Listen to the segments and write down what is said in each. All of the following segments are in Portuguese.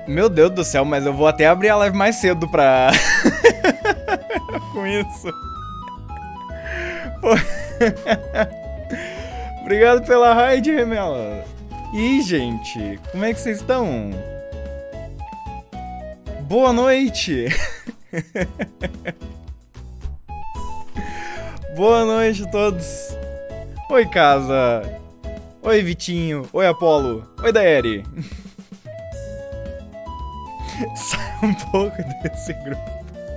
Meu Deus do céu, mas eu vou até abrir a live mais cedo pra... com isso. Pô. Obrigado pela raid, Remela. E gente, como é que vocês estão? Boa noite. Boa noite a todos. Oi, casa. Oi, Vitinho. Oi, Apolo. Oi, Daeri. Sai um pouco desse grupo.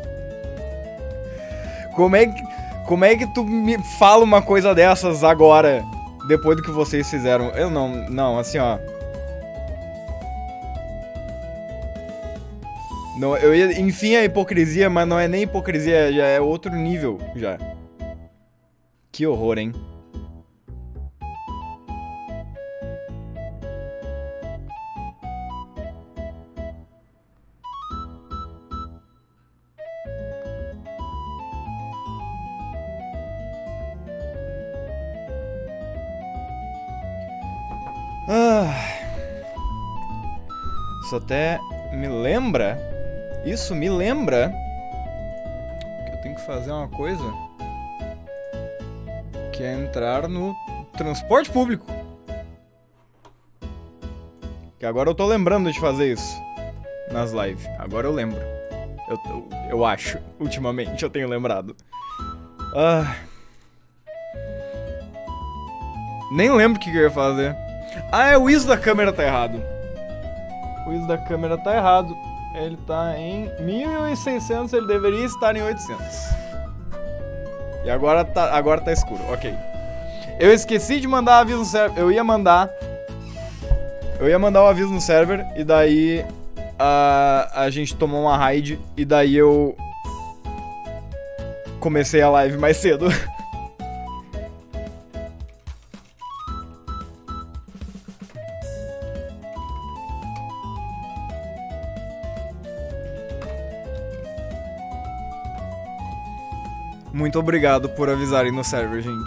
Como é que tu me fala uma coisa dessas agora, depois do que vocês fizeram? Eu não, assim, ó. Não, eu ia, enfim, a hipocrisia, mas não é nem hipocrisia, já é outro nível, já. Que horror, hein? Isso até me lembra. Isso me lembra que eu tenho que fazer uma coisa, que é entrar no transporte público. Que agora eu tô lembrando de fazer isso nas lives. Agora eu lembro. Eu acho. Ultimamente eu tenho lembrado. Nem lembro o que eu ia fazer. O ISO da câmera tá errado. O ISO da câmera tá errado. Ele tá em 1600, ele deveria estar em 800. E agora tá escuro, ok. Eu esqueci de mandar aviso no server. Eu ia mandar o aviso no server. E daí a gente tomou uma raid. E daí eu comecei a live mais cedo. Muito obrigado por avisarem no server, gente.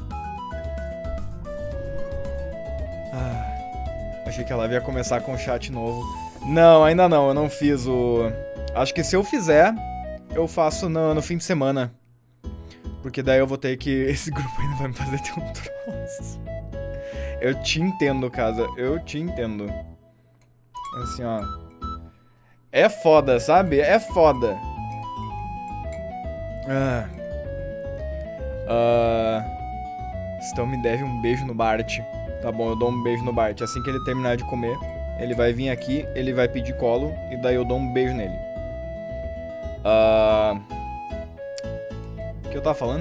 Achei que a live ia começar com chat novo. Não, ainda não, eu não fiz o... Acho que se eu fizer, eu faço no fim de semana. Porque daí eu vou ter que... Esse grupo ainda vai me fazer ter um troço. Eu te entendo, casa, eu te entendo. Assim, ó. É foda, sabe? É foda. Então me deve um beijo no Bart. Tá bom, eu dou um beijo no Bart. Assim que ele terminar de comer, ele vai vir aqui, ele vai pedir colo, e daí eu dou um beijo nele. O que eu tava falando?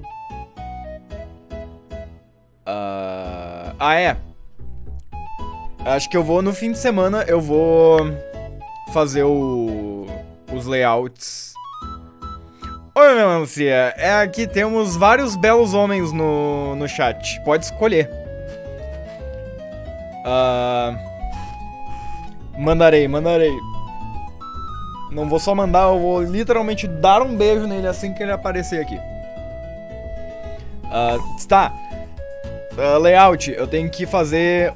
Acho que eu vou no fim de semana, eu vou fazer os layouts. Oi, melancia. Aqui temos vários belos homens no chat. Pode escolher. Mandarei. Não vou só mandar, eu vou literalmente dar um beijo nele assim que ele aparecer aqui. Tá. Layout. Eu tenho que fazer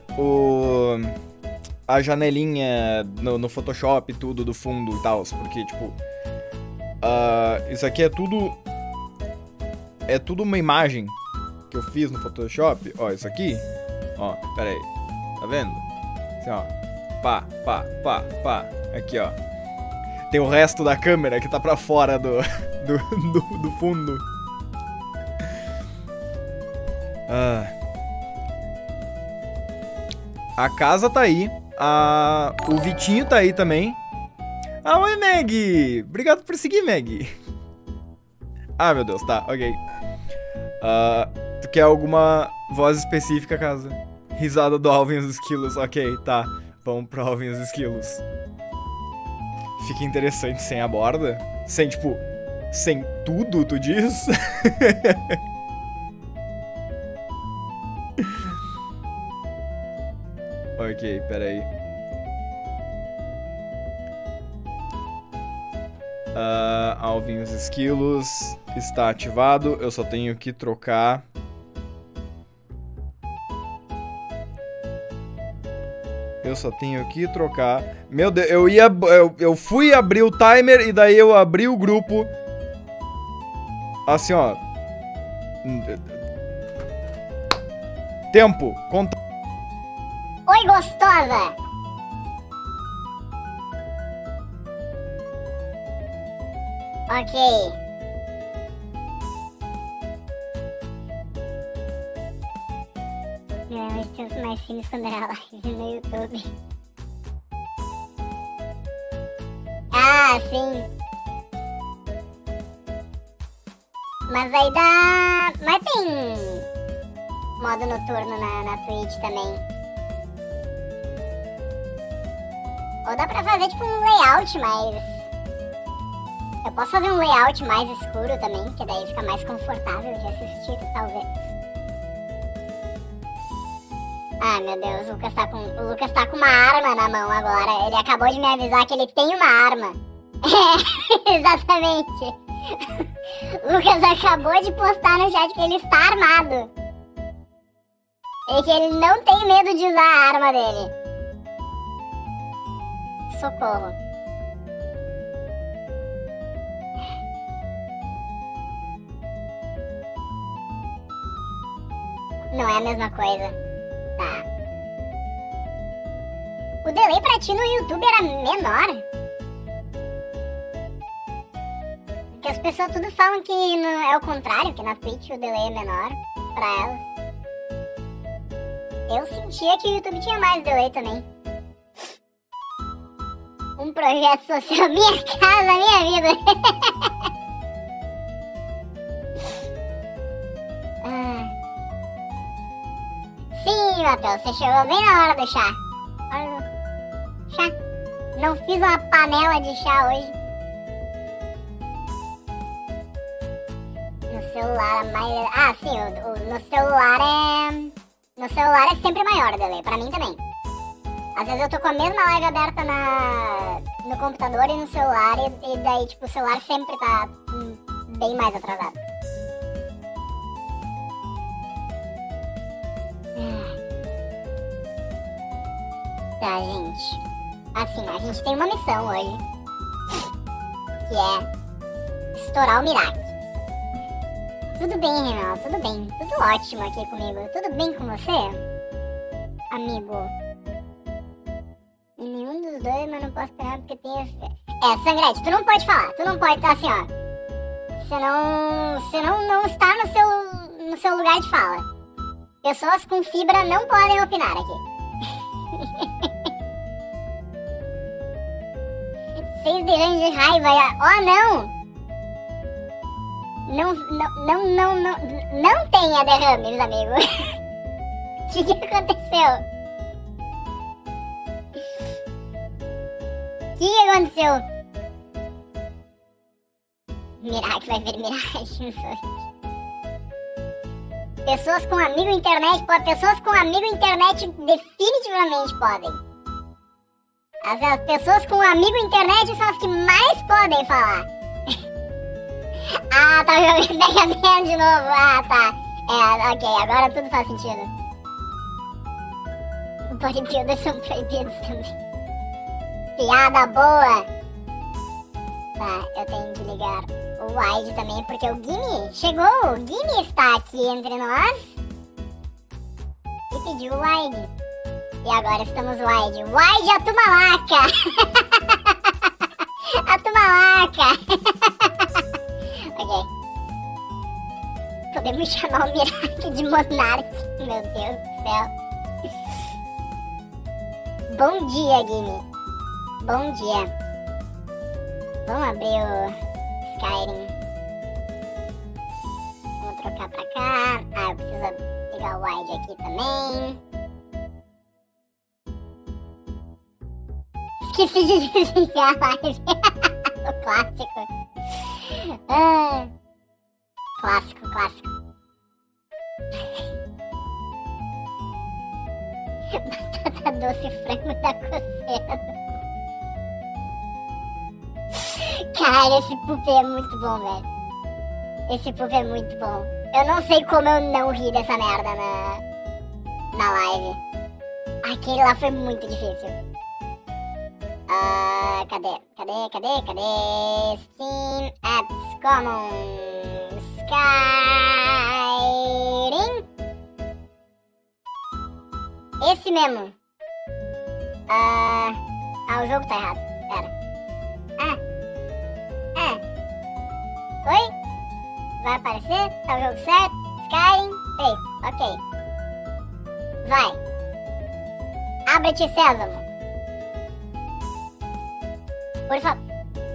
a janelinha no Photoshop e tudo do fundo e tal. Porque, tipo... isso aqui é tudo uma imagem que eu fiz no Photoshop. Ó, isso aqui. Ó, pera aí. Tá vendo? Assim, ó. Pá. Aqui, ó. Tem o resto da câmera que tá pra fora do fundo. A casa tá aí. O Vitinho tá aí também. Oi, Meg! Obrigado por seguir, Meg. Meu Deus, tá, ok. Tu quer alguma voz específica, casa? Risada do Alvin e os Esquilos, ok, tá. Vamos pro Alvin e os Esquilos. Fica interessante sem a borda? Sem, tipo, sem tudo, tu diz? Ok, peraí. Alvin e os Esquilos está ativado. Eu só tenho que trocar. Eu só tenho que trocar. Meu Deus, eu fui abrir o timer e daí eu abri o grupo. Assim, ó. Tempo. Conta. Oi, gostosa! Ok. Eu lembro de ter mais filmes quando era live no YouTube. Ah, sim. Mas aí dá... Mas tem modo noturno na Twitch também. Ou dá pra fazer tipo um layout mais... Eu posso fazer um layout mais escuro também, que daí fica mais confortável de assistir, talvez. Ah, meu Deus, o Lucas tá com uma arma na mão agora. Ele acabou de me avisar que ele tem uma arma. É, exatamente. O Lucas acabou de postar no chat que ele está armado. E que ele não tem medo de usar a arma dele. Socorro. Não é a mesma coisa. Tá. O delay pra ti no YouTube era menor? Porque as pessoas tudo falam que é o contrário, que na Twitch o delay é menor pra elas. Eu sentia que o YouTube tinha mais delay também. Um projeto social, minha casa, minha vida. Sim, Matheus, você chegou bem na hora do chá. Olha o chá. Não fiz uma panela de chá hoje. No celular a maioria... Ah, sim, no celular é... No celular é sempre maior o delay, pra mim também. Às vezes eu tô com a mesma live aberta no computador e no celular, e daí, tipo, o celular sempre tá bem mais atrasado. Tá, gente. Assim, a gente tem uma missão hoje. Que é estourar o Mirac. Tudo bem, Renan, tudo bem. Tudo ótimo aqui comigo. Tudo bem com você? Amigo. E nenhum dos dois, mas não posso esperar porque tem... Sangrete, tu não pode falar. Tu não pode estar assim, ó. Você não está no seu lugar de fala. Pessoas com fibra não podem opinar aqui. 6 derrames de raiva. Oh, não! Não tenha derrames, amigo. O que aconteceu? O que aconteceu? Mirac vai ver miragens hoje. Pessoas com amigo internet, pessoas com amigo internet definitivamente podem. As pessoas com amigo internet são as que mais podem falar. Ah, tá jogando Mega Man de novo. Ah, tá. Ok, agora tudo faz sentido. Bodybuilders são proibidos também. Piada boa. Tá, eu tenho que ligar o Wide também, porque o Gimme chegou. O Gimme está aqui entre nós. E pediu o Wide. E agora estamos Wide. Wide a Tumalaca! A Tumalaca! Ok. Podemos chamar o Mirac de Monark. Meu Deus do céu. Bom dia, Gimme. Bom dia. Vamos abrir o Skyrim. Vamos trocar pra cá. Ah, eu preciso ligar o Wide aqui também. Esqueci de desligar a live. O clássico. Ah, clássico. Batata doce, frango da coceira. Cara, esse poop é muito bom, velho. Esse poop é muito bom. Eu não sei como eu não ri dessa merda na live. Aquele lá foi muito difícil. Cadê? Steam Apps Common Skyrim. Esse mesmo. O jogo tá errado. Pera. Oi? Vai aparecer? Tá o jogo certo? Skyrim? Ei, ok. Vai. Abre-te, Sésamo. Por favor.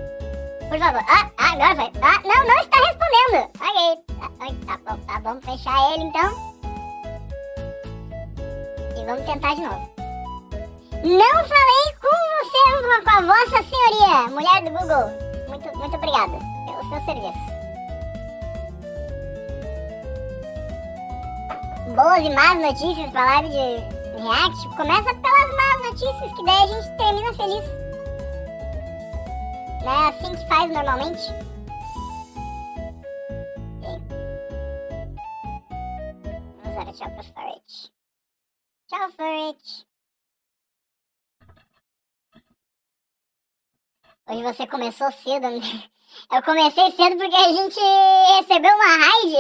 Agora vai. Não está respondendo. Ok. Tá bom. Fechar ele, então. E vamos tentar de novo. Não falei com você, com a vossa senhoria, mulher do Google. Muito obrigada pelo seu serviço. Boas e más notícias pra live de React. Começa pelas más notícias, que daí a gente termina feliz. Não é assim que faz normalmente? Ok. Vamos dar tchau pro Furret. Tchau, Furret. Hoje você começou cedo, né? Eu comecei cedo porque a gente recebeu uma raid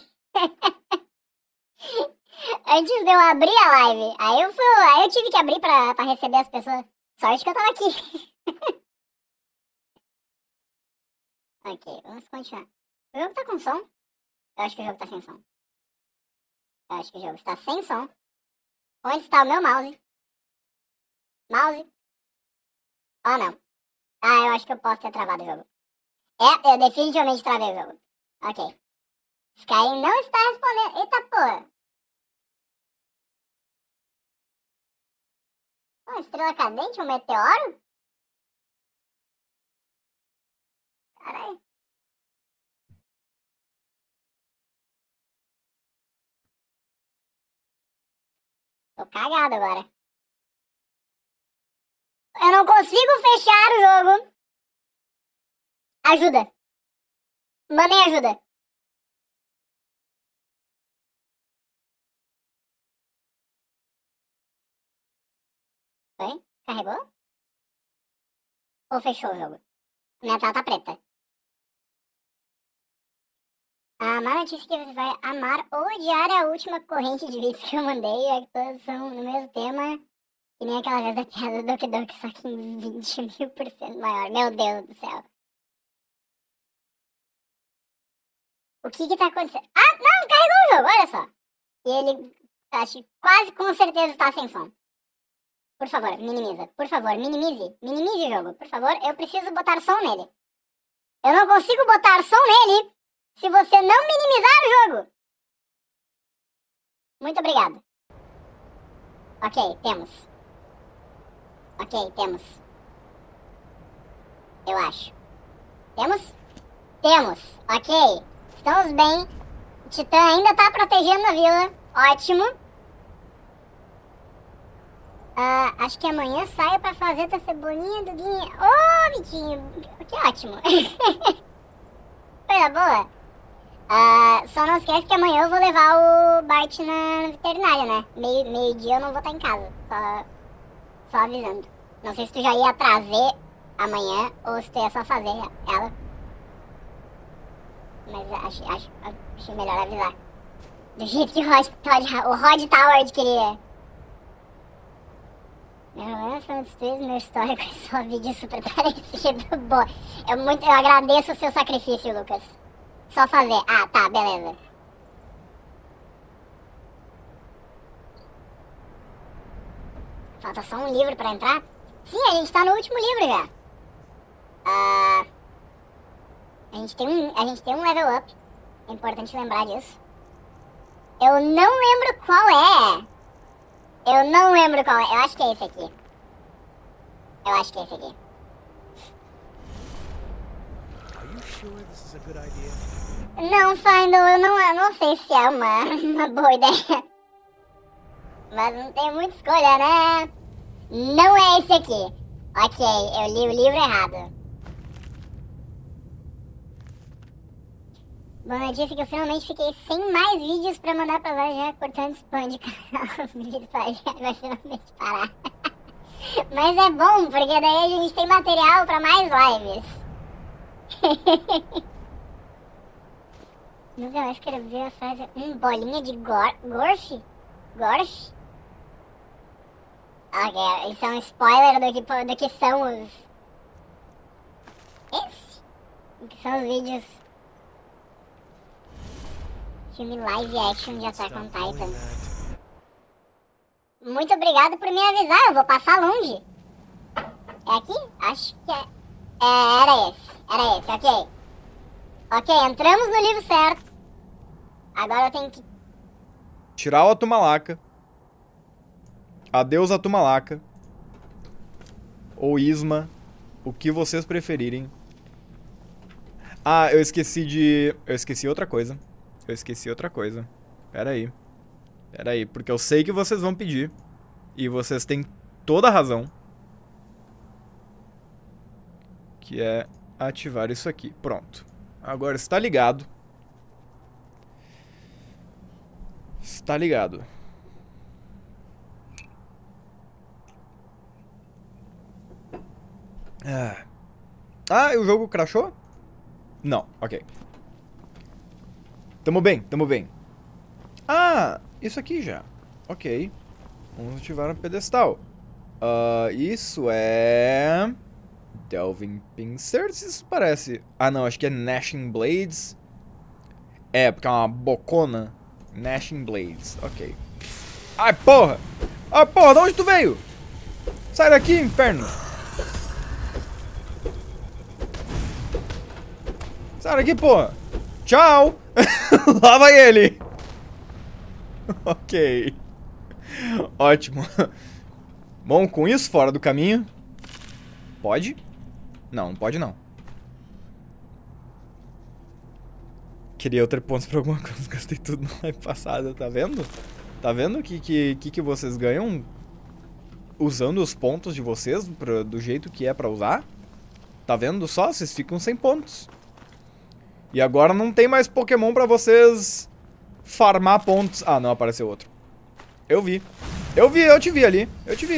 antes de eu abrir a live. Aí eu tive que abrir pra receber as pessoas. Sorte que eu tava aqui. Ok, vamos continuar. O jogo tá com som? Eu acho que o jogo tá sem som. Eu acho que o jogo está sem som. Onde está o meu mouse? Mouse? Oh, não. Eu acho que eu posso ter travado o jogo. Eu definitivamente travei o jogo. Ok. Skyrim não está respondendo. Eita porra. Uma estrela cadente, um meteoro? Caralho. Tô cagado agora. Eu não consigo fechar o jogo. Ajuda. Mandem ajuda. Oi? Carregou? Ou fechou o jogo? Minha tela tá preta. A má notícia que você vai amar ou odiar é a última corrente de vídeos que eu mandei. É que todas são no mesmo tema. Que nem aquela vez da piada do Doki Doki, só que em 20.000% maior. Meu Deus do céu. O que tá acontecendo? Não! Carregou o jogo, olha só. E ele, acho que quase com certeza está sem som. Por favor, minimiza. Por favor, minimize. Minimize o jogo, por favor. Eu preciso botar som nele. Eu não consigo botar som nele se você não minimizar o jogo. Muito obrigado. Ok, temos. Eu acho. Temos. Ok. Estamos bem. O Titã ainda tá protegendo a vila. Ótimo. Acho que amanhã saio pra fazer a cebolinha do Guinha. Ô, Vitinho. Que ótimo. Coisa boa. Só não esquece que amanhã eu vou levar o Bart na veterinária, né? Meio-dia eu não vou estar em casa. Só avisando. Não sei se tu já ia trazer amanhã ou se tu ia só fazer ela. Mas achei melhor avisar. Do jeito que o Rod Tower queria. Meu lance foi destruído, meu histórico é só vídeo super parecido. Boa. Eu agradeço o seu sacrifício, Lucas. Só fazer. Tá, beleza. Falta só um livro pra entrar? Sim, a gente tá no último livro já. A gente tem um level up. É importante lembrar disso. Eu não lembro qual é. Eu acho que é esse aqui. Não, Findle, eu não sei se é uma boa ideia. Mas não tem muita escolha, né? Não é esse aqui. Ok, eu li o livro errado. Boa notícia que eu finalmente fiquei sem mais vídeos pra mandar pra lá já cortando spam de canal. Vídeos pra já vai finalmente parar. Mas é bom, porque daí a gente tem material pra mais lives. Nunca mais escreveu a frase bolinha de gorf? Gorf? Ok, isso é um spoiler do que são os... Do que são os vídeos... Filme live action de Attack on Titan. Muito obrigado por me avisar, eu vou passar longe. É aqui? Acho que é... Era esse, ok. Ok, entramos no livro certo. Agora eu tenho que... Tirar o Atumalaca. Adeus Atumalaca. Ou Isma. O que vocês preferirem. Ah, eu esqueci outra coisa. Pera aí, porque eu sei que vocês vão pedir. E vocês têm toda a razão. Que é ativar isso aqui. Pronto. Agora está ligado. Está ligado. Ah, e o jogo crashou? Não, ok. Tamo bem. Ah, isso aqui já. Ok. Vamos ativar o pedestal. Isso é... Delving Pincers, isso parece... Ah, não, acho que é Gnashing Blades. É, porque é uma bocona. Gnashing Blades, ok. Ai, porra! Ai, porra, de onde tu veio? Sai daqui, inferno! Sai daqui, porra! Tchau! Lá vai ele! Ok. Ótimo. Bom, com isso fora do caminho... Pode? Não, não pode não. Queria eu ter pontos pra alguma coisa, gastei tudo na live passada, tá vendo? Tá vendo o que vocês ganham usando os pontos de vocês do jeito que é pra usar? Tá vendo só? Vocês ficam sem pontos. E agora não tem mais Pokémon pra vocês farmar pontos. Ah, não, apareceu outro. Eu te vi ali. Eu te vi.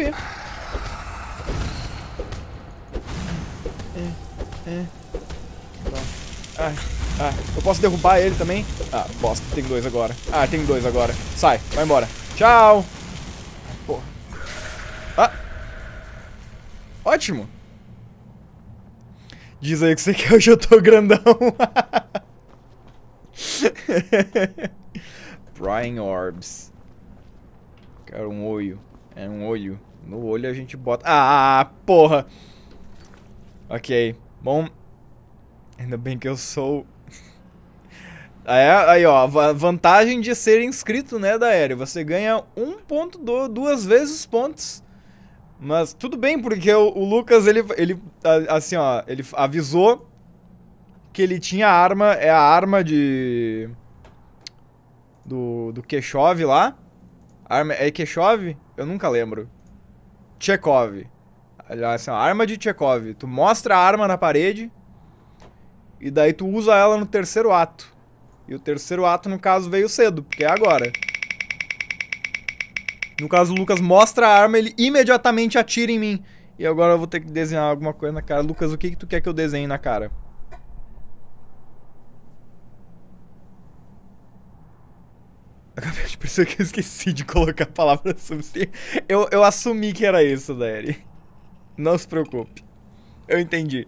Eu posso derrubar ele também? Ah, bosta, tem dois agora. Sai, vai embora. Tchau. Porra. Ah. Ótimo. Diz aí que você quer, hoje eu tô grandão. Prying Orbs. Quero um olho. É um olho. No olho a gente bota... Ah, porra. Ok. Bom. Ainda bem que eu sou... Aí, ó. Vantagem de ser inscrito, né, da Aéreo. Você ganha 1 ponto, 2 vezes os pontos. Mas tudo bem, porque o Lucas, ele assim, ó, ele avisou que ele tinha arma, é a arma de... Do Keshov lá. É Keshov? Eu nunca lembro. Chekhov. Assim, ó, arma de Chekhov. Tu mostra a arma na parede e daí tu usa ela no terceiro ato. E o terceiro ato, no caso, veio cedo, porque é agora. No caso, o Lucas mostra a arma, ele imediatamente atira em mim. E agora eu vou ter que desenhar alguma coisa na cara. Lucas, o que tu quer que eu desenhe na cara? Acabei de perceber que eu esqueci de colocar a palavra substituir. Eu assumi que era isso, Daeri. Não se preocupe. Eu entendi.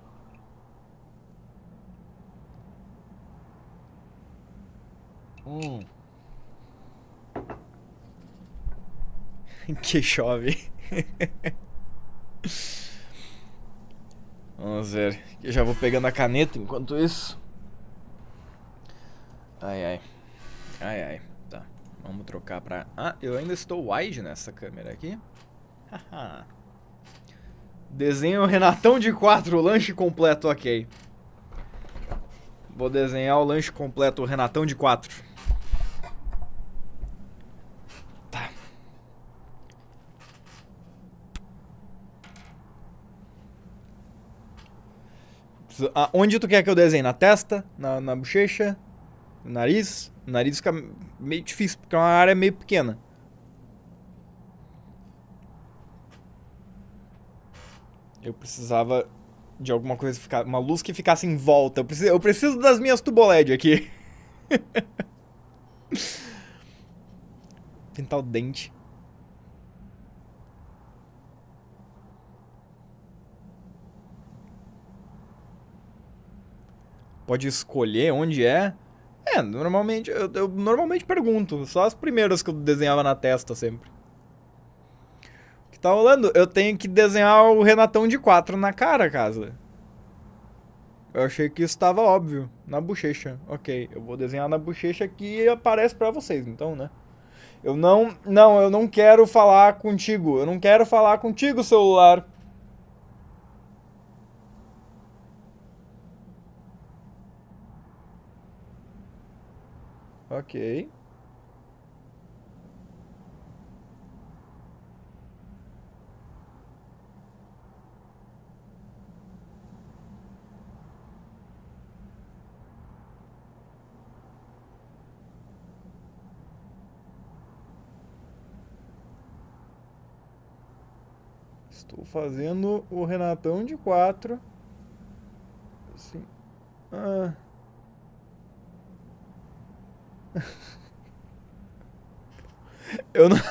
Que chove. Vamos ver. Eu já vou pegando a caneta enquanto isso. Ai. Tá. Vamos trocar pra... Ah, eu ainda estou wide nessa câmera aqui. Haha. Desenho Renatão de 4, lanche completo, ok. Vou desenhar o lanche completo, o Renatão de 4. Tá. Onde tu quer que eu desenhe? Na testa? Na bochecha? No nariz? O nariz fica meio difícil, porque é uma área meio pequena. Eu precisava de alguma coisa, uma luz que ficasse em volta. Eu preciso das minhas tuboled aqui. Pintar o dente. Pode escolher onde é? Normalmente, eu normalmente pergunto. Só as primeiras que eu desenhava na testa sempre. O que tá rolando? Eu tenho que desenhar o Renatão de 4 na cara, casa. Eu achei que isso tava óbvio. Na bochecha. Ok, eu vou desenhar na bochecha que aparece pra vocês, então, né? Eu não quero falar contigo. Eu não quero falar contigo, celular. Ok. Estou fazendo o Renatão de 4. Assim. Eu não...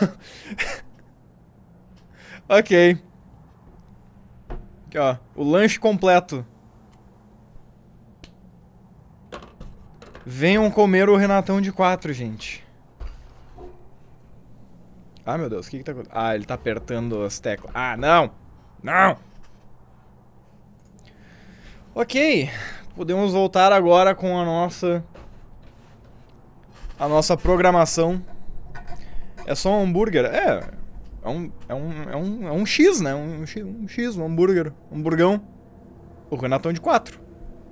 Ok. Aqui, ó. O lanche completo. Venham comer o Renatão de 4, gente. Ah, meu Deus, o que tá acontecendo? Ah, ele tá apertando as teclas. Ah, não! Não! Ok. Podemos voltar agora com a nossa programação. É só um hambúrguer? É um X, né? Um X, um hambúrguer. Um hamburgão. O Renatão de 4.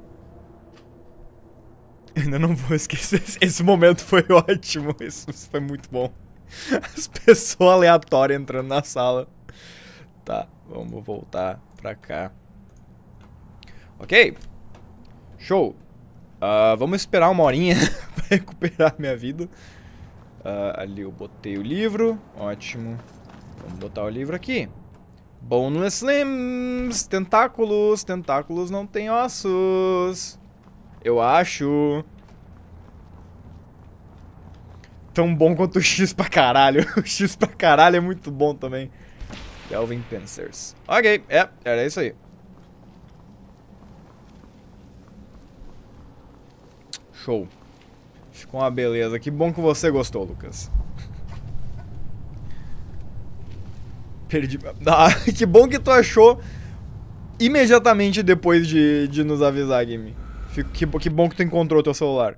Ainda não vou esquecer. Esse momento foi ótimo. Isso foi muito bom. As pessoas aleatórias entrando na sala. Tá, vamos voltar pra cá. Ok. Show. Vamos esperar uma horinha pra recuperar minha vida. Ali eu botei o livro. Ótimo. Vamos botar o livro aqui. Boneless limbs. Tentáculos. Tentáculos não tem ossos. Eu acho. Tão bom quanto o X pra caralho. O X pra caralho é muito bom também. Kelvin Pincers. Ok, era isso aí. Show. Ficou uma beleza. Que bom que você gostou, Lucas. Perdi... Ah, que bom que tu achou imediatamente depois de nos avisar, Game. Que bom que tu encontrou teu celular.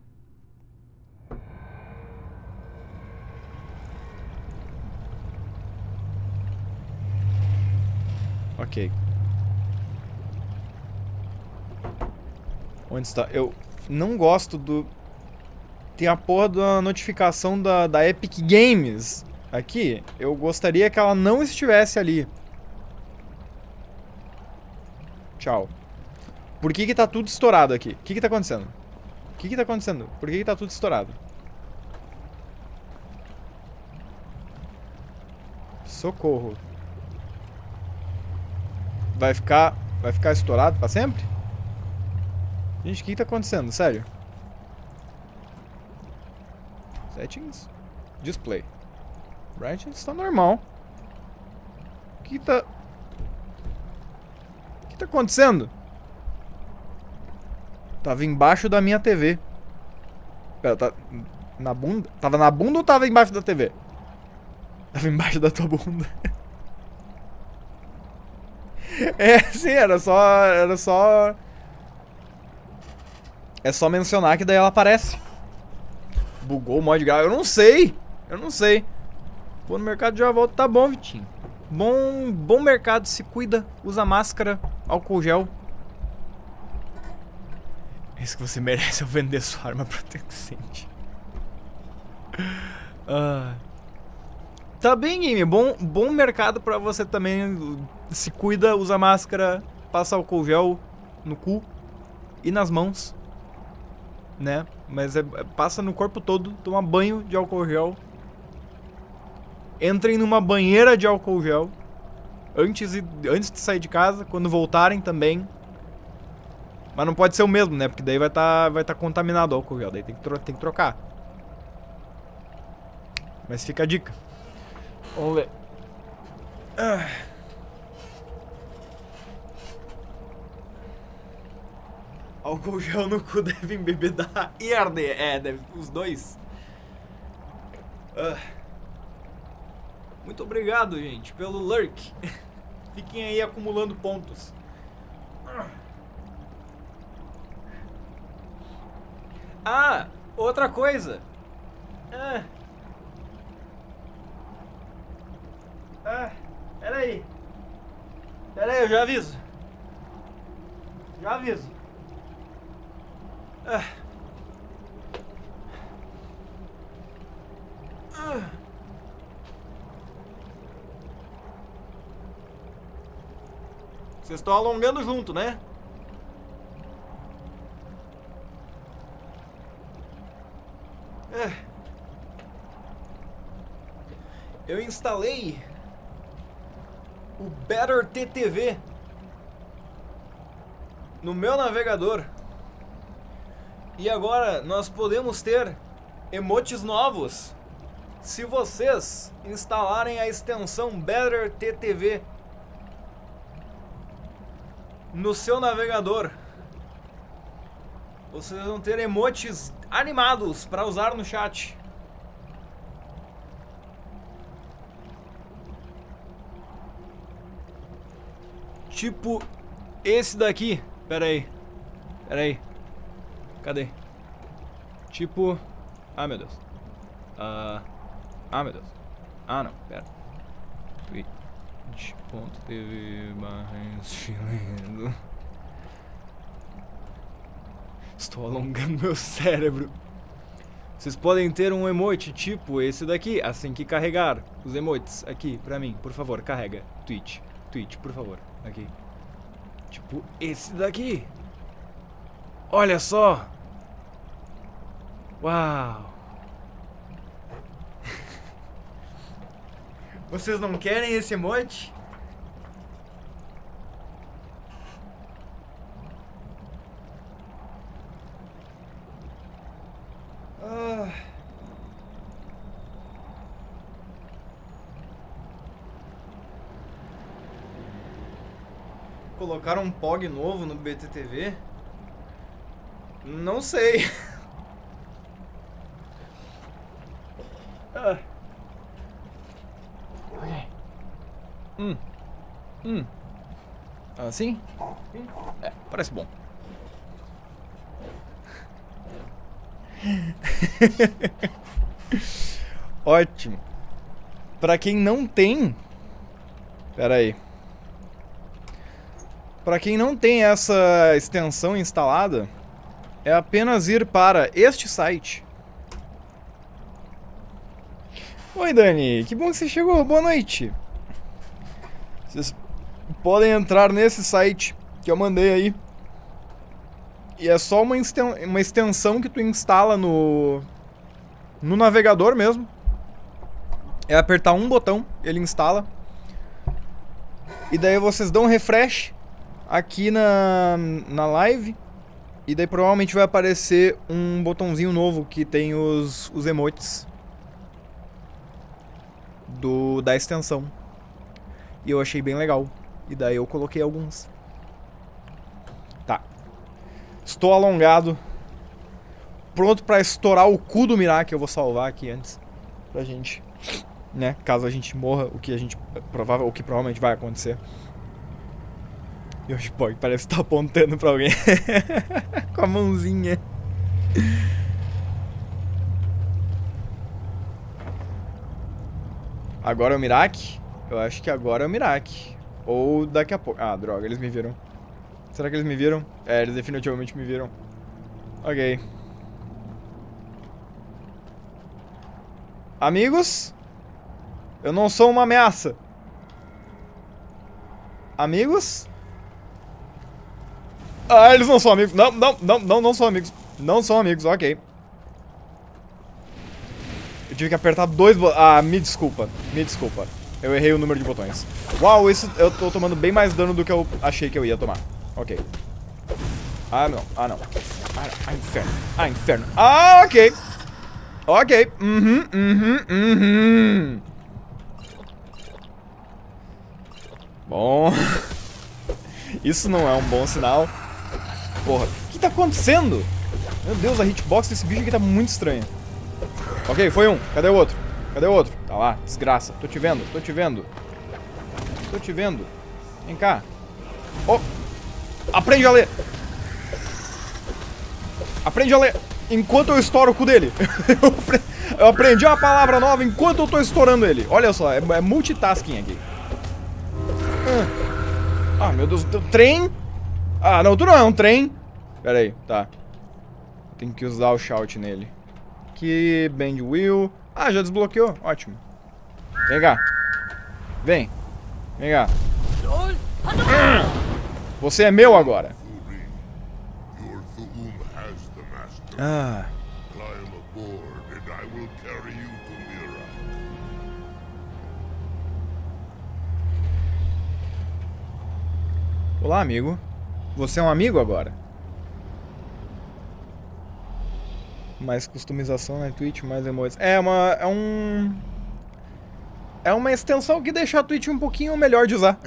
Ok. Onde está? Eu não gosto do... Tem a porra da notificação da Epic Games aqui. Eu gostaria que ela não estivesse ali. Tchau. Por que tá tudo estourado aqui? O que tá acontecendo? O que tá acontecendo? Por que tá tudo estourado? Socorro. Vai ficar estourado pra sempre? Gente, o que tá acontecendo? Sério? Settings. Display. Brightness tá normal. O que tá acontecendo? Tava embaixo da minha TV. Pera, tá na bunda? Tava na bunda ou tava embaixo da TV? Tava embaixo da tua bunda. Sim, era só... É só mencionar que daí ela aparece. Bugou o mod grave. Eu não sei. Vou no mercado e já volto. Tá bom, Vitinho. Bom mercado. Se cuida. Usa máscara. Álcool gel. É isso que você merece, eu vender sua arma pra Tencent. Tá bem, Game. Bom mercado pra você também. Se cuida, usa máscara, passa álcool gel. no cu e nas mãos, né? Mas passa no corpo todo, toma banho de álcool gel. Entrem numa banheira de álcool gel antes de sair de casa, quando voltarem também. Mas não pode ser o mesmo, né? Porque daí vai tá contaminado o álcool gel, daí tem que trocar. Mas fica a dica. Vamos ver. Álcool gel no cu deve embebedar e arder. Deve os dois. Muito obrigado, gente, pelo lurk. Fiquem aí acumulando pontos. Outra coisa. Peraí, eu já aviso. Vocês estão alongando junto, né? Eu instalei o Better TTV no meu navegador. E agora nós podemos ter emotes novos se vocês instalarem a extensão Better TTV no seu navegador. Vocês vão ter emotes animados para usar no chat. Tipo esse daqui. Pera aí. Cadê? Tipo... Ah, meu Deus. Meu Deus. Não, pera. Twitch.tv/estilendo. Estou alongando meu cérebro. Vocês podem ter um emote tipo esse daqui, assim que carregar os emotes aqui pra mim. Por favor, carrega. Twitch, por favor. Aqui. Tipo esse daqui. Olha só. Uau. Vocês não querem esse emote? Colocaram um POG novo no BTTV? Não sei. Assim? Parece bom. Ótimo. Pra quem não tem... Pera aí. Pra quem não tem essa extensão instalada, é apenas ir para este site. Oi, Dani. Que bom que você chegou. Boa noite. Vocês podem entrar nesse site que eu mandei aí. E é só uma extensão que tu instala no navegador mesmo. É apertar um botão, ele instala. E daí vocês dão um refresh aqui na live. E daí provavelmente vai aparecer um botãozinho novo que tem os emotes da extensão. E eu achei bem legal. E daí eu coloquei alguns. Tá. Estou alongado. Pronto pra estourar o cu do Mirak. Eu vou salvar aqui antes. Pra gente, né? Caso a gente morra, o que provavelmente vai acontecer. E hoje pode, parece que tá apontando pra alguém. Com a mãozinha. Agora é o Mirak? Eu acho que agora é o Mirak. Ou daqui a pouco. Ah, droga, eles me viram. Será que eles me viram? É, eles definitivamente me viram. Ok. Amigos? Eu não sou uma ameaça. Amigos? Ah, eles não são amigos. Não são amigos. Não são amigos, ok. Eu tive que apertar 2 botões. Ah, me desculpa. Me desculpa. Eu errei o número de botões. Uau, isso eu tô tomando bem mais dano do que eu achei que eu ia tomar. Ok. Ah, não. Ah, não. Ah, inferno. Ah, inferno. Ah, ok. Ok. Bom. Isso não é um bom sinal. Porra. O que tá acontecendo? Meu Deus, a hitbox desse bicho aqui tá muito estranha. Ok, foi um. Cadê o outro? Cadê o outro? Tá lá, desgraça. Tô te vendo, tô te vendo. Tô te vendo. Vem cá. Oh. Aprende a ler. Aprende a ler. Enquanto eu estouro o cu dele. Eu aprendi uma palavra nova enquanto eu tô estourando ele. Olha só, é multitasking aqui. Ah, meu Deus. Trem? Ah, não, tu não é um trem. Pera aí, tá. Tem que usar o shout nele. Aqui, bend wheel. Ah, já desbloqueou. Ótimo. Vem cá. Vem. Vem cá. Você é meu agora. Ah. Olá, amigo. Você é um amigo agora? Mais customização na Twitch, mais emojis. É uma extensão que deixa a Twitch um pouquinho melhor de usar.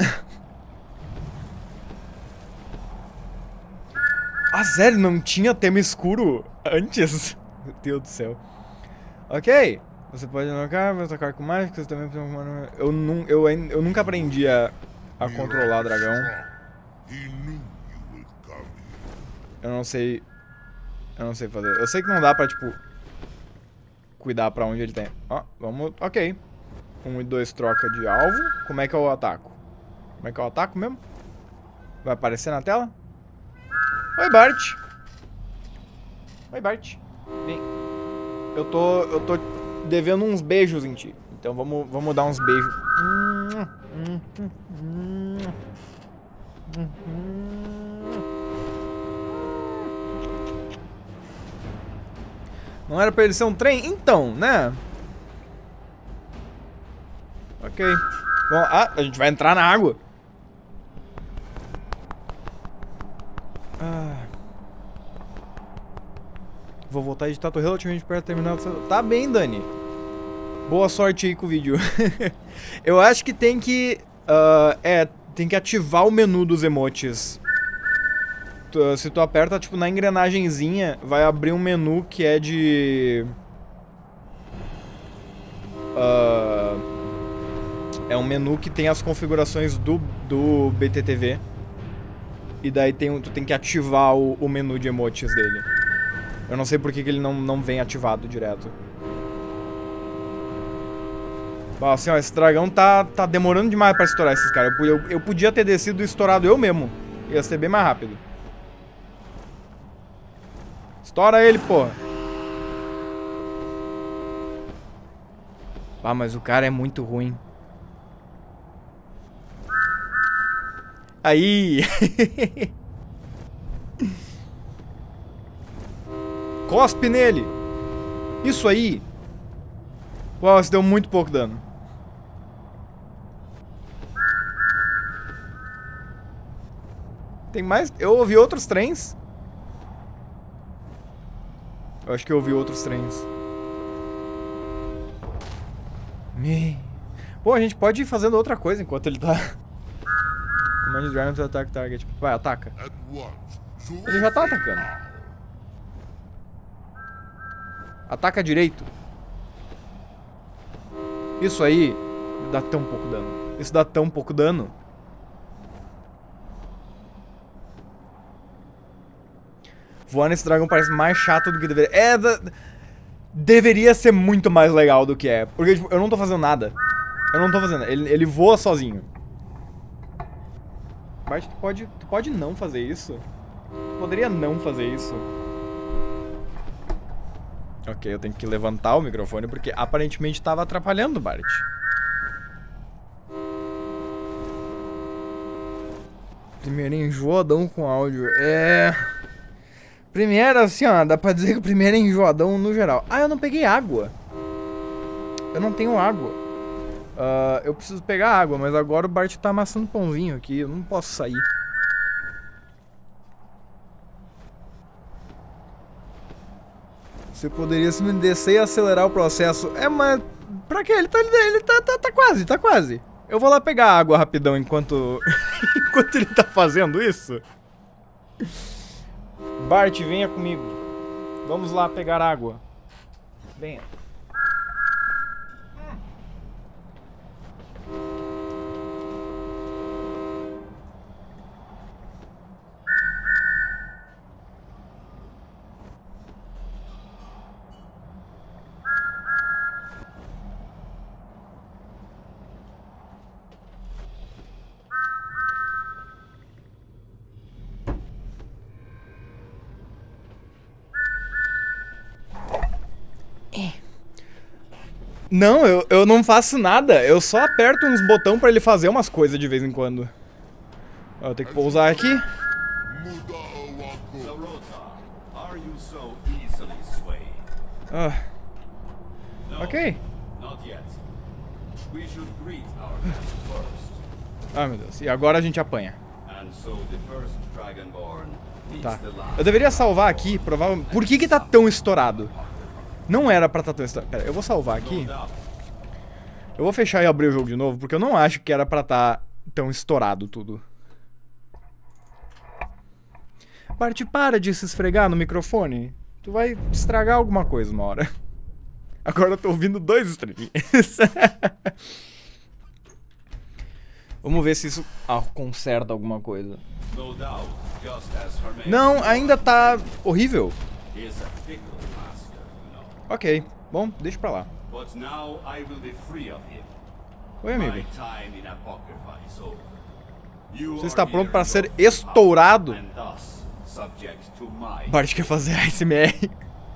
Ah, sério? Não tinha tema escuro antes? Meu Deus do céu. Ok. Você pode alocar, vai atacar com mágica, você também pode... Eu nunca aprendi a controlar dragão. Eu não sei fazer. Eu sei que não dá pra, tipo, cuidar pra onde ele tem. Ó, vamos... Ok. 1 e 2 troca de alvo. Como é que eu ataco? Como é que eu ataco mesmo? Vai aparecer na tela? Oi, Bart. Oi, Bart. Vem. Eu tô devendo uns beijos em ti. Então vamos dar uns beijos. Não era pra ele ser um trem? Então, né? Ok. Bom, a gente vai entrar na água. Vou voltar a editar, tô relativamente perto de terminar. Tá bem, Dani. Boa sorte aí com o vídeo. Eu acho que tem que... tem que ativar o menu dos emotes. Se tu aperta, tipo, na engrenagenzinha, vai abrir um menu que é de... é um menu que tem as configurações do BTTV. E daí tu tem que ativar o menu de emotes dele. Eu não sei por que ele não vem ativado direto. Bom, assim, ó, esse dragão tá demorando demais pra estourar esses caras. Eu podia ter descido e estourado eu mesmo. Ia ser bem mais rápido. Estoura ele, porra. Ah, mas o cara é muito ruim. Aí. Cospe nele. Isso aí. Uau, isso deu muito pouco dano. Tem mais? Eu ouvi outros trens. Eu acho que eu ouvi outros trens. Bom, a gente pode ir fazendo outra coisa enquanto ele tá... Command Dragon to attack target. Vai, ataca. Ele já tá atacando. Ataca direito. Isso aí dá tão pouco dano. Isso dá tão pouco dano. Voar nesse dragão parece mais chato do que deveria. Deveria ser muito mais legal do que é. Porque, tipo, eu não tô fazendo nada. Eu não tô fazendo. Ele voa sozinho. Mas tu pode não fazer isso? Tu poderia não fazer isso? Ok, eu tenho que levantar o microfone porque aparentemente tava atrapalhando o Bart. Primeiro enjoadão com áudio. Primeiro, assim, ó, dá pra dizer que o primeiro é enjoadão no geral. Ah, eu não peguei água. Eu não tenho água. Eu preciso pegar água, mas agora o Bart tá amassando pãozinho aqui. Eu não posso sair. Você poderia se me descer e acelerar o processo. Mas... Pra quê? Ele tá quase. Eu vou lá pegar água rapidão enquanto... enquanto ele tá fazendo isso. Bart, venha comigo. Vamos lá pegar água. Venha. Não, eu não faço nada. Eu só aperto uns botões pra ele fazer umas coisas de vez em quando. Eu tenho que pousar aqui. Ok. Ah, meu Deus. E agora a gente apanha. Tá. Eu deveria salvar aqui, provavelmente. Por que tá tão estourado? Não era pra estar tão estourado. Pera, eu vou salvar aqui. Eu vou fechar e abrir o jogo de novo, porque eu não acho que era pra estar tão estourado tudo. Bart, para de se esfregar no microfone. Tu vai estragar alguma coisa uma hora. Agora eu tô ouvindo 2 estrelinhas. Vamos ver se isso conserta alguma coisa. Não, ainda tá horrível. Ok, bom, deixa pra lá. Oi, amigo. Você está pronto para ser estourado? Bart quer fazer ASMR.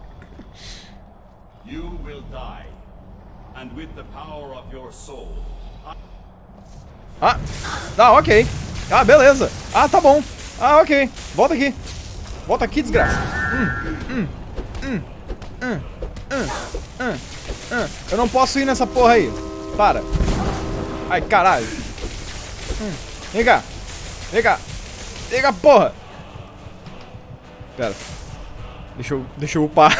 Ok. Ah, beleza. Ah, tá bom. Ah, ok. Volta aqui. Volta aqui, desgraça. Eu não posso ir nessa porra aí. Para. Ai, caralho. Vem cá. Vem cá. Vem cá, porra. Pera. Deixa eu upar.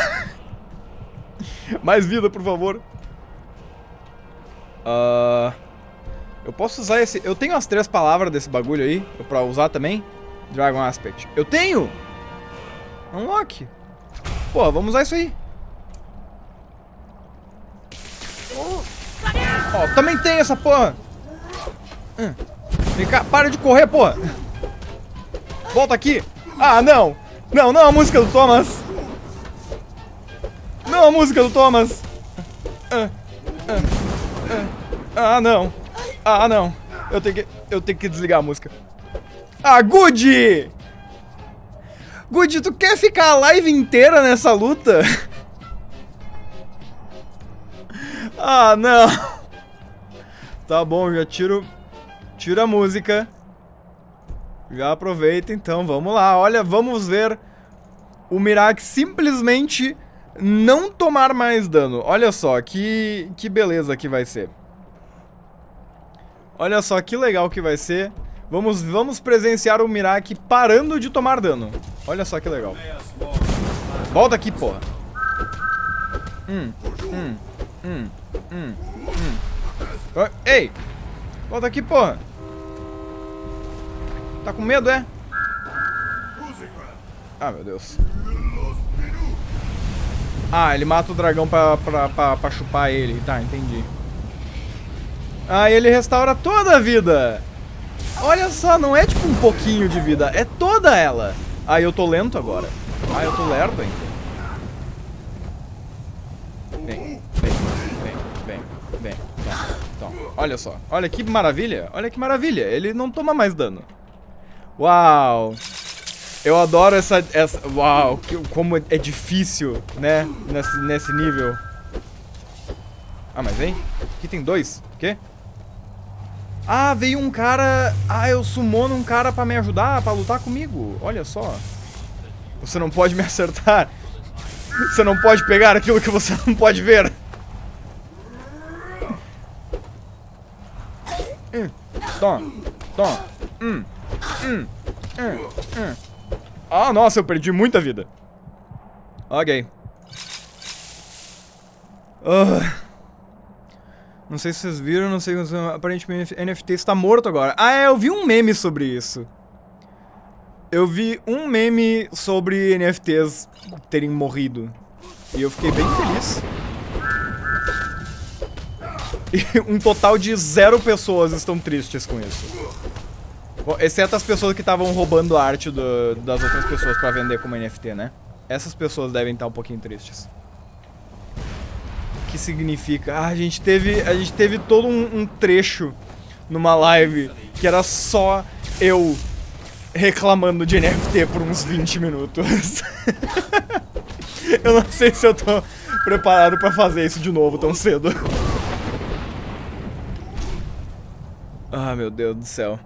Mais vida, por favor. Eu posso usar esse... Eu tenho as 3 palavras desse bagulho aí pra usar também. Dragon Aspect. Eu tenho! Unlock. Pô, vamos usar isso aí. Ó, também tem essa porra. Vem cá, para de correr, porra. Volta aqui. Ah, não. Não, não a música do Thomas. Não a música do Thomas. Ah, não. Ah, não. Eu tenho que desligar a música. Ah, Good! Good, tu quer ficar a live inteira nessa luta? Ah, não. Tá bom, já tiro a música. Já aproveita, então, vamos lá. Olha, vamos ver o Miraak simplesmente não tomar mais dano. Olha só, que beleza que vai ser. Olha só, que legal que vai ser. Vamos presenciar o Miraak parando de tomar dano. Olha só que legal. Volta aqui, porra. Ei! Volta aqui, porra. Tá com medo, é? Ah, meu Deus. Ah, ele mata o dragão pra chupar ele. Tá, entendi. Ah, ele restaura toda a vida. Olha só, não é tipo um pouquinho de vida, é toda ela. Ah, eu tô lento agora. Ah, eu tô lerdo ainda. Vem. Então, olha só. Olha que maravilha. Olha que maravilha. Ele não toma mais dano. Uau. Eu adoro essa... Uau, como é difícil, né? Nesse nível. Ah, mas vem. Aqui tem 2. O quê? Ah, veio um cara... Ah, eu sumono um cara pra me ajudar, pra lutar comigo. Olha só. Você não pode me acertar. Você não pode pegar aquilo que você não pode ver. Toma. Toma. Ah, nossa, eu perdi muita vida. Ok. Não sei se vocês viram, não sei... Aparentemente NFT está morto agora. Ah, é, eu vi um meme sobre isso. Eu vi um meme sobre NFTs terem morrido. E eu fiquei bem feliz. E um total de 0 pessoas estão tristes com isso. Bom, exceto as pessoas que estavam roubando a arte das outras pessoas pra vender como NFT, né? Essas pessoas devem estar um pouquinho tristes. O que significa? Ah, a gente teve todo um trecho numa live que era só eu reclamando de NFT por uns 20 minutos. Eu não sei se eu tô preparado pra fazer isso de novo tão cedo. Ah, meu Deus do céu.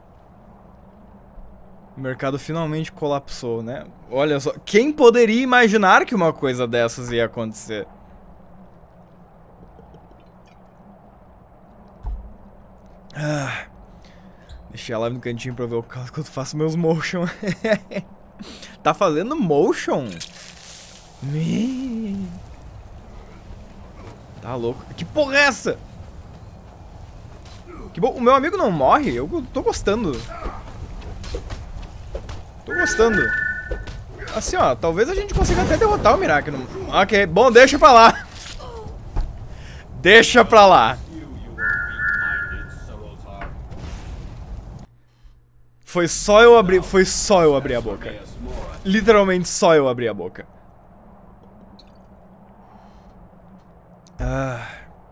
O mercado finalmente colapsou, né? Olha só, quem poderia imaginar que uma coisa dessas ia acontecer? Ah, deixei a live no cantinho pra ver o caso quando eu faço meus motion. Tá fazendo motion? Tá louco. Que porra é essa? Que bom, o meu amigo não morre? Eu tô gostando. Tô gostando. Assim, ó, talvez a gente consiga até derrotar o Mirac. Ok, bom, deixa pra lá. Deixa pra lá. Foi só eu abrir a boca. Literalmente só eu abrir a boca. Ah.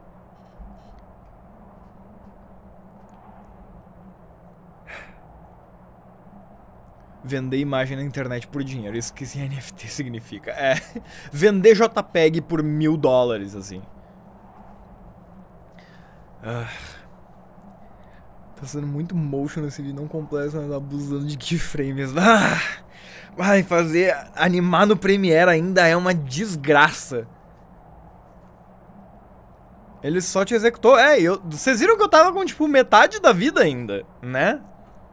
Vender imagem na internet por dinheiro. Isso que NFT significa. É. Vender JPEG por $1000, assim. Ah. Tá sendo muito motion esse vídeo, não completo, mas abusando de keyframes. Ah! Vai fazer... Animar no Premiere ainda é uma desgraça. Ele só te executou. É, vocês viram que eu tava com, tipo, metade da vida ainda, né?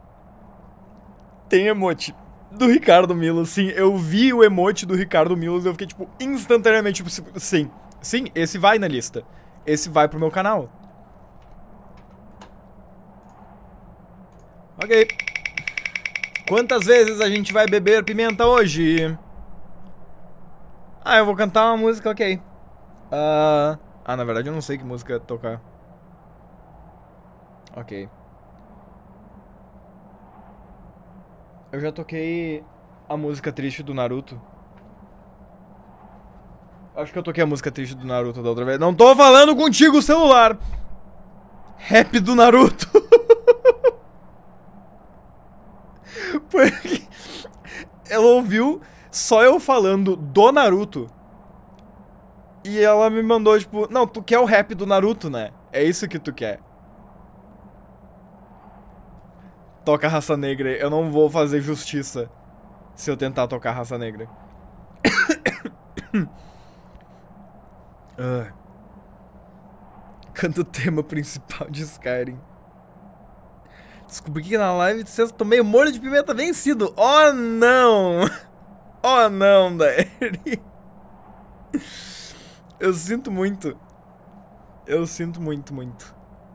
Tem emote do Ricardo Milos, sim. Eu vi o emote do Ricardo Milos e eu fiquei, tipo, instantaneamente, tipo, sim. Sim, esse vai na lista. Esse vai pro meu canal. Ok. Quantas vezes a gente vai beber pimenta hoje? Ah, eu vou cantar uma música, ok. Na verdade eu não sei que música tocar. Ok. Eu já toquei a música triste do Naruto. Acho que eu toquei a música triste do Naruto da outra vez. Não tô falando contigo, celular! Rap do Naruto. Porque ela ouviu só eu falando do Naruto. E ela me mandou, tipo... Não, tu quer o rap do Naruto, né? É isso que tu quer. Toca Raça Negra. Eu não vou fazer justiça se eu tentar tocar Raça Negra. Canta o tema principal de Skyrim. Descobri que na live de sexta tomei molho de pimenta vencido. Oh, não! Oh, não, Daeri. Eu sinto muito. Eu sinto muito, muito.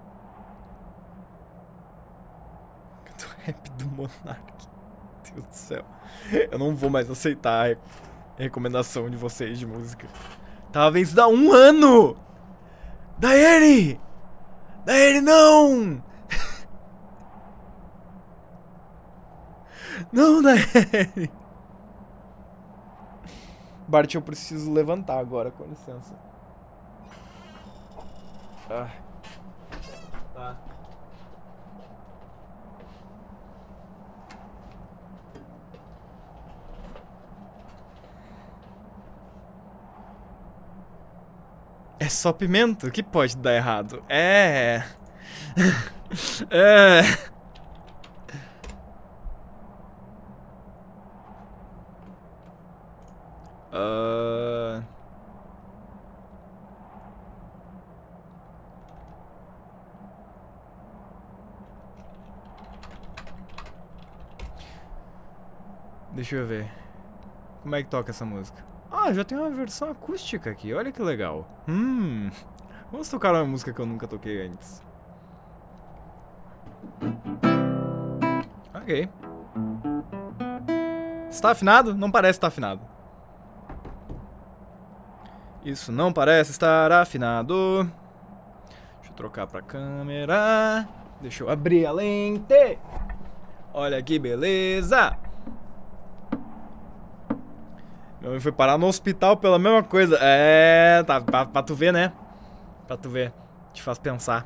Canta o rap do Monark. Deus do céu. Eu não vou mais aceitar a recomendação de vocês de música. Tava vencido há 1 ano! Daeri! Daeri, não! Não, Daeri! Bart, eu preciso levantar agora, com licença. Ah. Tá. É só pimenta? O que pode dar errado? É... É... Deixa eu ver. Como é que toca essa música? Ah, já tem uma versão acústica aqui. Olha que legal. Vamos tocar uma música que eu nunca toquei antes. Ok. Está afinado? Não parece estar afinado. Isso não parece estar afinado. Deixa eu trocar pra câmera. Deixa eu abrir a lente. Olha que beleza. Meu homem foi parar no hospital pela mesma coisa. É, tá, pra tu ver, né? Pra tu ver. Te faz pensar.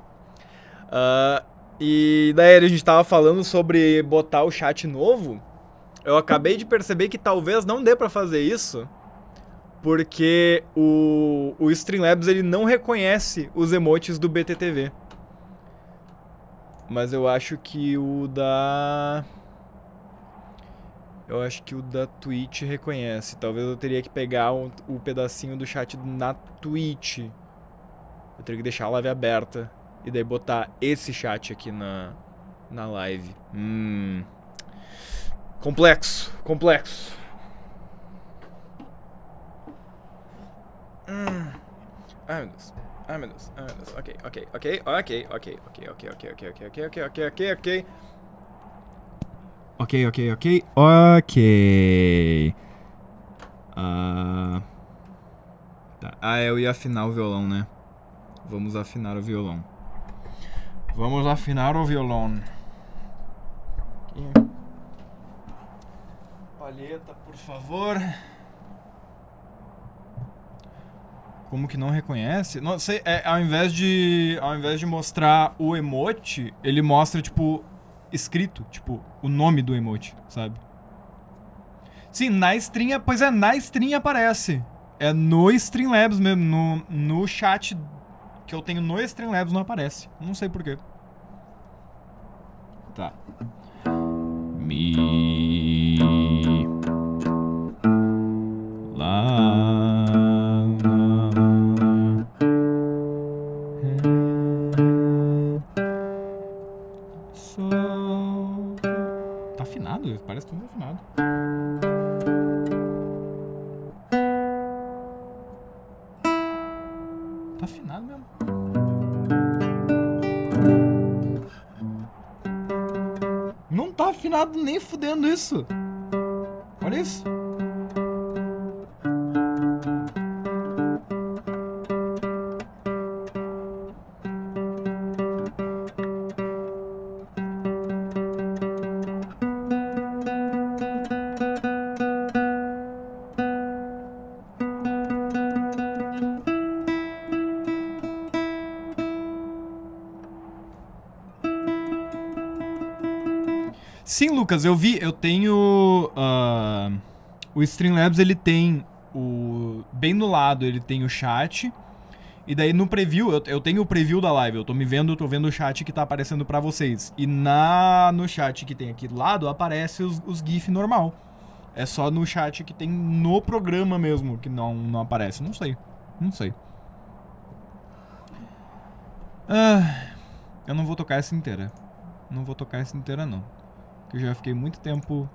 E daí a gente tava falando sobre botar o chat novo. Eu acabei de perceber que talvez não dê pra fazer isso. Porque o Streamlabs ele não reconhece os emotes do BTTV. Mas eu acho que o da... Eu acho que o da Twitch reconhece. Talvez eu teria que pegar o pedacinho do chat na Twitch. Eu teria que deixar a live aberta. E daí botar esse chat aqui na live. Complexo, complexo. Ai meu Deus. Ai meu Deus. Ai meu Deus. Ok. Tá. Eu ia afinar o violão, né? Vamos afinar o violão. Aqui. Palheta, por favor. Como que não reconhece? Não sei, ao invés de mostrar o emote, ele mostra, tipo, escrito, tipo, o nome do emote, sabe? Sim, na stream, pois é, na stream aparece. É no Streamlabs mesmo, no chat que eu tenho no Streamlabs não aparece. Não sei porquê. Tá. Mi... Lá... Sol... Tá afinado? Parece tudo afinado. Tá afinado mesmo. Não tá afinado nem fudendo isso. Olha isso. Sim, Lucas, eu vi, eu tenho... o Streamlabs, ele tem bem no lado, ele tem o chat. E daí no preview, eu tenho o preview da live, eu tô vendo o chat que tá aparecendo pra vocês. E no chat que tem aqui do lado, aparece os GIF normal. É só no chat que tem no programa mesmo que não aparece, não sei. Eu não vou tocar essa inteira. Não vou tocar essa inteira, não. Que eu já fiquei muito tempo...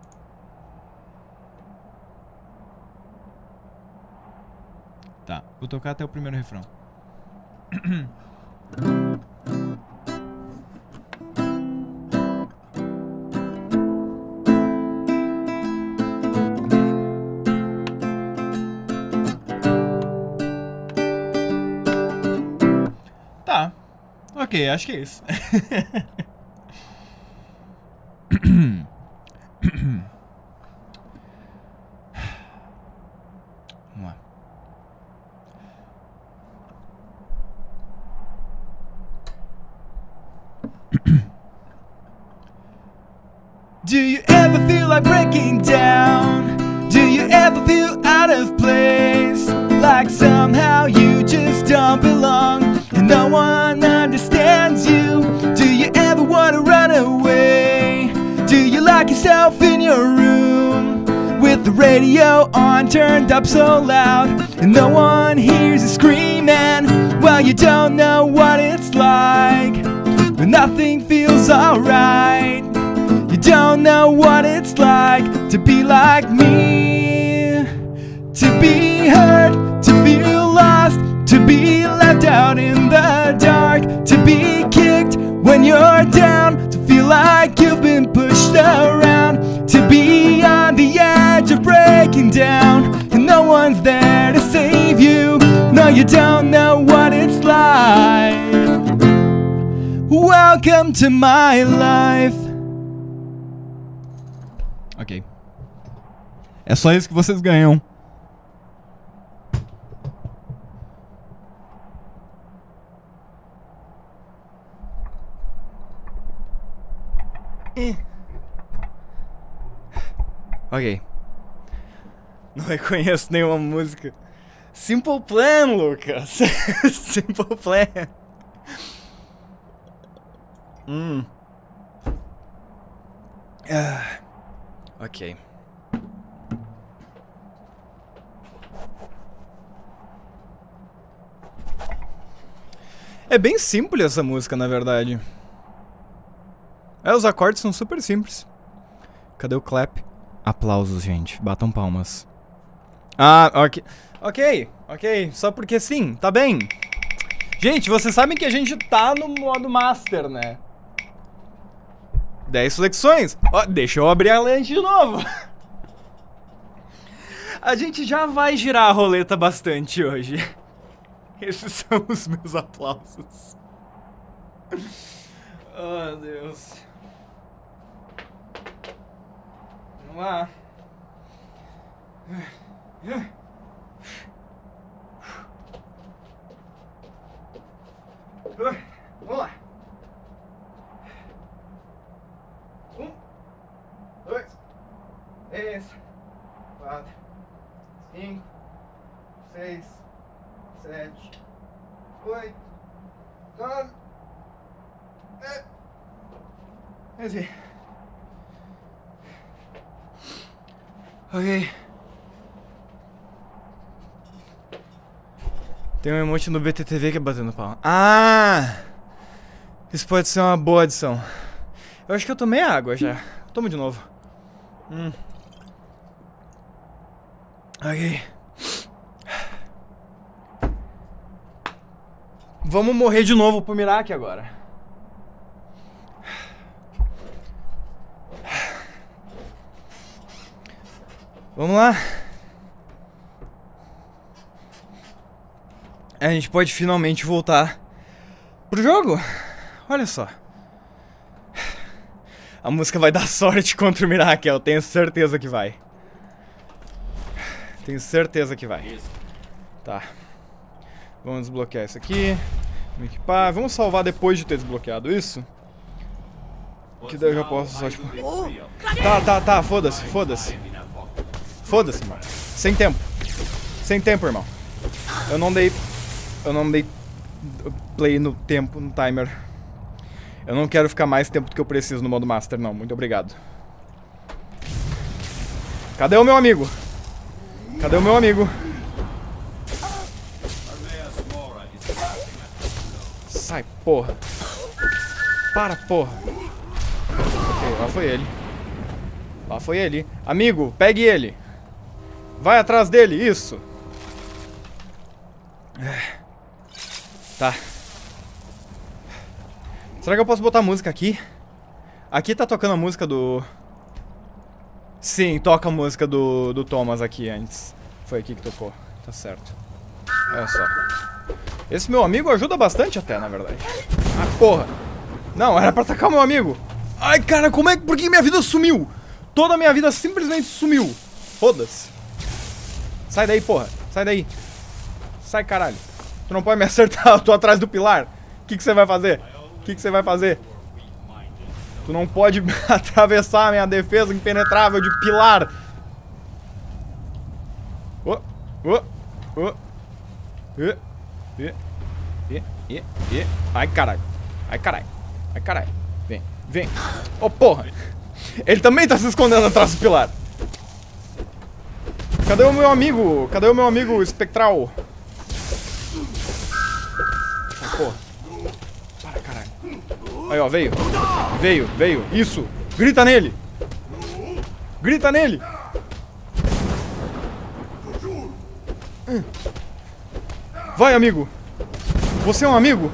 Tá, vou tocar até o primeiro refrão. Tá, ok, acho que é isso. Vamos lá. Do you ever feel like breaking down? Do you ever feel out of place? Like somehow you just don't belong and no one understands you? Do you yourself in your room with the radio on, turned up so loud, and no one hears you screaming. Well, you don't know what it's like when nothing feels alright. You don't know what it's like to be like me, to be hurt, to feel lost, to be left out in the dark, to be kicked when you're down, to feel like you've been pushed around, to be on the edge of breaking down, and no one's there to save you. No, you don't know what it's like. Welcome to my life. Ok. É só isso que vocês ganham. Ok. Não reconheço nenhuma música. Simple Plan, Lucas. Simple Plan. Ok. É bem simples essa música, na verdade. Os acordes são super simples. Cadê o clap? Aplausos, gente. Batam palmas. Ah, ok. Ok. Só porque sim, tá bem. Gente, vocês sabem que a gente tá no modo Master, né? 10 flexões. Ó, deixa eu abrir a lente de novo. A gente já vai girar a roleta bastante hoje. Esses são os meus aplausos. Oh, Deus. Vamos lá. Vamos lá. 1, 2, 3, 4, 5, 6, 7, 8, 9, 10. Ok. Tem um emote no BTTV que é batendo palma. Ah! Isso pode ser uma boa adição. Eu acho que eu tomei água já. Tomo de novo. Ok. Vamos morrer de novo pro Mirac agora. Vamos lá. A gente pode finalmente voltar pro jogo. Olha só. A música vai dar sorte contra o Mirac, eu tenho certeza que vai. Tenho certeza que vai. Tá. Vamos desbloquear isso aqui. Vamos equipar. Vamos salvar depois de ter desbloqueado isso. Que daí eu já posso só, tipo... Tá, foda-se. Foda-se, mano. Sem tempo, irmão. Eu não dei play no tempo, no timer. Eu não quero ficar mais tempo do que eu preciso no modo Master, não. Muito obrigado. Cadê o meu amigo? Sai, porra. Para, porra. Ok, lá foi ele. Amigo, pegue ele. Vai atrás dele, isso. Tá. Será que eu posso botar música aqui? Aqui tá tocando a música do... Sim, toca a música do Thomas aqui antes. Foi aqui que tocou, tá certo. Olha só. Esse meu amigo ajuda bastante até, na verdade. Ah, porra. Não, era pra atacar o meu amigo. Ai, cara, como é que... Por que minha vida sumiu? Toda a minha vida simplesmente sumiu. Foda-se. Sai daí, porra. Sai daí. Sai, caralho. Tu não pode me acertar, eu tô atrás do pilar. O que você vai fazer? Tu não pode atravessar a minha defesa impenetrável de pilar. Ai, caralho. Vem. Oh, porra. Ele também tá se escondendo atrás do pilar. Cadê o meu amigo? Cadê o meu amigo espectral? Ah, porra. Para, caralho. Aí, ó, veio. Veio. Isso. Grita nele. Grita nele. Vai, amigo. Você é um amigo?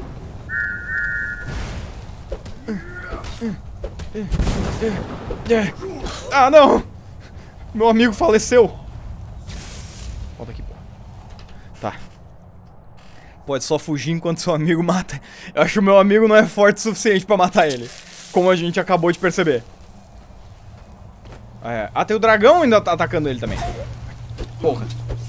Ah, não. Meu amigo faleceu. Volta aqui, pô. Tá. Pode só fugir enquanto seu amigo mata. Eu acho que o meu amigo não é forte o suficiente pra matar ele. Como a gente acabou de perceber. Ah, tem o dragão ainda atacando ele também. Porra.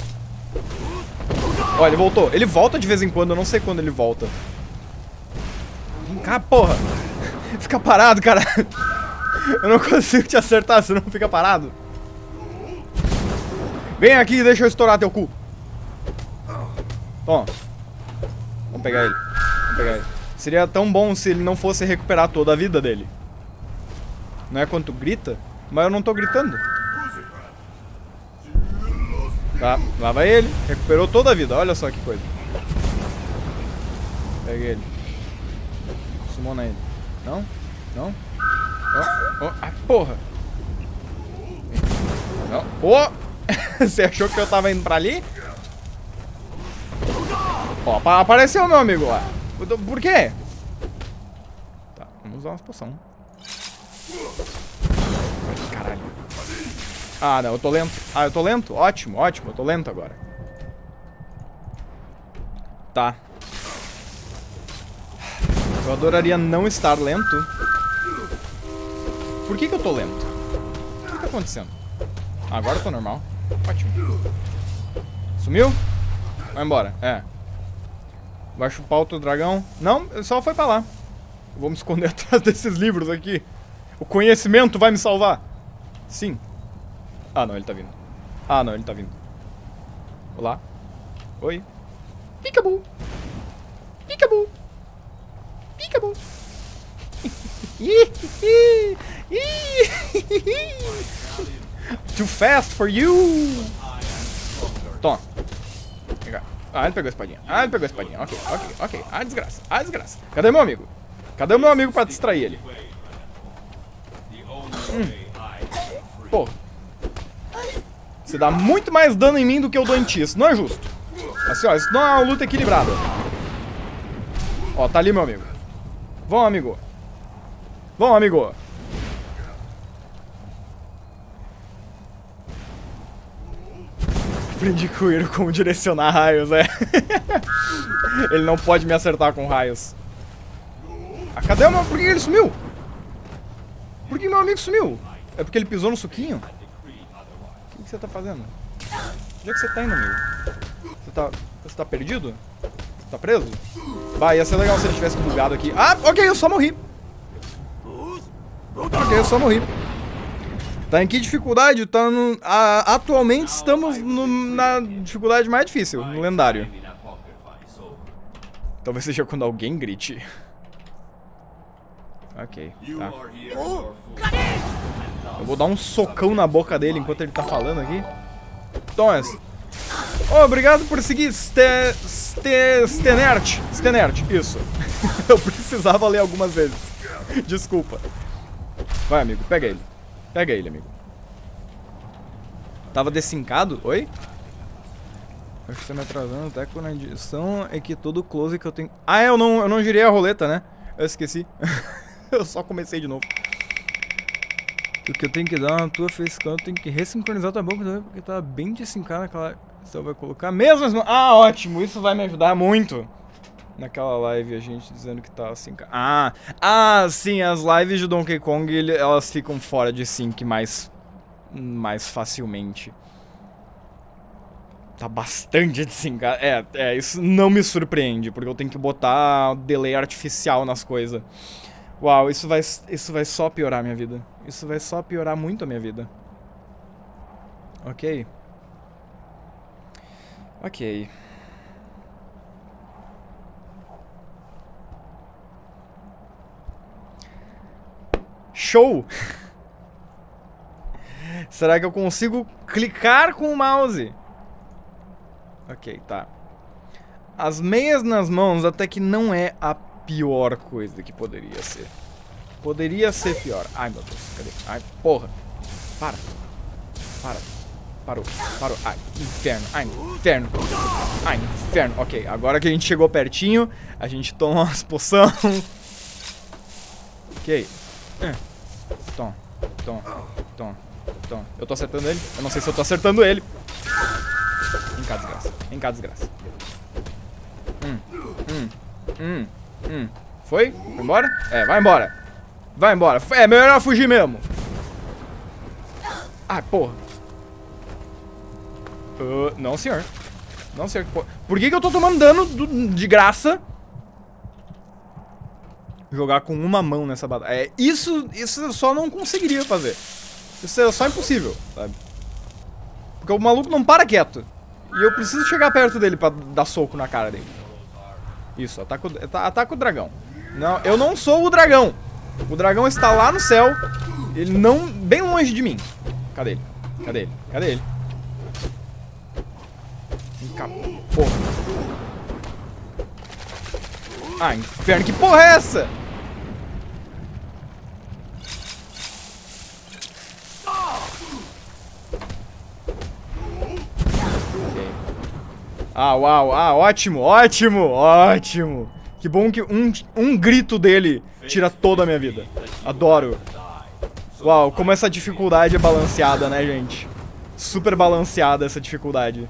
Ó, ele voltou. Ele volta de vez em quando, eu não sei quando ele volta. Vem cá, porra. Fica parado, cara. Eu não consigo te acertar, você não fica parado. Vem aqui e deixa eu estourar teu cu. Toma. Vamos pegar ele. Seria tão bom se ele não fosse recuperar toda a vida dele. Não é quando tu grita? Mas eu não tô gritando. Tá, lá vai ele. Recuperou toda a vida, olha só que coisa. Pega ele. Sumona ele. Não? Ah, porra. Não. Oh! Você achou que eu tava indo pra ali? Ó, apareceu meu amigo lá. Por quê? Tá, vamos usar umas poções. Caralho. Ah, não, eu tô lento. Ah, eu tô lento? Ótimo, eu tô lento agora. Tá. Eu adoraria não estar lento. Por que eu tô lento? O que tá acontecendo? Ah, agora eu tô normal. Ótimo. Sumiu? Vai embora, Vai chupar outro dragão. Não, só foi pra lá. Eu vou me esconder atrás desses livros aqui. O conhecimento vai me salvar. Sim. Ah, não, ele tá vindo. Olá. Oi. Peekaboo. Too fast for you. Toma. Ah, ele pegou a espadinha. Ok. Ah, desgraça. Cadê meu amigo? Pra distrair ele? Porra. Você dá muito mais dano em mim do que eu dou em ti. Isso não é justo. Assim, ó, isso não é uma luta equilibrada. Ó, tá ali meu amigo. Vamos, amigo. Aprendi com o Hiro como direcionar raios, Ele não pode me acertar com raios. Ah, cadê o meu... Por que ele sumiu? Por que meu amigo sumiu? É porque ele pisou no suquinho? O que você tá fazendo? Onde é que você tá indo, amigo? Você tá perdido? Você tá preso? Bah, ia ser legal se ele tivesse bugado aqui. Ah, ok, eu só morri. Tá em que dificuldade? Tá no... atualmente estamos na dificuldade mais difícil, no lendário. Talvez seja quando alguém grite. Ok, tá. Eu vou dar um socão na boca dele enquanto ele tá falando aqui. Toma essa. Oh, obrigado por seguir Stenert, isso. Eu precisava ler algumas vezes. Desculpa. Vai, amigo, pega ele. Amigo. Tava desincado? Oi? Acho que tá me atrasando. Até com a edição é que todo close que eu tenho... Ah, eu não girei a roleta, né? Eu esqueci. Eu só comecei de novo. O que eu tenho que dar na tua facecam, eu tenho que ressincronizar tua boca também, porque tá bem desincado naquela... Você vai colocar mesmo... Ah, ótimo. Isso vai me ajudar muito. Naquela live a gente dizendo que tá assim... Ah, sim, as lives de Donkey Kong, elas ficam fora de sync mais facilmente. Tá bastante desincado. Isso não me surpreende, porque eu tenho que botar delay artificial nas coisas. Uau, isso vai só piorar a minha vida. Isso vai só piorar muito a minha vida. Ok. Show! Será que eu consigo clicar com o mouse? Ok, tá. As meias nas mãos até que não é a pior coisa que poderia ser. Poderia ser pior. Ai, meu Deus, cadê? Ai, porra. Para. Parou. Ai, inferno. Ai, inferno. Ai, inferno. Ok, agora que a gente chegou pertinho, a gente toma umas poções. Ok. Tom. Eu tô acertando ele? Eu não sei se eu tô acertando ele. Vem cá, desgraça. Foi? Foi embora? É, vai embora. É melhor fugir mesmo. Ai, porra. Não, senhor. Por que eu tô tomando dano de graça? Jogar com uma mão nessa batalha. Isso eu só não conseguiria fazer. Isso é só impossível, sabe? Porque o maluco não para quieto. E eu preciso chegar perto dele pra dar soco na cara dele. Isso, ataca o dragão. Não, eu não sou o dragão. O dragão está lá no céu. Ele não... bem longe de mim. Cadê ele? Porra. Ah, inferno, que porra é essa? Ah, uau, ótimo. Que bom que um grito dele tira toda a minha vida. Adoro. Uau, como essa dificuldade é balanceada, né, gente? Super balanceada essa dificuldade.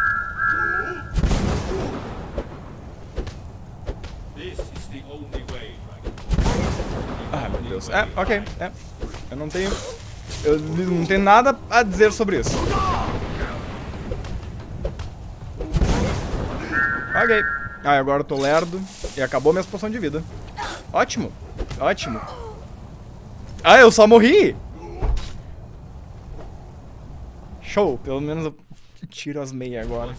Ah, meu Deus. Ok. Eu não tenho nada a dizer sobre isso. Ok. Agora eu tô lerdo. E acabou minha poção de vida. Ótimo. Eu só morri. Show. Pelo menos eu tiro as meias agora.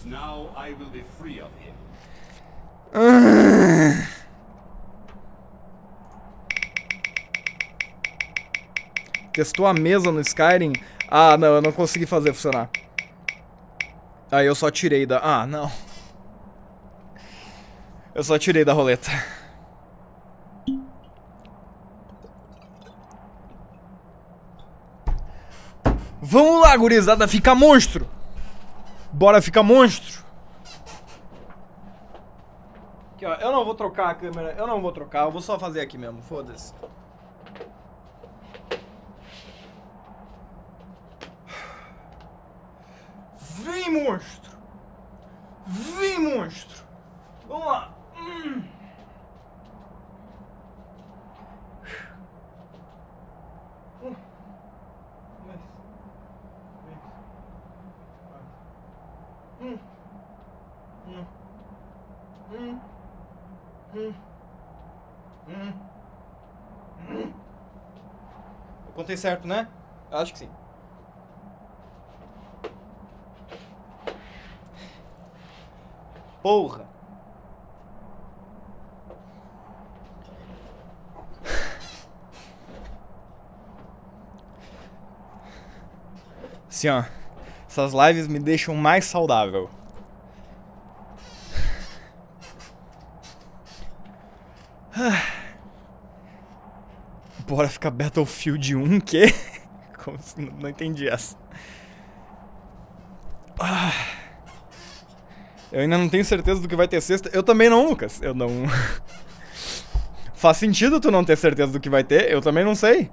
Testou a mesa no Skyrim? Ah, não, eu não consegui fazer funcionar. Aí eu só tirei da... Ah, não. Eu só tirei da roleta. Vamos lá, gurizada, fica monstro. Bora ficar monstro. Aqui, ó, eu não vou trocar a câmera, eu vou só fazer aqui mesmo, foda-se. Vem, monstro. Vamos lá. Eu contei certo, né? Eu acho que sim. Porra. Assim, ó. Essas lives me deixam mais saudável. Bora ficar Battlefield 1, que? Como assim? Não entendi essa. Eu ainda não tenho certeza do que vai ter sexta. Eu também não, Lucas. Eu não... Faz sentido tu não ter certeza do que vai ter. Eu também não sei.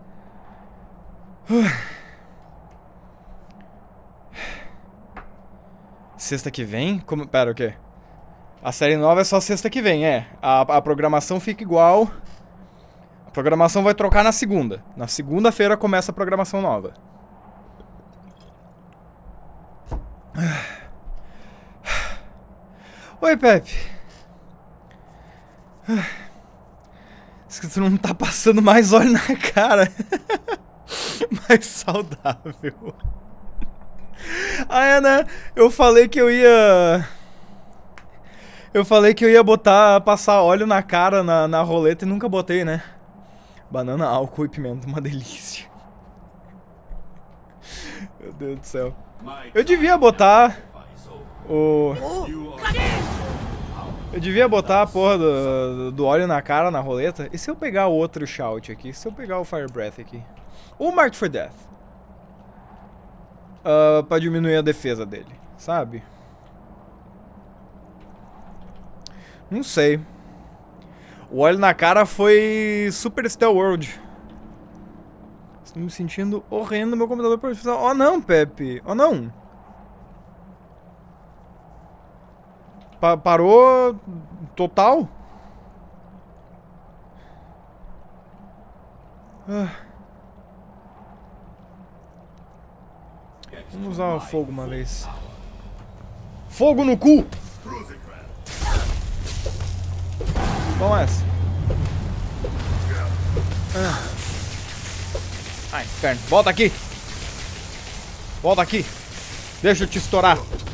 Sexta que vem? Como... Pera, o quê? A série nova é só sexta que vem, é. A programação fica igual. A programação vai trocar na segunda. Na segunda-feira começa a programação nova. Oi, Pepe. Diz que tu não tá passando mais óleo na cara. Mais saudável. Né? Eu falei que eu ia passar óleo na cara na roleta e nunca botei, né? Banana, álcool e pimenta, uma delícia. Meu Deus do céu. Eu devia botar o... Eu devia botar a porra do óleo na cara, na roleta. E se eu pegar outro shout aqui? Se eu pegar o Fire Breath aqui? Ou o Marked for Death? Pra diminuir a defesa dele, sabe? Não sei. O óleo na cara foi Super Steel World. Estou me sentindo horrendo no meu computador profissional. Oh não, Pepe. Oh não. Parou total? Vamos usar o fogo uma vez. Fogo no cu! Toma essa. Ai, inferno. Volta aqui. Volta aqui. Deixa eu te estourar.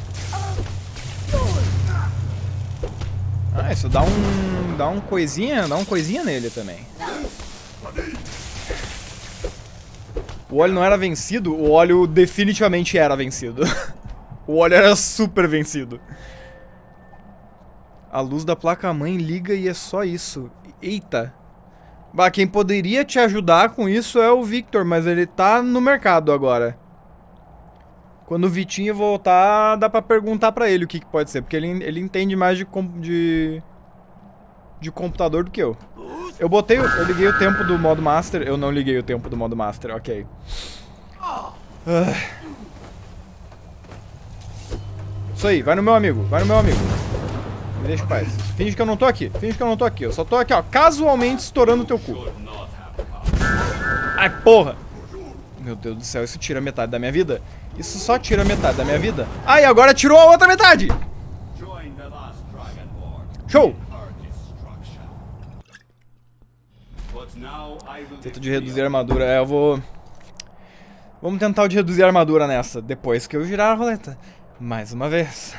Ah, isso dá um coisinha nele também. O óleo não era vencido, o óleo definitivamente era vencido. O óleo era super vencido. A luz da placa-mãe liga e é só isso. Eita. Bah, quem poderia te ajudar com isso é o Victor, mas ele tá no mercado agora. Quando o Vitinho voltar, dá pra perguntar pra ele o que pode ser, porque ele entende mais de computador do que eu. Eu liguei o tempo do modo Master, eu não liguei o tempo do modo Master, ok. Isso aí, vai no meu amigo, vai no meu amigo. Me deixa em paz. Finge que eu não tô aqui, finge que eu não tô aqui. Eu só tô aqui, ó, casualmente estourando o teu cu. Ai, porra! Meu Deus do céu, isso tira metade da minha vida? Isso só tira metade da minha vida? Ai, agora tirou a outra metade! Show! Tento de reduzir a armadura. Eu vou... Vamos tentar o de reduzir a armadura nessa, depois que eu girar a roleta. Mais uma vez.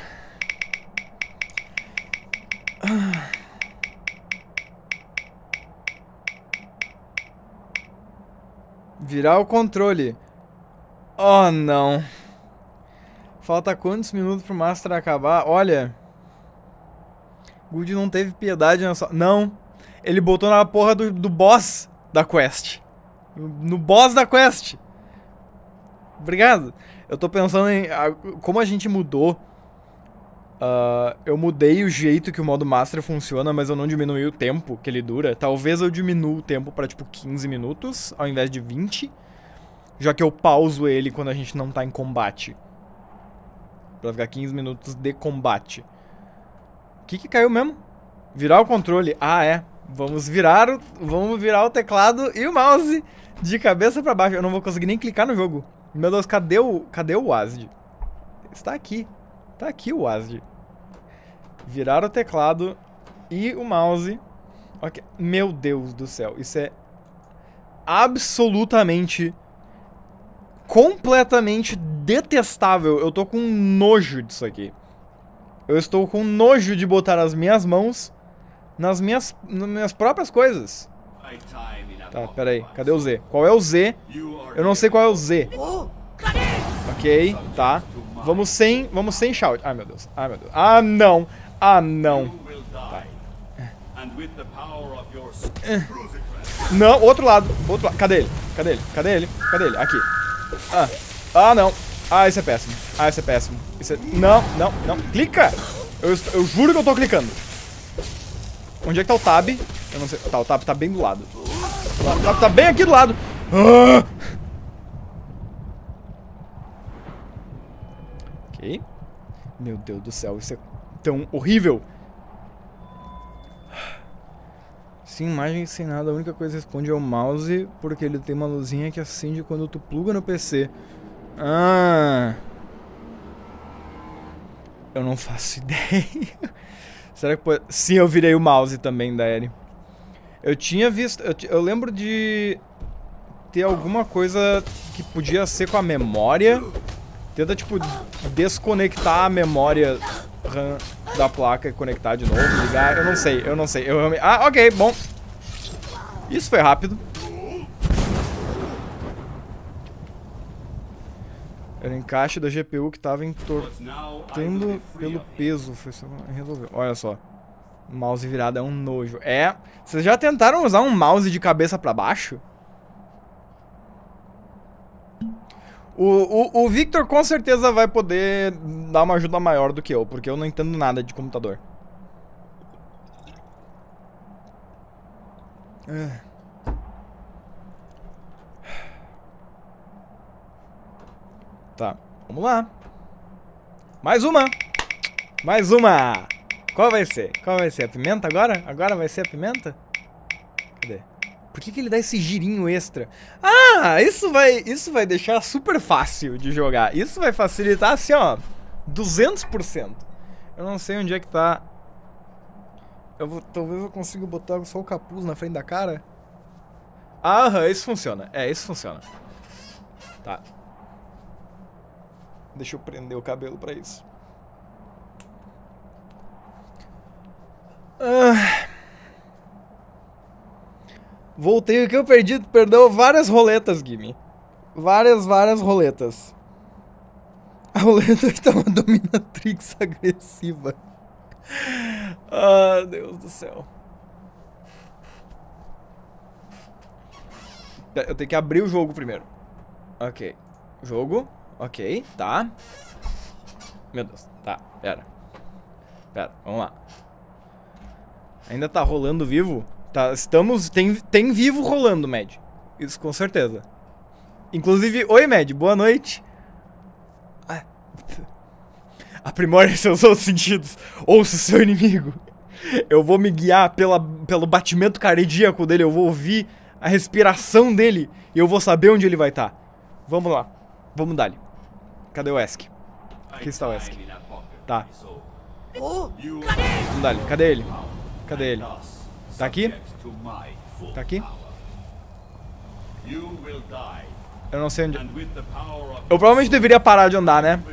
Virar o controle. Oh, não. Falta quantos minutos pro Master acabar? Olha. Good não teve piedade na sua... Não. Ele botou na porra do boss da quest. No boss da quest. Obrigado. Eu tô pensando em... Como a gente mudou... eu mudei o jeito que o modo Master funciona, mas eu não diminui o tempo que ele dura. Talvez eu diminua o tempo pra, tipo, 15 minutos, ao invés de 20. Já que eu pauso ele quando a gente não tá em combate. Pra ficar 15 minutos de combate. O que caiu mesmo? Virar o controle. Ah, é. Vamos virar o teclado e o mouse de cabeça pra baixo. Eu não vou conseguir nem clicar no jogo. Meu Deus, cadê o WASD? Está aqui. Tá aqui o WASD. Virar o teclado e o mouse. Okay. Meu Deus do céu. Isso é absolutamente, completamente detestável. Eu tô com nojo disso aqui. Eu estou com nojo de botar as minhas mãos nas minhas próprias coisas. Tá, pera aí. Cadê o Z? Qual é o Z? Eu não sei qual é o Z. Ok, tá. Vamos sem shout. Ai, meu Deus. Ai, meu Deus. Ah, não. Ah, não. Tá. Não, outro lado. Cadê ele? Cadê ele? Cadê ele? Cadê ele? Aqui. Ah, não. Ah, isso é péssimo. Ah, isso é péssimo. Isso é... Não. Clica! Eu juro que eu tô clicando. Onde é que tá o tab? Eu não sei. Tá, o tab tá bem do lado. O tab tá bem aqui do lado. Ok. Meu Deus do céu, isso é tão horrível. Sem imagem, sem nada, a única coisa que responde é o mouse, porque ele tem uma luzinha que acende quando tu pluga no PC. Eu não faço ideia. Será que pode... Sim, eu virei o mouse também, Daeri. Eu tinha visto... Eu lembro de ter alguma coisa que podia ser com a memória. Tenta, tipo, desconectar a memória RAM da placa e conectar de novo, ligar. Eu não sei. Ah, ok, bom. Isso foi rápido. Era o encaixe da GPU que tava entortando pelo peso. Foi só resolver. Olha só. Mouse virado é um nojo. É. Vocês já tentaram usar um mouse de cabeça pra baixo? O Victor com certeza vai poder dar uma ajuda maior do que eu, porque eu não entendo nada de computador. Tá, vamos lá. Mais uma. Mais uma. Qual vai ser? Qual vai ser? A pimenta agora? Agora vai ser a pimenta? Cadê? Por que ele dá esse girinho extra? Ah, isso vai deixar super fácil de jogar. Isso vai facilitar assim, ó, 200%. Eu não sei onde é que tá. Talvez eu consiga botar só o capuz na frente da cara. Aham, isso funciona. É, isso funciona. Tá. Deixa eu prender o cabelo pra isso. Voltei, o que eu perdi? Perdeu várias roletas, Gimme. Várias roletas. A roleta tá uma dominatrix agressiva. Ah, Deus do céu. Eu tenho que abrir o jogo primeiro. Ok. Jogo. Ok, tá. Meu Deus, tá, pera, vamos lá. Ainda tá rolando vivo? Tá, tem vivo rolando, Mad. Isso com certeza. Inclusive, oi, Mad, boa noite. Aprimore seus outros sentidos. Ouça o seu inimigo. Eu vou me guiar pelo batimento cardíaco dele, eu vou ouvir a respiração dele e eu vou saber onde ele vai estar. Vamos lá, vamos dar-lhe. Cadê o Esk? Aqui está o Esk. Tá. Vamos dar-lhe. Cadê ele? Cadê ele? Tá aqui? Tá aqui? Eu não sei onde... Eu provavelmente deveria parar de andar, né?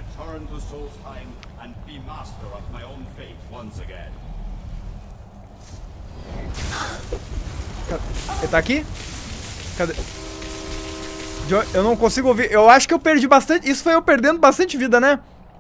Ele tá aqui? Cadê? Eu não consigo ouvir. Eu acho que eu perdi bastante. Isso foi eu perdendo bastante vida, né?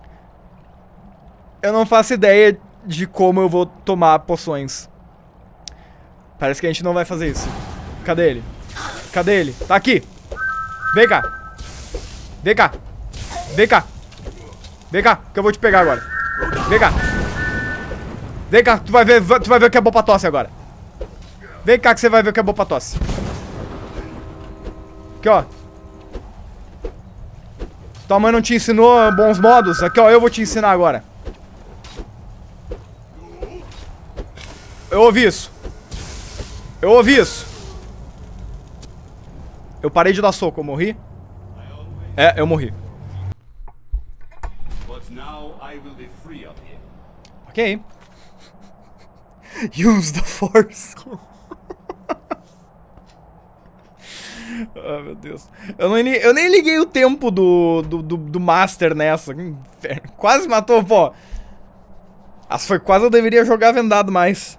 Eu não faço ideia de como eu vou tomar poções. Parece que a gente não vai fazer isso. Cadê ele? Cadê ele? Tá aqui. Vem cá. Vem cá. Vem cá. Vem cá, que eu vou te pegar agora. Vem cá. Vem cá, tu vai ver o que é bom pra tosse agora. Vem cá que você vai ver o que é bom pra tosse. Aqui, ó. Tua mãe não te ensinou bons modos? Aqui, ó, eu vou te ensinar agora. Eu ouvi isso. Eu ouvi isso. Eu parei de dar soco, eu morri? É, eu morri. Ok. Use the force. Ah, meu Deus. Eu nem liguei o tempo do Master nessa. Inferno. Quase matou, pô. Foi quase eu deveria jogar vendado mais.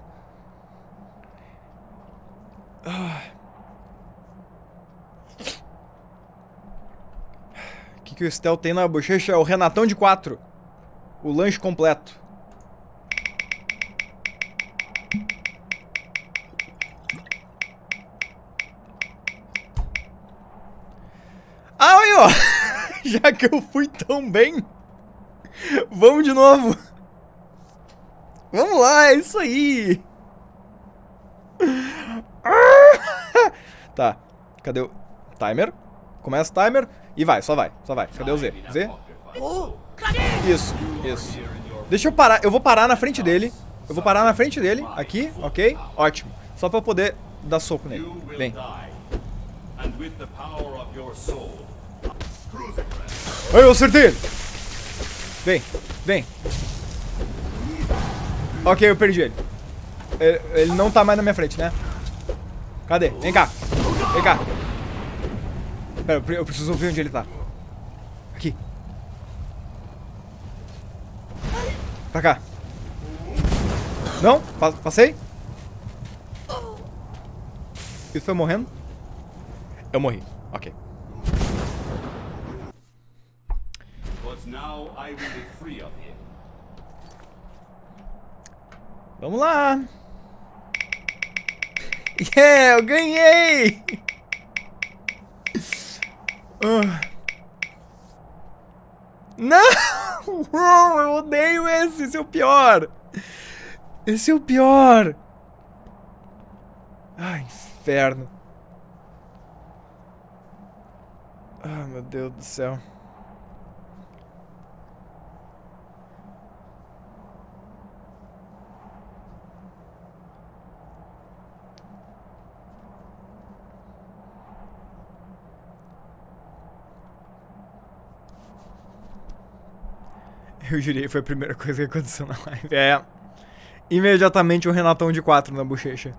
O que o Estel tem na bochecha? É o Renatão de 4. O lanche completo. Ah, aí, ó. Já que eu fui tão bem, vamos de novo. Vamos lá, é isso aí. Tá, cadê o timer? Começa o timer e vai, só vai. Cadê o Z? Z? Isso. Deixa eu parar, eu vou parar na frente dele. Aqui, ok? Ótimo. Só pra eu poder dar soco nele. Vem. Ai, eu acertei ele. Vem. Ok, eu perdi ele. Ele não tá mais na minha frente, né? Cadê? Vem cá. Pera, eu preciso ver onde ele tá. Aqui. Pra cá. Não? Passei? Isso foi morrendo? Eu morri. Ok. Vamos lá. Yeah, eu ganhei! Não! Eu odeio esse! Esse é o pior! Esse é o pior! Ai, inferno! Ah, meu Deus do céu! Eu jurei que foi a primeira coisa que aconteceu na live. É. Imediatamente um Renatão de 4 na bochecha.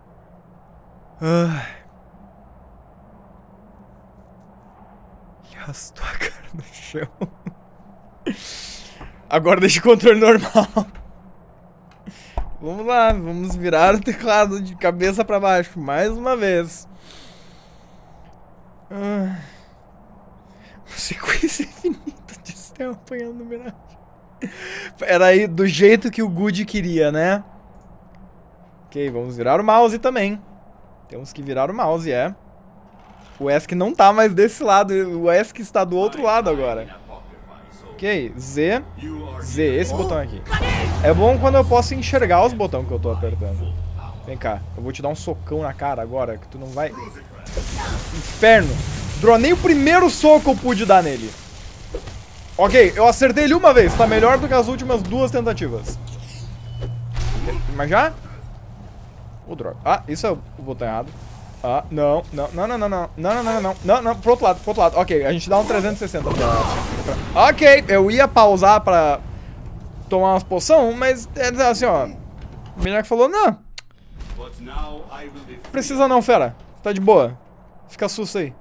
Ele arrastou a cara no chão. Agora deixa o controle normal. Vamos lá, vamos virar o teclado de cabeça pra baixo. Mais uma vez. Uma sequência infinita de Stell apanhando no Mirage. Era aí do jeito que o Good queria, né? Ok, vamos virar o mouse também. Temos que virar o mouse, é. O ESC não tá mais desse lado, o ESC está do outro lado agora. Ok, Z. Z, esse botão aqui. É bom quando eu posso enxergar os botões que eu tô apertando. Vem cá, eu vou te dar um socão na cara agora, que tu não vai... Inferno! Nem o primeiro soco eu pude dar nele. Ok, eu acertei ele uma vez, tá melhor do que as últimas 2 tentativas. Mas já? Oh, droga. Ah, isso é o botão errado. Ah, não, pro outro lado. Ok, a gente dá um 360 Ok, eu ia pausar pra tomar umas poção, mas é assim, ó. O menino que falou, não. Precisa não, fera. Tá de boa. Fica susto aí.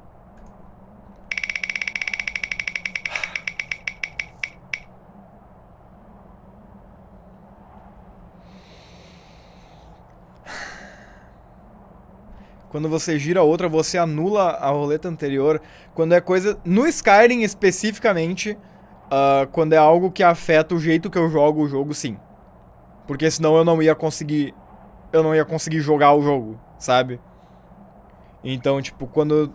Quando você gira outra, você anula a roleta anterior. Quando é coisa... No Skyrim, especificamente, quando é algo que afeta o jeito que eu jogo o jogo, sim. Porque senão eu não ia conseguir... Eu não ia conseguir jogar o jogo, sabe? Então, tipo, quando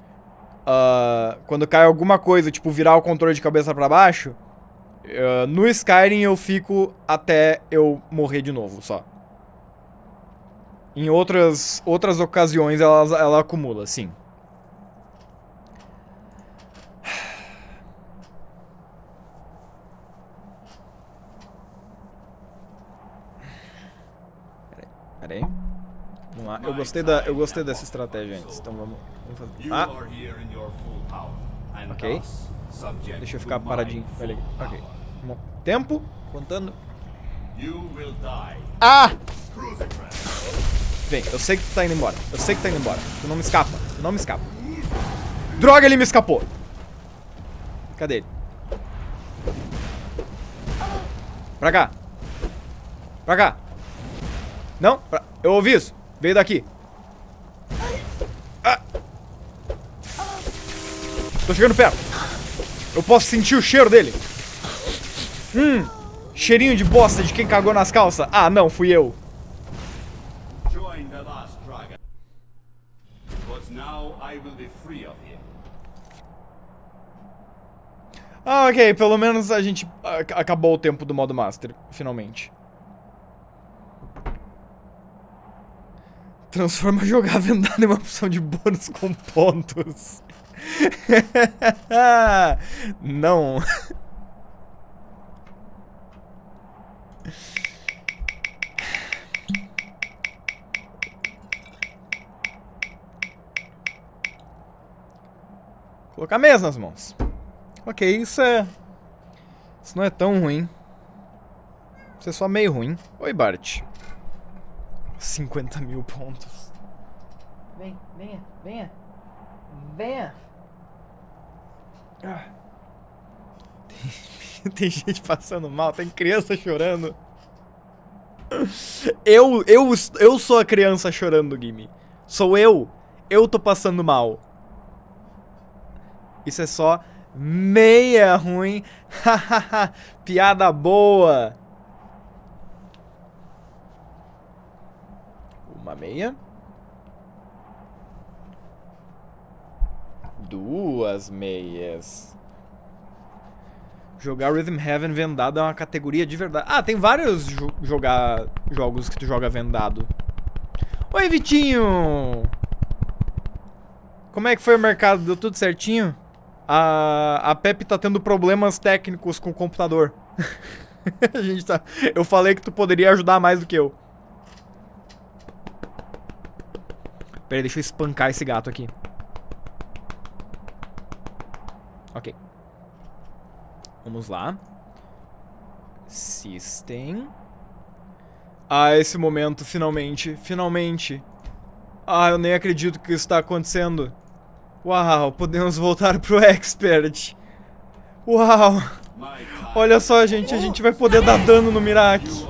cai alguma coisa, tipo, virar o controle de cabeça pra baixo, no Skyrim eu fico até eu morrer de novo, só. Em outras ocasiões ela acumula, sim. Peraí. Vamos lá. Eu gostei dessa estratégia antes. Então vamos fazer. Ah! Ok. Deixa eu ficar paradinho. Ok. Tempo. Contando. Ah! Vem, eu sei que tu tá indo embora. Tu não me escapa. Droga, ele me escapou. Cadê ele? Pra cá. Não? Eu ouvi isso. Veio daqui. Ah. Tô chegando perto. Eu posso sentir o cheiro dele. Cheirinho de bosta de quem cagou nas calças. Ah, não, fui eu. Ah, ok, pelo menos a gente acabou o tempo do modo Master, finalmente. Transforma jogar vendado em uma opção de bônus com pontos. Não. Colocar mesa nas mãos. Ok, isso não é tão ruim. Isso é só meio ruim. Oi, Bart. 50 mil pontos. Venha. Tem gente passando mal, tem criança chorando. Eu sou a criança chorando, Gimme. Sou eu. Eu tô passando mal. Isso é só Meia ruim. Piada boa. Uma meia. Duas meias. Jogar Rhythm Heaven vendado é uma categoria de verdade. Ah, tem vários jogos que tu joga vendado. Oi, Vitinho! Como é que foi o mercado? Deu tudo certinho? A Pepe tá tendo problemas técnicos com o computador. A gente tá... Eu falei que tu poderia ajudar mais do que eu. Pera aí, deixa eu espancar esse gato aqui. Ok. Vamos lá. System. Ah, esse momento, finalmente. Finalmente. Ah, eu nem acredito que isso está acontecendo. Uau, podemos voltar pro Expert. Uau. Olha só, gente, a gente vai poder dar dano no Miraak.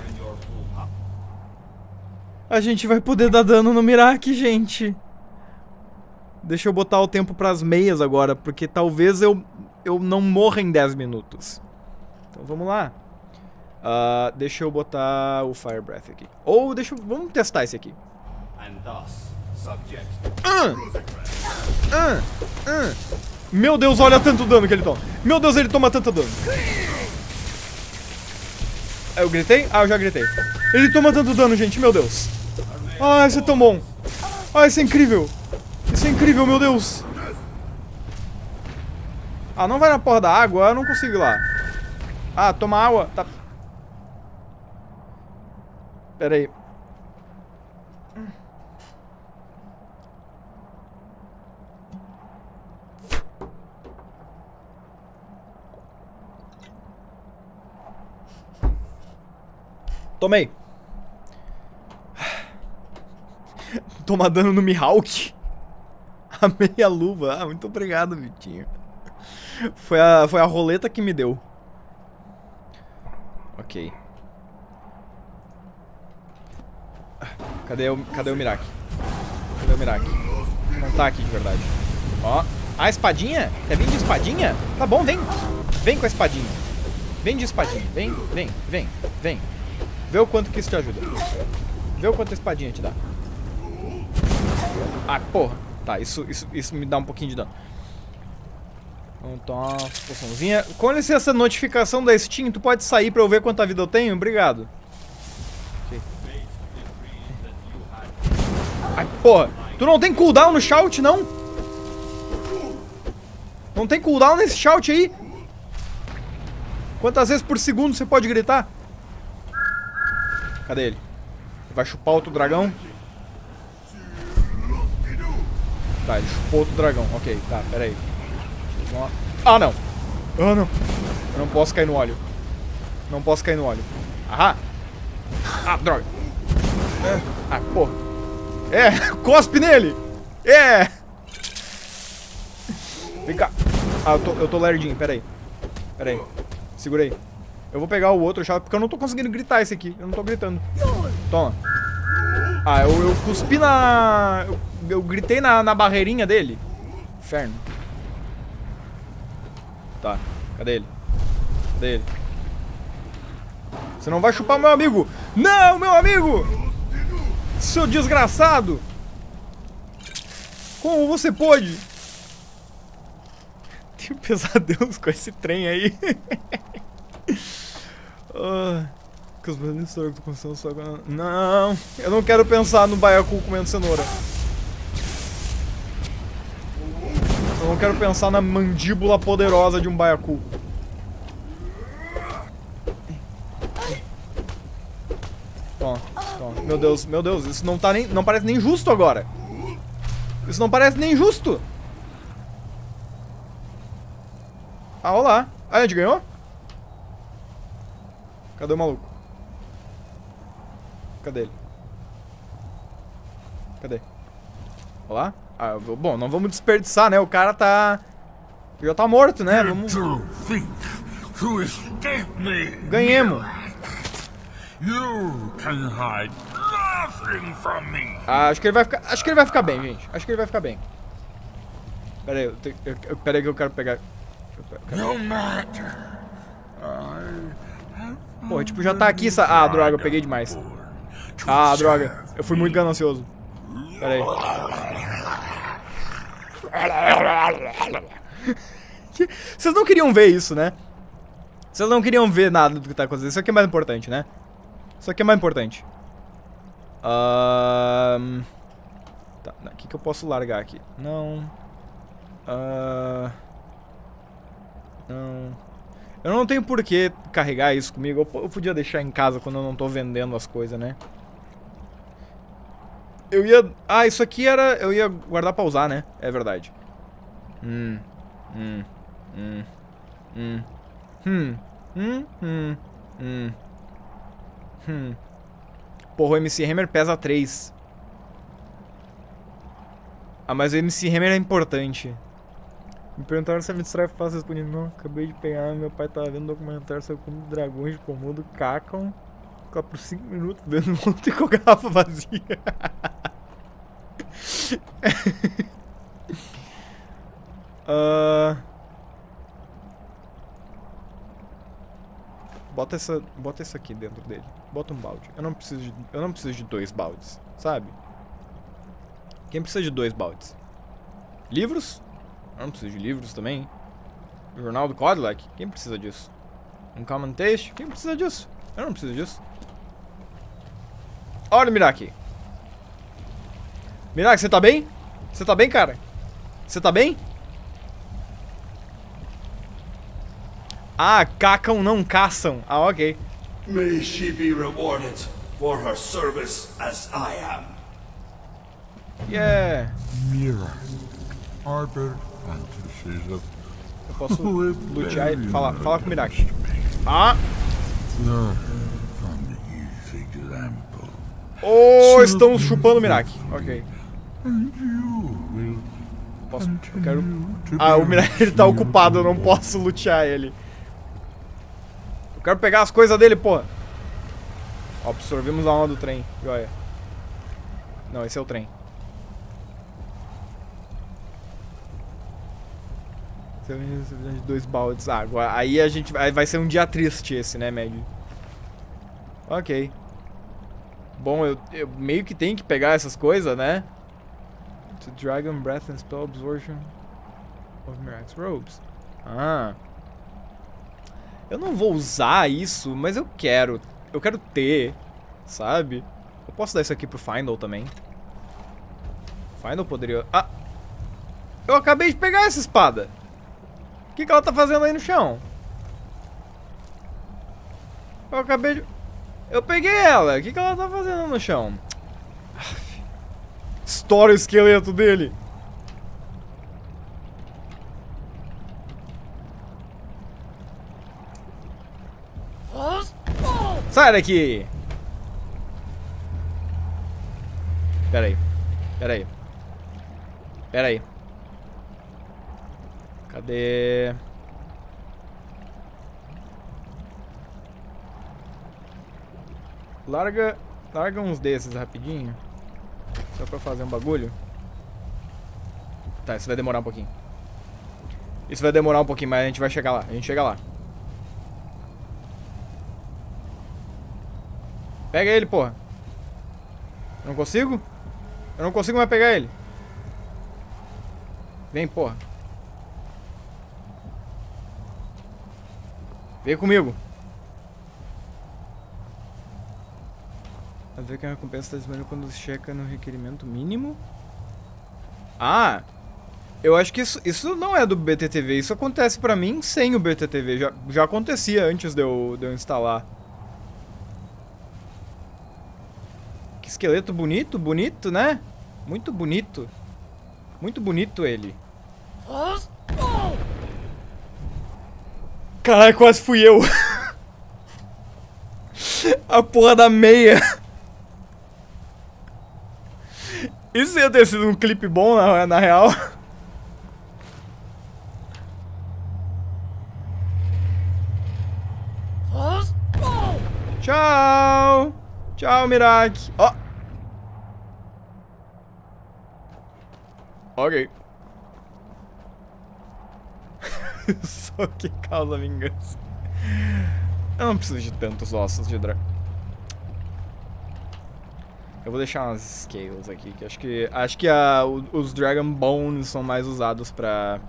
A gente vai poder dar dano no Miraak, gente. Deixa eu botar o tempo pras meias agora, porque talvez eu não morra em 10 minutos. Então vamos lá. Deixa eu botar o Fire Breath aqui. Ou vamos testar esse aqui. Meu Deus, olha tanto dano que ele toma. Meu Deus, ele toma tanto dano. Eu gritei? Ah, eu já gritei. Ele toma tanto dano, gente, meu Deus. Ah, esse é tão bom. Ah, esse é incrível. Isso é incrível, meu Deus. Ah, não vai na porra da água? Eu não consigo ir lá. Ah, toma água. Tá. Pera aí. Tomei. Toma dano no Mihawk. A meia luva. Ah, muito obrigado, Vitinho. Foi a roleta que me deu. Ok. Cadê o Miraak? Cadê o Miraak? Não tá aqui de verdade. Ó. Ah, espadinha? Quer vir de espadinha? Tá bom, vem. Vem com a espadinha. Vem de espadinha. Vem. Vê o quanto que isso te ajuda. Vê o quanto a espadinha te dá. Ah, porra. Tá, isso me dá um pouquinho de dano. Vamos tomar uma poçãozinha. Com licença, notificação da Steam, tu pode sair pra eu ver quanta vida eu tenho? Obrigado. Okay. Ai, porra. Tu não tem cooldown no shout, não? Não tem cooldown nesse shout aí? Quantas vezes por segundo você pode gritar? Cadê ele? Vai chupar outro dragão? Tá, ele chupou outro dragão. Ok, tá, pera aí. Ah, não. Ah, não. Eu não posso cair no óleo. Não posso cair no óleo. Ahá. Ah, droga. Ah, porra. Cospe nele. Vem cá. Ah, eu tô lerdinho, pera aí. Segura aí. Eu vou pegar o outro chave, porque eu não tô conseguindo gritar esse aqui. Eu não tô gritando. Toma. Ah, eu cuspi na... Eu gritei na barreirinha dele. Inferno. Tá, cadê ele? Você não vai chupar meu amigo. Não, meu amigo! Seu desgraçado! Como você pode? Tenho pesadelos com esse trem aí. Que os meus históricos estão só... Não, eu não quero pensar no baiacu comendo cenoura. Eu não quero pensar na mandíbula poderosa de um baiacu. Toma. Meu Deus, isso não parece nem justo agora. Isso não parece nem justo. Ah, olá. Ah, a gente ganhou? Cadê o maluco? Cadê ele? Cadê? Olá? Ah, bom, não vamos desperdiçar, né? O cara tá... já tá morto, né? Vamos... Ganhemos. Ah, acho que ele vai ficar bem, gente. Acho que ele vai ficar bem. Pera aí, que eu quero pegar... Pô, tipo, já tá aqui essa... Ah, droga, eu peguei demais. Ah, droga. Eu fui muito ganancioso. Pera aí. Vocês não queriam ver isso, né? Vocês não queriam ver nada do que tá acontecendo. Isso aqui é mais importante, né? Isso aqui é mais importante. Tá, o que eu posso largar aqui? Não. Não. Eu não tenho por que carregar isso comigo. Eu podia deixar em casa quando eu não tô vendendo as coisas, né? Eu ia... Ah, isso aqui era... Eu ia guardar pra usar, né? É verdade. Porra, o MC Hammer pesa 3. Ah, mas o MC Hammer é importante. Me perguntaram se a Midstripe fácil, respondi, não, acabei de pegar, meu pai tava vendo um documentário sobre como dragões de Komodo cacam. Ficar por 5 minutos vendo um monte com a garrafa vazia. Bota isso aqui dentro dele. Bota um balde. Eu não preciso de 2 baldes, sabe? Quem precisa de 2 baldes? Livros? Eu não preciso de livros também. O Jornal do Cadillac? Quem precisa disso? Um Common Taste? Quem precisa disso? Eu não preciso disso. Olha o Miraki. Miraki, você tá bem? Você tá bem, cara? Você tá bem? Ah, cacam não caçam. Ah, ok. May she be rewarded for her service as I am. Yeah. Mira, Arbor fantasies of Eu posso lutear e fala com o Miraki. Ah! learn from his example. Oh, estão chupando o Miraki. Ok. And you will Posso, eu quero... to Ah, be o Miraki ele tá ocupado, eu não posso lutear ele. Eu quero pegar as coisas dele, porra. Ó, absorvemos a alma do trem. Joia. Não, esse é o trem. 2 baldes. Ah, agora, aí a gente vai ser um dia triste esse, né, Meg? Ok. Bom, eu meio que tenho que pegar essas coisas, né? To Dragon Breath and Spell Absorption of Mirax Robes. Ah. Eu não vou usar isso, mas eu quero. Eu quero ter, sabe? Eu posso dar isso aqui pro Final também. Final poderia... Ah! Eu acabei de pegar essa espada. O que ela tá fazendo aí no chão? Eu acabei de... Eu peguei ela. O que ela tá fazendo no chão? Estoura o esqueleto dele. Sai daqui. Pera aí. Pera aí. Pera aí. Cadê? Larga uns desses rapidinho. Só pra fazer um bagulho. Tá, isso vai demorar um pouquinho. Isso vai demorar um pouquinho, mas a gente vai chegar lá. A gente chega lá. Pega ele, porra. Eu não consigo? Eu não consigo mais pegar ele. Vem, porra. Vem comigo. A ver que a recompensa está disponível quando checa no requerimento mínimo. Ah! Eu acho que isso não é do BTTV. Isso acontece pra mim sem o BTTV. Já acontecia antes de eu instalar. Que esqueleto bonito, bonito, né? Muito bonito. Muito bonito ele. Caralho, quase fui eu. A porra da meia. Isso ia ter sido um clipe bom, na real. Tchau. Tchau, Miraki. Ó. Ok. Só que causa vingança. Eu não preciso de tantos ossos de dragão. Eu vou deixar umas scales aqui, que acho que os Dragon Bones são mais usados pra...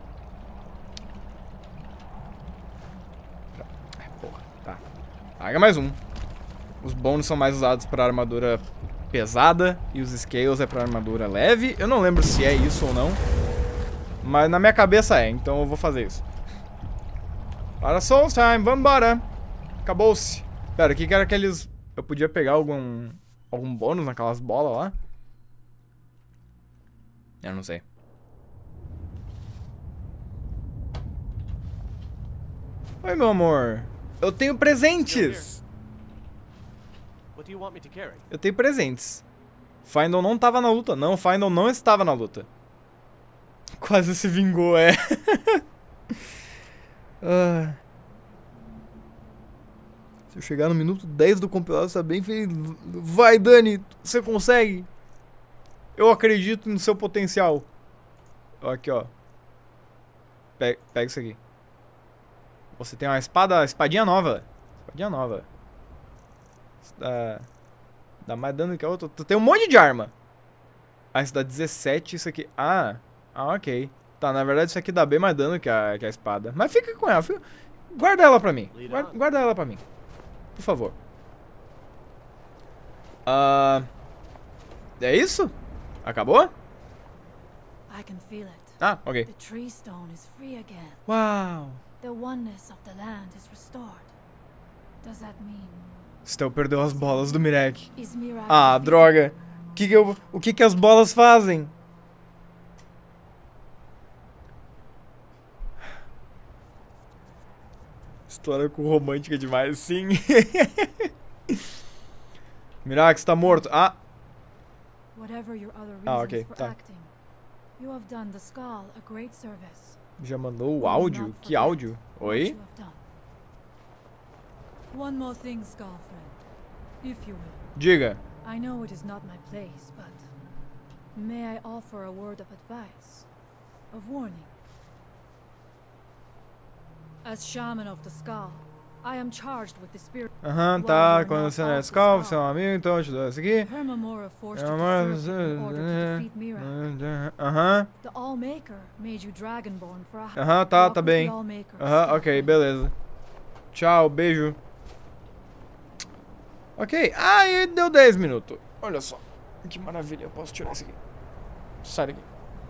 Porra, tá. Paga mais um. Os Bones são mais usados pra armadura pesada e os Scales é pra armadura leve. Eu não lembro se é isso ou não, mas na minha cabeça é, então eu vou fazer isso. Para Souls Time, vambora. Acabou-se. Pera, o que era aqueles... Eu podia pegar algum bônus naquelas bolas lá? Eu não sei. Oi, meu amor. Eu tenho presentes. Eu tenho presentes. Findle não tava na luta. Não, Findle não estava na luta. Quase se vingou, é. Se eu chegar no minuto 10 do compilado, você tá bem feliz. Vai, Dani, você consegue. Eu acredito no seu potencial. Aqui, ó. Pega isso aqui. Você tem uma espadinha nova. Espadinha nova. Dá mais dano que a outra. Tu tem um monte de arma. Ah, isso dá 17, isso aqui... Ah, ok. Tá, na verdade isso aqui dá bem mais dano que a espada. Mas fica com ela. Guarda ela pra mim. Guarda ela pra mim. Por favor. É isso? Acabou? Ah, ok. Uau. Estel perdeu as bolas do Miraak. Ah, droga. O que as bolas fazem? História com romântica demais, sim. Miraak está morto. Ah. Ok, tá. Já mandou o áudio? Que áudio? Oi? Diga. I know it is not my place, but may I offer a word of advice, of warning? As shaman of the Skull, I am charged with the spirit. Tá, quando você não é Skull, você é um amigo, então eu te dou isso aqui. Hermamora forced you to serve in order to defeat Miraak. The Allmaker made you Dragonborn for a tá bem. Ok, beleza. Tchau, beijo. Ok, e deu 10 minutos. Olha só, que maravilha, eu posso tirar isso aqui. Sai daqui.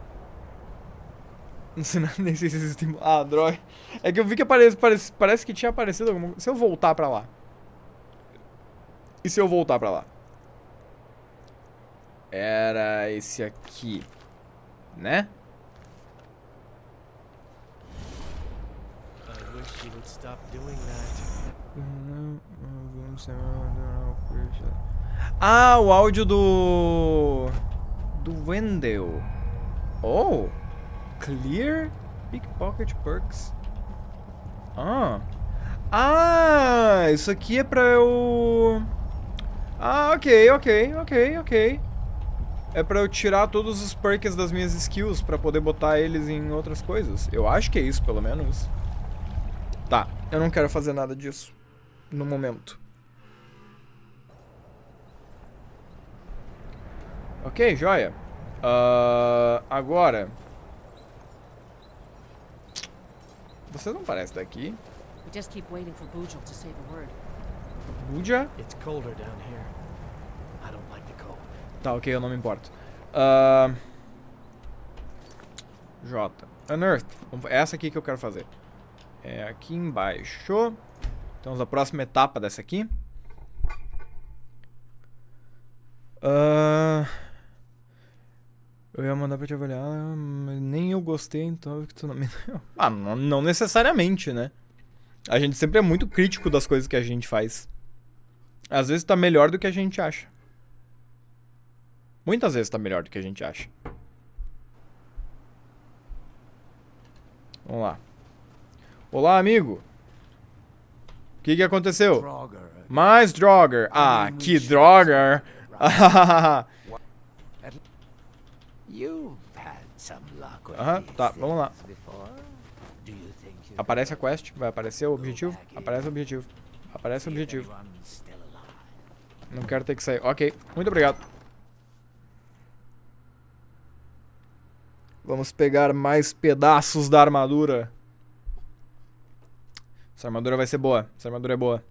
Não sei, nem sei se existe... Ah, droga. É que eu vi que parece que tinha aparecido alguma coisa. Se eu voltar pra lá. E se eu voltar pra lá? Era esse aqui, né? I wish you would stop doing that. Ah, o áudio do Wendell. Oh, clear pickpocket perks. Isso aqui é pra eu... ok. É pra eu tirar todos os perks das minhas skills pra poder botar eles em outras coisas. Eu acho que é isso, pelo menos. Tá, eu não quero fazer nada disso no momento. Ok, joia. Agora... Você não parece daqui. Buja? Tá, ok, eu não me importo. J. Unearth. É essa aqui que eu quero fazer. É aqui embaixo. Temos a próxima etapa dessa aqui. Eu ia mandar pra te avaliar, mas nem eu gostei, então que tu não me... não necessariamente, né? A gente sempre é muito crítico das coisas que a gente faz. Às vezes tá melhor do que a gente acha. Muitas vezes tá melhor do que a gente acha. Vamos lá. Olá, amigo. O que aconteceu? Mais Draugr. Ah, que Draugr. Tá, vamos lá. Aparece a quest, vai aparecer o objetivo. Aparece o objetivo. Aparece o objetivo. Não quero ter que sair. Ok, muito obrigado. Vamos pegar mais pedaços da armadura. Essa armadura vai ser boa. Essa armadura é boa.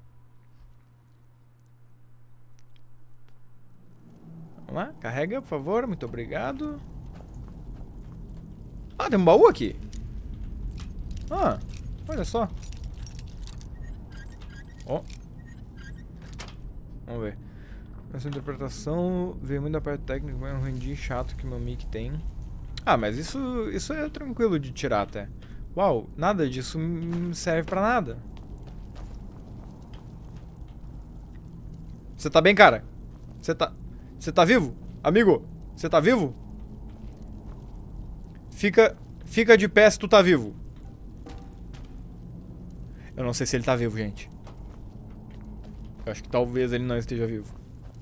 Vamos lá, carrega, por favor. Muito obrigado. Ah, tem um baú aqui. Ah, olha só. Ó. Vamos ver. Essa interpretação veio muito da parte técnica, mas é um rendinho chato que meu mic tem. Ah, mas isso é tranquilo de tirar até. Uau, nada disso serve pra nada. Você tá bem, cara? Você tá vivo? Amigo, você tá vivo? Fica de pé se tu tá vivo. Eu não sei se ele tá vivo, gente. Eu acho que talvez ele não esteja vivo.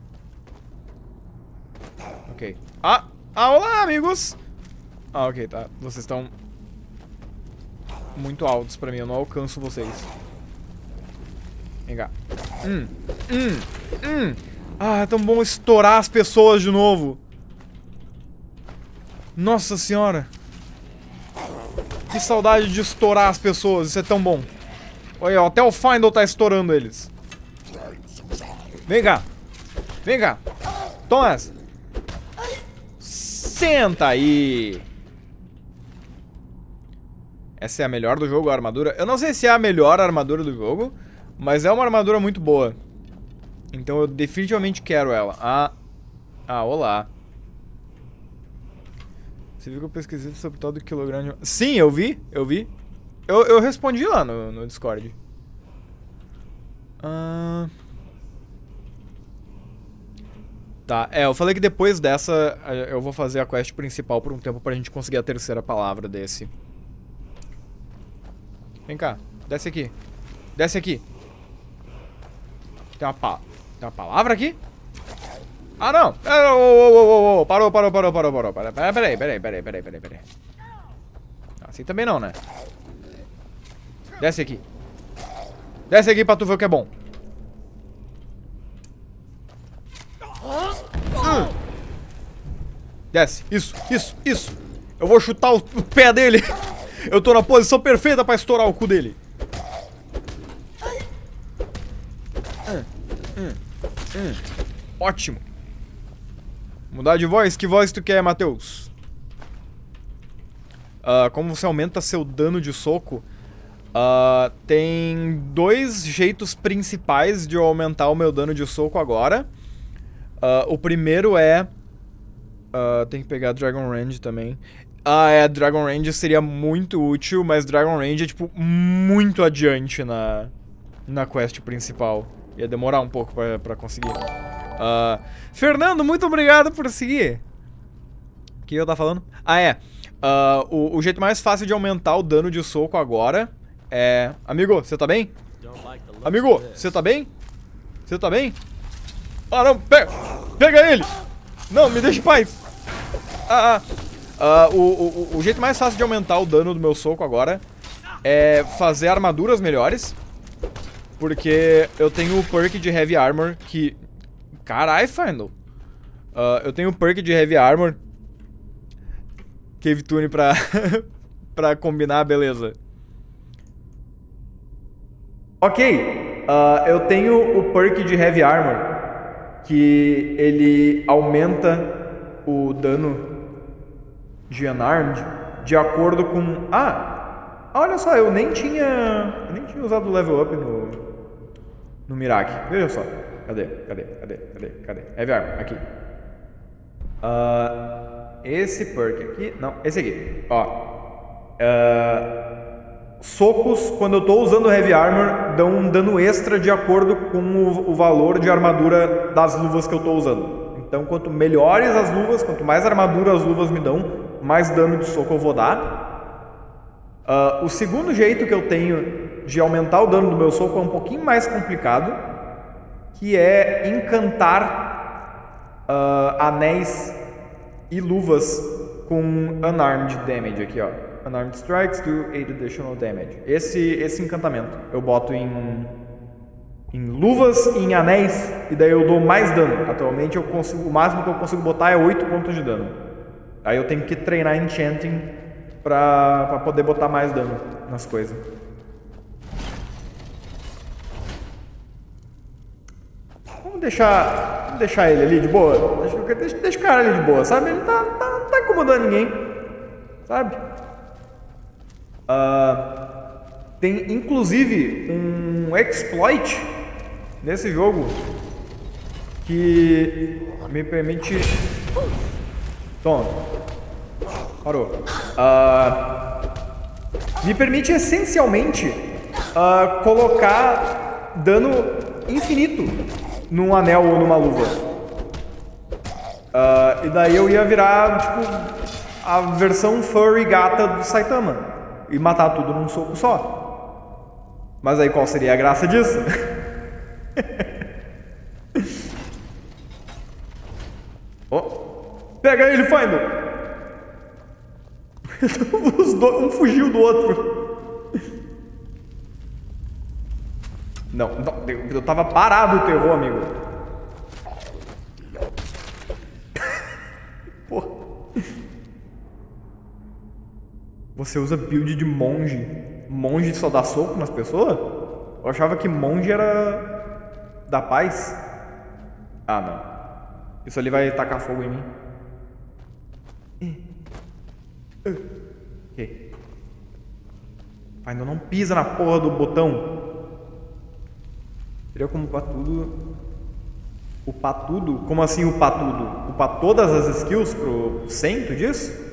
Ok. Ah, olá, amigos! Ah, ok, tá. Vocês estão muito altos pra mim, eu não alcanço vocês. Vem cá. Ah, é tão bom estourar as pessoas de novo. Nossa senhora. Que saudade de estourar as pessoas, isso é tão bom. Olha, até o Findle tá estourando eles. Vem cá. Vem cá. Toma essa. Senta aí. Essa é a melhor do jogo, a armadura. Eu não sei se é a melhor armadura do jogo, mas é uma armadura muito boa. Então eu definitivamente quero ela. Ah, olá. Você viu que eu pesquisei sobre tal do quilograma de... Sim, eu vi. Eu respondi lá no Discord. Tá, eu falei que depois dessa eu vou fazer a quest principal por um tempo pra gente conseguir a terceira palavra desse. Vem cá, desce aqui. Desce aqui. Tem uma palavra aqui? Ah, não! Parou. Peraí. Assim também não, né? Desce aqui. Desce aqui pra tu ver o que é bom. Desce. Isso. Eu vou chutar o pé dele. Eu tô na posição perfeita pra estourar o cu dele. Ótimo. Mudar de voz? Que voz tu quer, Matheus? Como você aumenta seu dano de soco, tem dois jeitos principais de eu aumentar o meu dano de soco agora. O primeiro é... tem que pegar Dragon Range também. Dragon Range seria muito útil, mas Dragon Range é, tipo, muito adiante na quest principal. Ia demorar um pouco pra conseguir. Fernando, muito obrigado por seguir. O que eu tava falando? O jeito mais fácil de aumentar o dano de soco agora é... Amigo, você tá bem? Amigo, você tá bem? Você tá bem? Ah, não, pega ele! Não, me deixa em paz! O jeito mais fácil de aumentar o dano do meu soco agora é fazer armaduras melhores. Porque eu tenho o perk de Heavy Armor que... Carai, Findle! Eu tenho o perk de Heavy Armor Cave Tune pra... pra combinar, beleza. Ok, eu tenho o perk de Heavy Armor que ele aumenta o dano de Unarmed de acordo com... olha só, eu nem tinha usado o level up no Mirac. Veja só. Cadê? Heavy Armor, aqui. Esse perk aqui... Não, esse aqui. Socos, quando eu tô usando Heavy Armor, dão um dano extra de acordo com o valor de armadura das luvas que eu tô usando. Então, quanto melhores as luvas, quanto mais armadura as luvas me dão, mais dano de soco eu vou dar. O segundo jeito que eu tenho de aumentar o dano do meu soco é um pouquinho mais complicado, que é encantar anéis e luvas com Unarmed Damage aqui, ó. Unarmed strikes do 8 additional damage. Esse encantamento eu boto em luvas e em anéis, e daí eu dou mais dano. Atualmente o máximo que eu consigo botar é 8 pontos de dano. Aí eu tenho que treinar Enchanting pra poder botar mais dano nas coisas. Vamos deixar ele ali de boa. Deixa o cara ali de boa, sabe? Ele não tá incomodando ninguém, sabe? Tem inclusive um exploit nesse jogo que me permite... Toma. Parou. Me permite essencialmente colocar dano infinito num anel ou numa luva. E daí eu ia virar, tipo, a versão furry gata do Saitama e matar tudo num soco só. Mas aí qual seria a graça disso? Pega ele, Final! Um fugiu do outro. Não, eu tava parado o terror, amigo. Porra. Você usa build de monge? Monge só dá soco nas pessoas? Eu achava que monge era da paz. Ah, não. Isso ali vai tacar fogo em mim. Ok. Ainda não pisa na porra do botão. Seria como upar tudo. Upar tudo? Como assim upar tudo? Upar todas as skills pro 100, tu diz?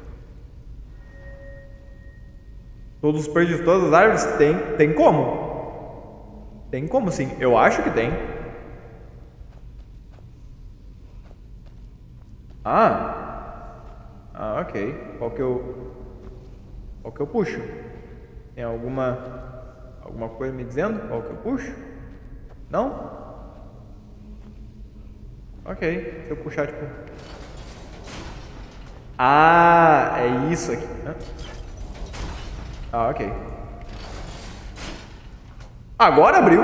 Todos os perks de todas as árvores? Tem como? Tem como sim, eu acho que tem. Ok. Qual que eu puxo? Tem alguma coisa me dizendo qual que eu puxo? Não? Ok, se eu puxar tipo... é isso aqui. Ok. Agora abriu.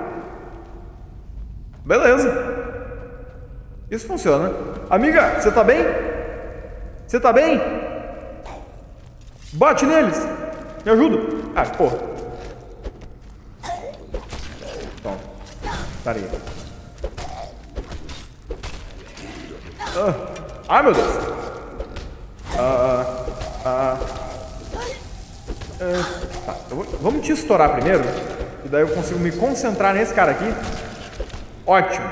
Beleza. Isso funciona. Amiga, você tá bem? Você tá bem? Bate neles. Me ajuda. Porra. Toma. Tareia. Ai, meu Deus. Tá, vamos te estourar primeiro, e daí eu consigo me concentrar nesse cara aqui. Ótimo.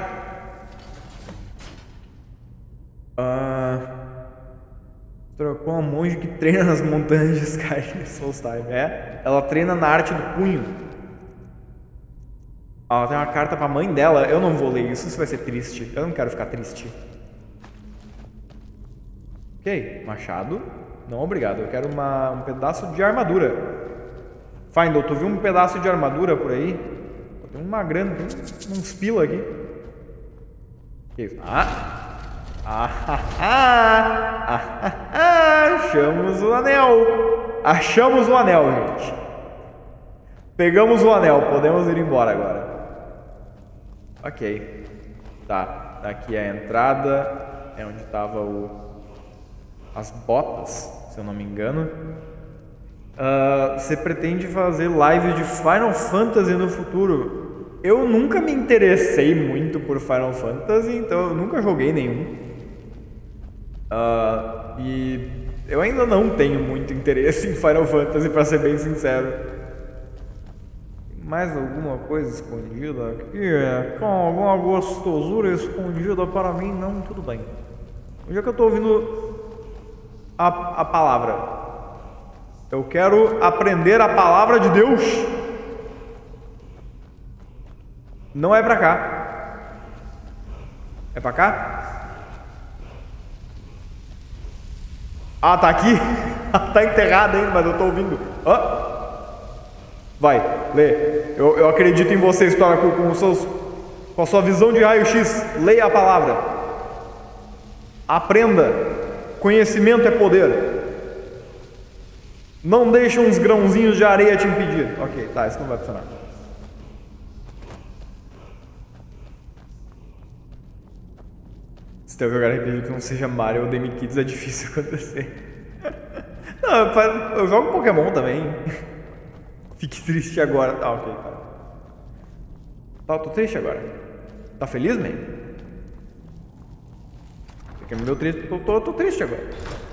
Trocou uma monge que treina nas montanhas de Skyrim Solstheim. Ela treina na arte do punho. Ela tem uma carta pra mãe dela. Eu não vou ler isso vai ser triste. Eu não quero ficar triste. Ok, machado. Não, obrigado. Eu quero um pedaço de armadura. Findle, tu viu um pedaço de armadura por aí? Tem uma grana, tem uns pila aqui. Que isso? Achamos o anel. Achamos o anel, gente. Pegamos o anel. Podemos ir embora agora. Ok. Tá. Aqui é a entrada. É onde estava as botas, se eu não me engano. Você pretende fazer live de Final Fantasy no futuro? Eu nunca me interessei muito por Final Fantasy, então eu nunca joguei nenhum. E eu ainda não tenho muito interesse em Final Fantasy, pra ser bem sincero. Mais alguma coisa escondida aqui? Com alguma gostosura escondida para mim? Não, tudo bem. Onde é que eu tô ouvindo a palavra? Eu quero aprender a palavra de Deus. Não é pra cá. É pra cá? Tá aqui. Tá enterrada ainda, mas eu tô ouvindo. Vai, lê. Eu acredito em você, história, com a sua visão de raio-x. Leia a palavra. Aprenda. Conhecimento é poder. Não deixa uns grãozinhos de areia te impedir. Ok, tá, isso não vai funcionar. Se tu jogar RPG que não seja Mario ou Demi Kids é difícil acontecer. Não, eu jogo Pokémon também. Fique triste agora. Ah, ok, tá. Tá, tô triste agora. Tá feliz, man? Você quer me deu triste? Tô triste agora.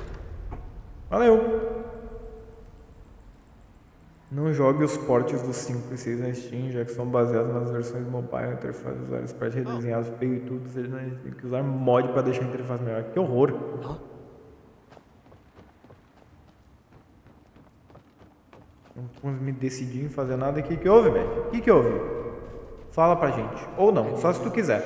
Valeu. Não jogue os portes dos 5 e 6 na Steam, já que são baseados nas versões mobile, interface dos usuários, partes redesenhadas, feio e tudo, você tem que usar mod pra deixar a interface melhor. Que horror! Não consigo me decidir em fazer nada. O que houve, velho? O que houve? Fala pra gente. Ou não, só se tu quiser.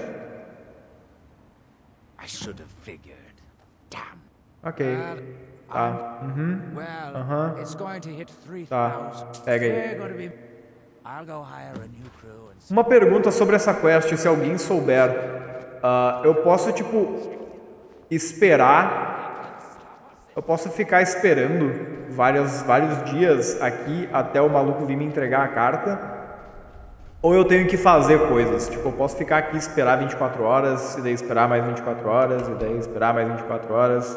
I should have figured. Damn. Ok. Tá. Well, it's going to hit 3,000. Tá. Pega aí. I'll go hire a new crew and... Uma pergunta sobre essa quest, se alguém souber. Eu posso, tipo, esperar. Eu posso ficar esperando vários dias aqui até o maluco vir me entregar a carta. Ou eu tenho que fazer coisas. Tipo, eu posso ficar aqui e esperar 24 horas, e daí esperar mais 24 horas, e daí esperar mais 24 horas.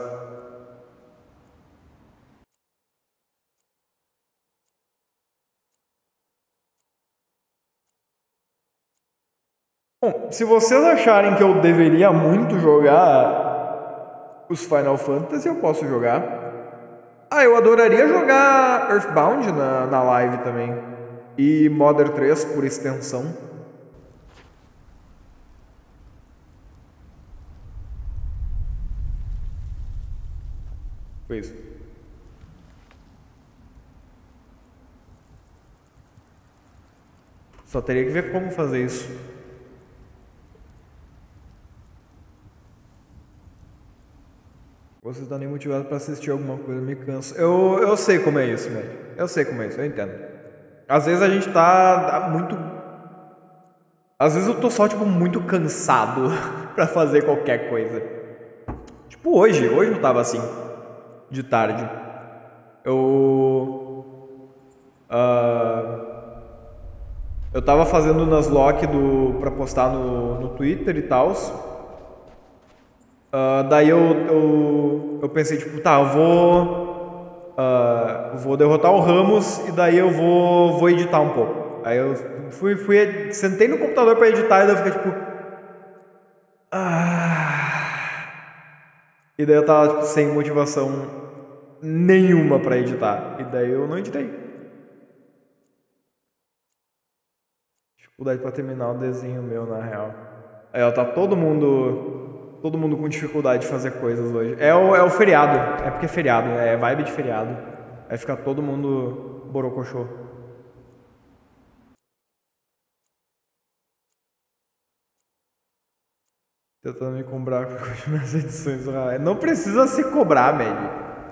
Bom, se vocês acharem que eu deveria muito jogar os Final Fantasy, eu posso jogar. Eu adoraria jogar Earthbound na live também. E Modern 3 por extensão. Foi isso. Só teria que ver como fazer isso. Você está nem motivado para assistir alguma coisa, me canso. Eu sei como é isso, velho. Eu sei como é isso, eu entendo. Às vezes a gente tá muito... Às vezes eu tô só, tipo, muito cansado pra fazer qualquer coisa. Tipo, hoje eu tava assim, de tarde. Eu tava fazendo o Nuzlocke pra postar no Twitter e tal. Daí eu pensei, tipo, tá, eu vou derrotar o Ramos e daí eu vou editar um pouco. Aí eu sentei no computador pra editar e daí eu fiquei, tipo... E daí eu tava, tipo, sem motivação nenhuma pra editar. E daí eu não editei. Dificuldade pra terminar o desenho meu, na real. Aí, tá todo mundo com dificuldade de fazer coisas hoje. É o feriado. É porque é feriado. É vibe de feriado. Vai ficar todo mundo borocochô. Tentando me cobrar por continuar as edições. Não precisa se cobrar, velho.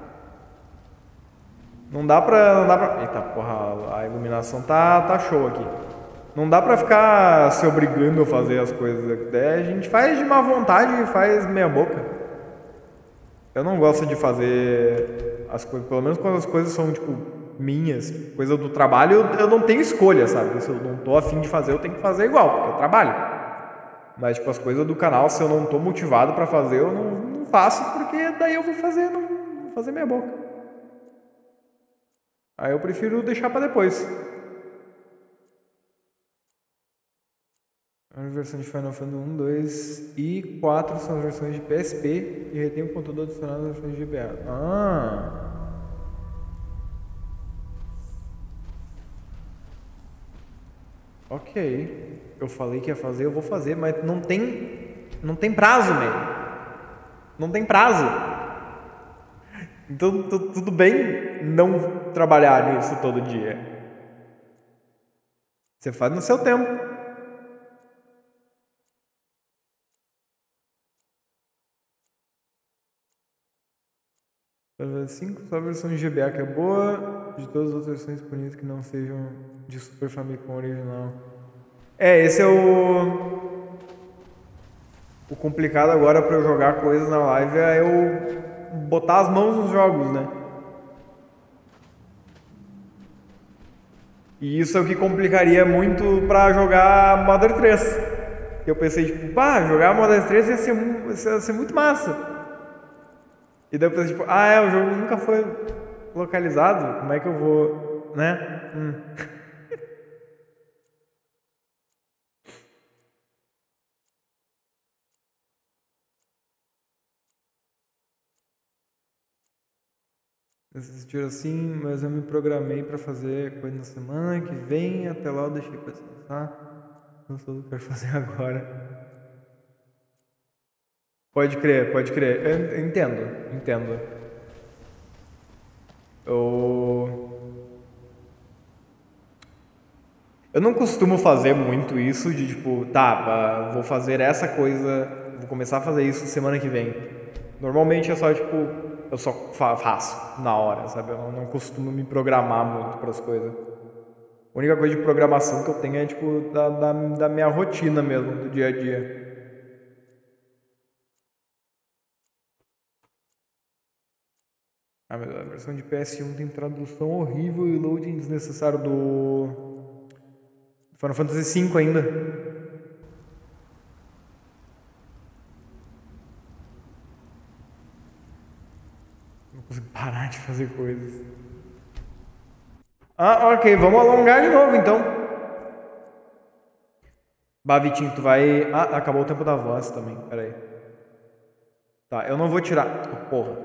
Não dá pra... Eita porra, a iluminação tá show aqui. Não dá pra ficar se obrigando a fazer as coisas. A gente faz de má vontade e faz meia boca. Eu não gosto de fazer as coisas, pelo menos quando as coisas são, tipo, minhas, coisa do trabalho, eu não tenho escolha, sabe? Se eu não tô afim de fazer, eu tenho que fazer igual, porque eu trabalho. Mas, tipo, as coisas do canal, se eu não tô motivado pra fazer, eu não faço, porque daí eu vou fazer meia boca. Aí eu prefiro deixar pra depois. A versão de Final Fantasy 1, 2 e 4 são as versões de PSP e retém o conteúdo adicionado nas versões de GBA. Ok. Eu falei que ia fazer, eu vou fazer, mas não tem prazo, mesmo. Não tem prazo. Então tudo bem não trabalhar nisso todo dia. Você faz no seu tempo. Para 5, só a versão de GBA que é boa, de todas as outras versões disponíveis que não sejam de Super Famicom original. Esse é o complicado agora pra eu jogar coisas na live, é eu botar as mãos nos jogos, né? E isso é o que complicaria muito pra jogar Modern 3. Eu pensei, tipo, pá, jogar Modern 3 ia ser muito massa. E daí eu pensei, tipo, o jogo nunca foi localizado, como é que eu vou, né? Assistir assim, mas eu me programei pra fazer coisa na semana que vem, até lá eu deixei pra descansar. Não sei o que eu quero fazer agora. Pode crer, pode crer. Eu entendo. Eu não costumo fazer muito isso de tipo, tá, vou fazer essa coisa, vou começar a fazer isso semana que vem. Normalmente é só tipo, eu só faço na hora, sabe? Eu não costumo me programar muito para as coisas. A única coisa de programação que eu tenho é tipo da minha rotina mesmo, do dia a dia. Ah, mas a versão de PS1 tem tradução horrível e loading desnecessário do Final Fantasy V ainda. Não consigo parar de fazer coisas. Ok, vamos alongar de novo então. Vitinho, tu vai... acabou o tempo da voz também, pera aí. Tá, eu não vou tirar... porra.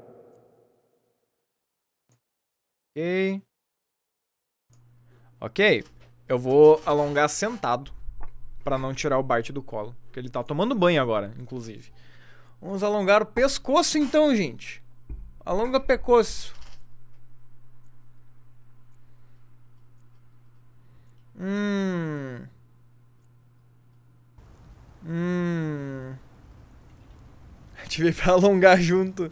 Ok, eu vou alongar sentado pra não tirar o Bart do colo, porque ele tá tomando banho agora, inclusive. Vamos alongar o pescoço então, gente. Alonga o pescoço. Ativei pra alongar junto.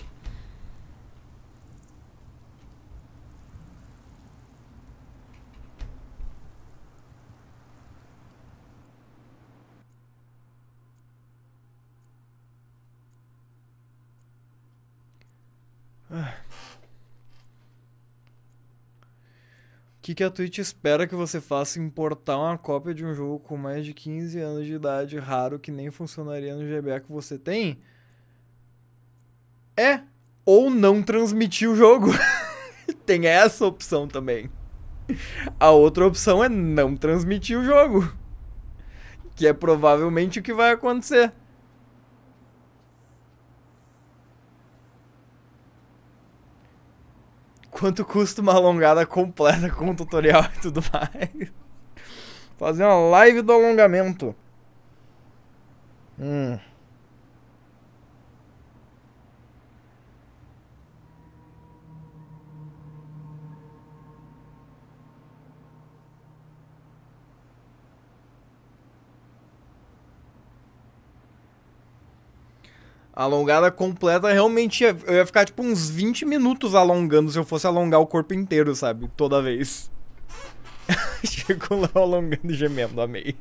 O que a Twitch espera que você faça importar uma cópia de um jogo com mais de 15 anos de idade, raro, que nem funcionaria no GBA que você tem? Ou não transmitir o jogo. Tem essa opção também. A outra opção é não transmitir o jogo. Que é provavelmente o que vai acontecer. Quanto custa uma alongada completa com tutorial e tudo mais? Fazer uma live do alongamento. A alongada completa, realmente eu ia ficar tipo uns 20 minutos alongando se eu fosse alongar o corpo inteiro, sabe? Toda vez. Chegou lá alongando e gemendo, amei.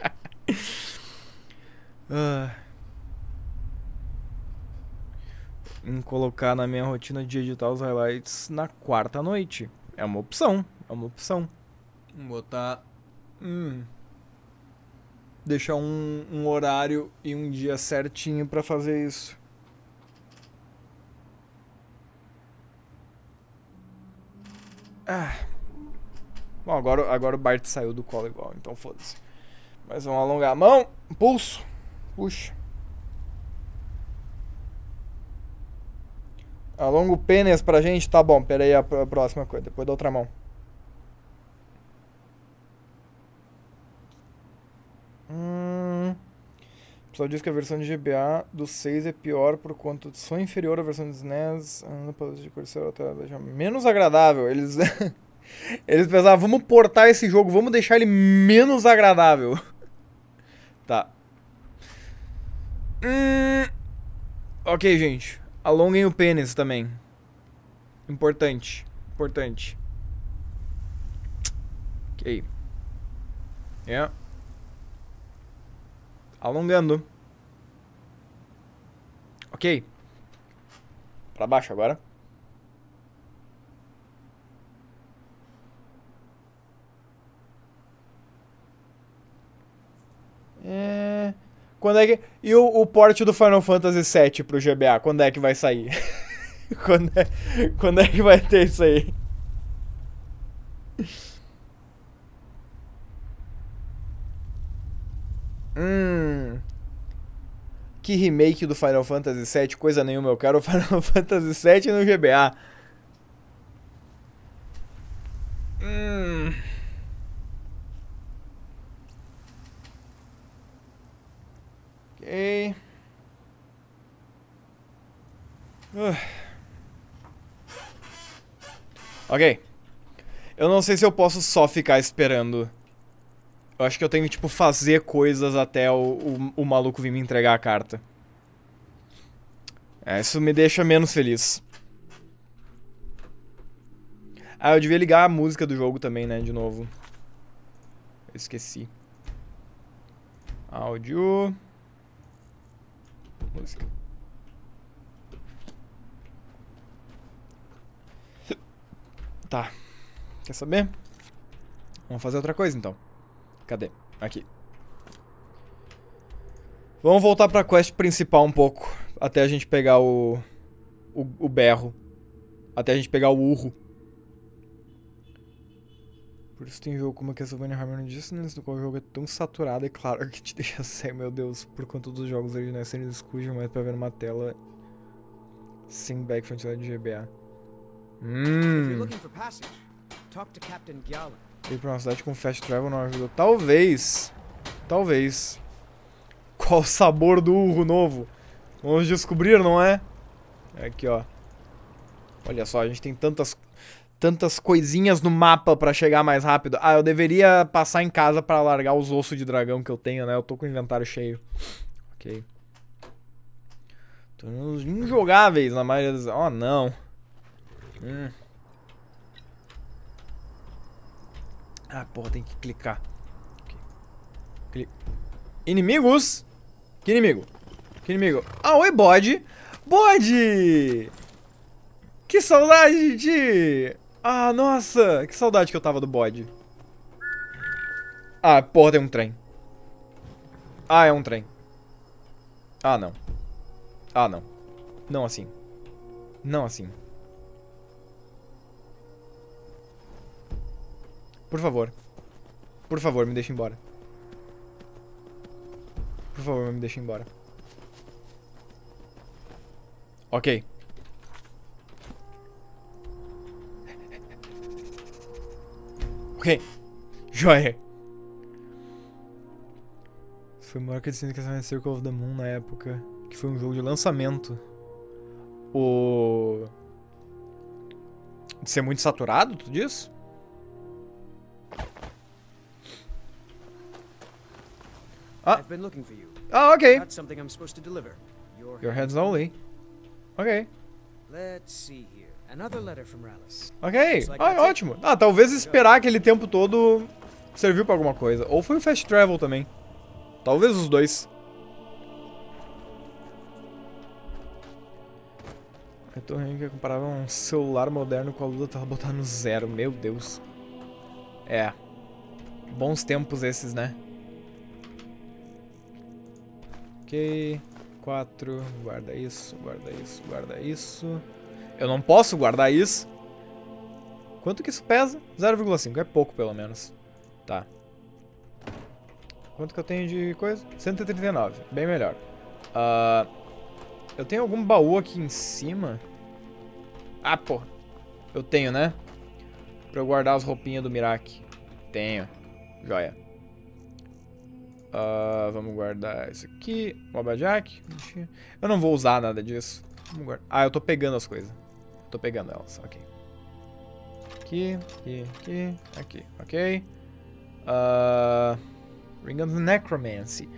Em colocar na minha rotina de editar os highlights na quarta noite. É uma opção, Vamos botar... Deixar um horário e um dia certinho pra fazer isso. Bom, agora o Bart saiu do colo igual, então foda-se. Mas vamos alongar a mão, pulso, puxa. Alonga o pênis pra gente, tá bom, pera aí a próxima coisa, depois da outra mão. O pessoal diz que a versão de GBA do 6 é pior por quanto só inferior à versão do SNES, de Corsair até deixar menos agradável. Eles pensavam, vamos portar esse jogo, vamos deixar ele menos agradável. Tá. Ok, gente. Alonguem o pênis também. Importante. Ok. Alongando. Ok. Pra baixo agora. Quando é que... E o port do Final Fantasy VII pro GBA, quando é que vai sair? Quando é que vai ter isso aí? Que remake do Final Fantasy VII, coisa nenhuma. Eu quero o Final Fantasy VII no GBA. Ok. Ok. Eu não sei se eu posso só ficar esperando. Eu acho que eu tenho que, tipo, fazer coisas até o maluco vir me entregar a carta. Isso me deixa menos feliz. Ah, eu devia ligar a música do jogo também, né, de novo. Eu esqueci. Áudio. Música. Tá. Quer saber? Vamos fazer outra coisa, então. Cadê? Aqui. Vamos voltar pra quest principal um pouco. Até a gente pegar o berro. Até a gente pegar o urro. Por isso tem jogo como Castlevania Harmony Dissonance, no qual o jogo é tão saturado e claro que te deixa cego, meu Deus. Por conta dos jogos originais serem exclusivos, mas pra ver numa tela sem backfront de GBA. Ir pra uma cidade com fast travel não ajuda. Talvez. Talvez. Qual o sabor do urro novo? Vamos descobrir, não é? Aqui, ó. Olha só, a gente tem tantas coisinhas no mapa pra chegar mais rápido. Ah, eu deveria passar em casa pra largar os ossos de dragão que eu tenho, né? Eu tô com o inventário cheio. Ok. Tô nos injogáveis na maioria das... Oh, não. Ah, porra, tem que clicar. Okay. Inimigos? Que inimigo? Que inimigo? Ah, oi, bode! Bode! Que saudade de ti! Ah, nossa! Que saudade que eu tava do bode. Ah, porra, tem um trem. Ah, é um trem. Ah, não. Ah, não. Não assim. Não assim. Por favor. Por favor, me deixa embora. Por favor, me deixa embora. Ok. Ok. Joia. Isso foi maior que a de Circle of the Moon na época. Que foi um jogo de lançamento. De ser muito saturado, tu diz? Ah, ok. Your head's only. Ok. Ok, ótimo. Ah, talvez esperar aquele tempo todo serviu pra alguma coisa. Ou foi o fast travel também. Talvez os dois. A torre que comparava um celular moderno com a luta tava botada no 0. Meu Deus. É. Bons tempos esses, né? Ok. 4. Guarda isso, guarda isso, guarda isso. Eu não posso guardar isso. Quanto que isso pesa? 0,5. É pouco, pelo menos. Tá. Quanto que eu tenho de coisa? 139. Bem melhor. Eu tenho algum baú aqui em cima? Ah, porra. Eu tenho, né? Pra eu guardar as roupinhas do Miraki. Tenho. Joia. Vamos guardar isso aqui. O Abajack. Eu não vou usar nada disso. Vamos guardar. Ah, eu tô pegando as coisas. Tô pegando elas, ok. Aqui, aqui, aqui, aqui, ok. Ring of Necromancy.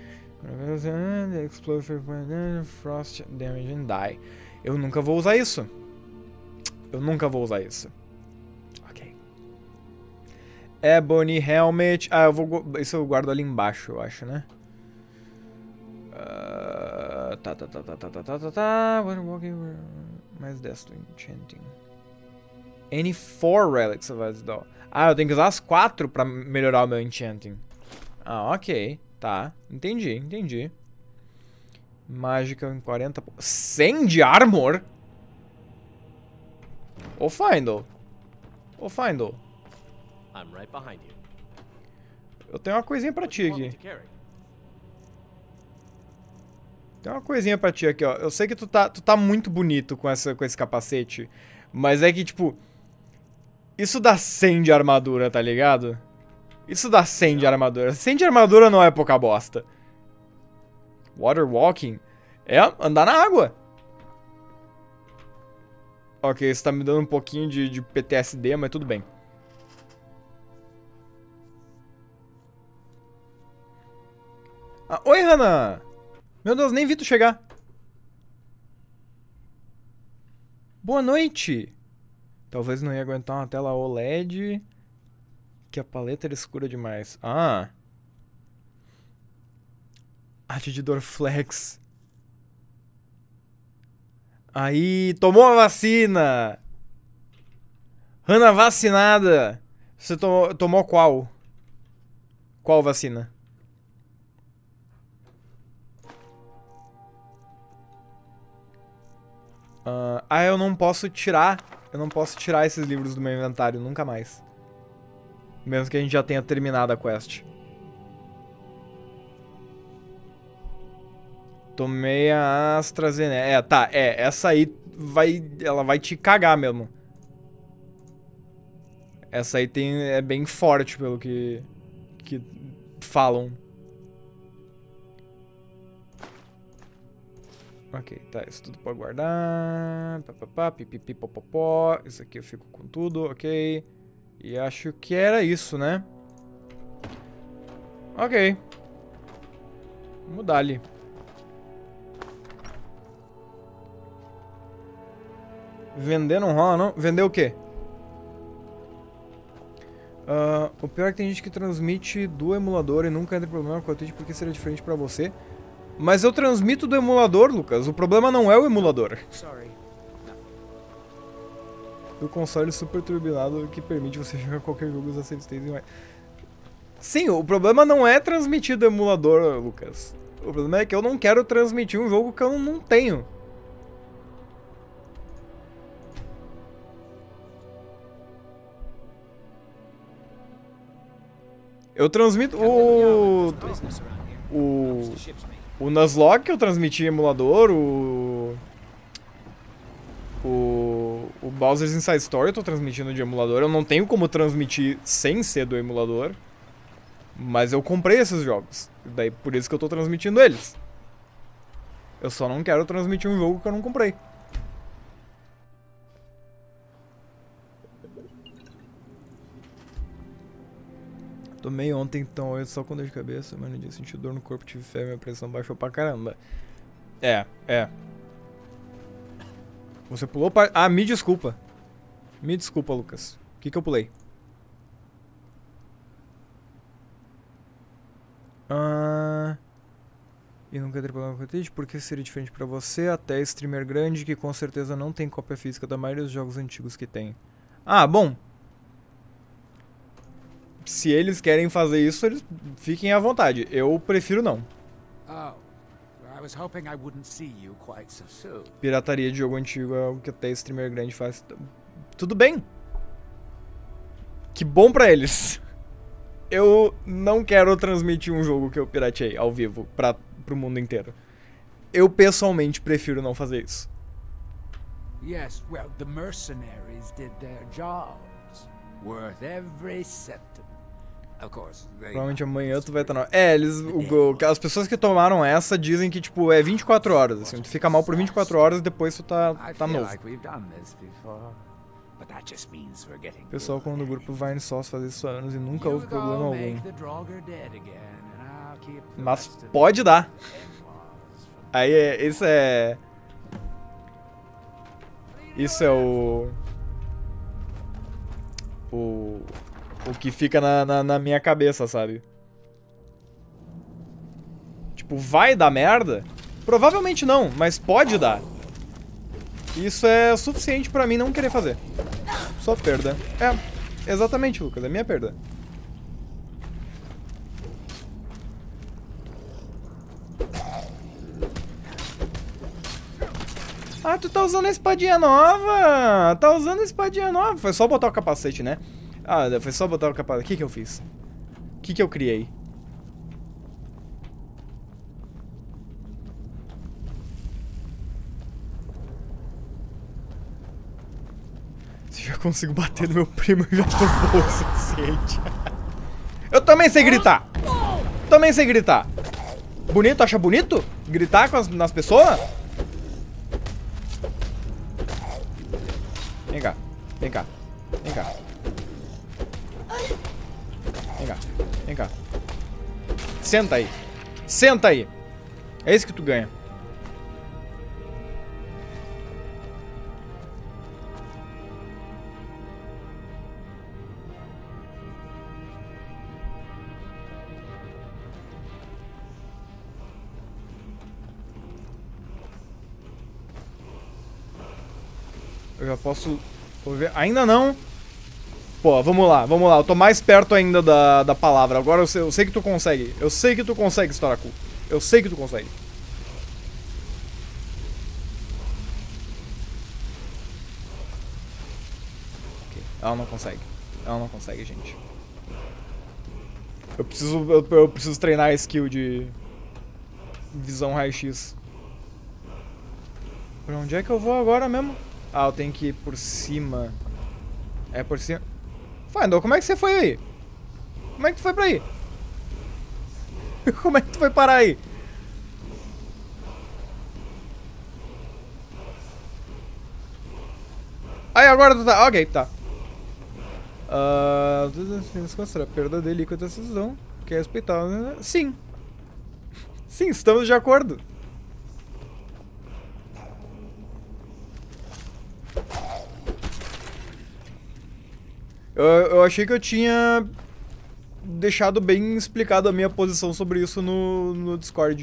Explode, Frost, Damage and Die. Eu nunca vou usar isso. Eu nunca vou usar isso. Ok. Ebony Helmet. Ah, eu vou... Isso eu guardo ali embaixo, eu acho, né? Tá. Mais destro Enchanting. Any 4 Relics of Asdol. Ah, eu tenho que usar as 4 pra melhorar o meu Enchanting. Ah, ok. Tá. Entendi. Mágica em 40... 100 de armor? Ô, Findle. Ô, Findle. I'm right behind you. Eu tenho uma coisinha pra ti aqui. Tem uma coisinha pra ti aqui, ó. Eu sei que tu tá muito bonito com esse capacete. Mas é que, tipo... Isso dá 100 de armadura, tá ligado? Isso dá 100 de armadura. 100 de armadura não é pouca bosta. Water walking? É andar na água. Ok, isso tá me dando um pouquinho de PTSD, mas tudo bem. Ah, oi, Hannah! Meu Deus, nem vi tu chegar. Boa noite! Talvez não ia aguentar uma tela OLED. Que a paleta era escura demais. Ah! Arte de Dorflex. Aí, tomou a vacina! Hannah vacinada! Você tomou qual? Qual vacina? Eu não posso tirar. Eu não posso tirar esses livros do meu inventário, nunca mais. Mesmo que a gente já tenha terminado a quest. Tomei a AstraZeneca. Tá, essa aí ela vai te cagar mesmo. Essa aí é bem forte, pelo que falam. Ok, tá, isso tudo pode guardar. Papapá, pipipi, popopó. Isso aqui eu fico com tudo, ok. E acho que era isso, né? Ok. Vamos dar ali. Vender não rola, não? Vender o quê? O pior é que tem gente que transmite do emulador e nunca entra problema com a Twitch porque seria diferente pra você. Mas eu transmito do emulador, Lucas. O problema não é o emulador. O console super turbinado que permite você jogar qualquer jogo usar save states e mais. Sim, o problema não é transmitir do emulador, Lucas. O problema é que eu não quero transmitir um jogo que eu não tenho. Eu transmito o Nuzlocke que eu transmiti em emulador, o Bowser's Inside Story eu tô transmitindo de emulador. Eu não tenho como transmitir sem ser do emulador, mas eu comprei esses jogos, daí por isso que eu tô transmitindo eles. Eu só não quero transmitir um jogo que eu não comprei. Tomei ontem, então, hoje só com dor de cabeça, mas no dia senti dor no corpo, tive febre, minha pressão baixou pra caramba. Você pulou para... Ah, me desculpa. Me desculpa, Lucas. O que eu pulei? E nunca ter problema com a Twitch, porque seria diferente pra você, até streamer grande, que com certeza não tem cópia física da maioria dos jogos antigos que tem. Ah, bom. Se eles querem fazer isso, eles fiquem à vontade. Eu prefiro não. Pirataria de jogo antigo é algo que até streamer grande faz. Tudo bem. Que bom pra eles. Eu não quero transmitir um jogo que eu pirateei ao vivo pro mundo inteiro. Eu pessoalmente prefiro não fazer isso. Yes, well, the mercenaries did their jobs. Worth every centime. Provavelmente amanhã tu vai estar na... as pessoas que tomaram essa dizem que, tipo, é 24 horas, assim. Tu fica mal por 24 horas e depois tu tá novo. O pessoal como no grupo Vine Sauce faz isso há anos e nunca houve problema algum. Mas pode dar. Aí isso é o que fica na minha cabeça, sabe? Tipo, vai dar merda? Provavelmente não, mas pode dar. Isso é suficiente pra mim não querer fazer. Só perda. Exatamente, Lucas, é minha perda. Ah, tu tá usando a espadinha nova. Tá usando a espadinha nova. Foi só botar o capacete, né? Ah, foi só botar o capacete. O que que eu fiz? O que que eu criei? Se eu já consigo bater no meu primo, eu já tô bom o suficiente. Eu também sei gritar. Também sei gritar. Bonito? Acha bonito? Gritar nas pessoas? Vem cá. Vem cá. Vem cá. Vem cá. Vem cá. Senta aí. Senta aí. É isso que tu ganha. Eu já posso... Vou ver. Ainda não. Pô, vamos lá, vamos lá. Eu tô mais perto ainda da palavra. Agora eu sei que tu consegue. Eu sei que tu consegue, Storaku. Eu sei que tu consegue. Ok. Ela não consegue. Ela não consegue, gente. Eu preciso treinar a skill de... visão raio-x. Pra onde é que eu vou agora mesmo? Ah, eu tenho que ir por cima. É por cima. Findle, como é que você foi aí? Como é que tu foi pra aí? Como é que tu foi parar aí? Aí agora tu tá... Ok, tá. Considera a perda dele com a decisão. Quer respeitar, né? Sim. Sim, estamos de acordo. Eu achei que eu tinha deixado bem explicado a minha posição sobre isso no Discord.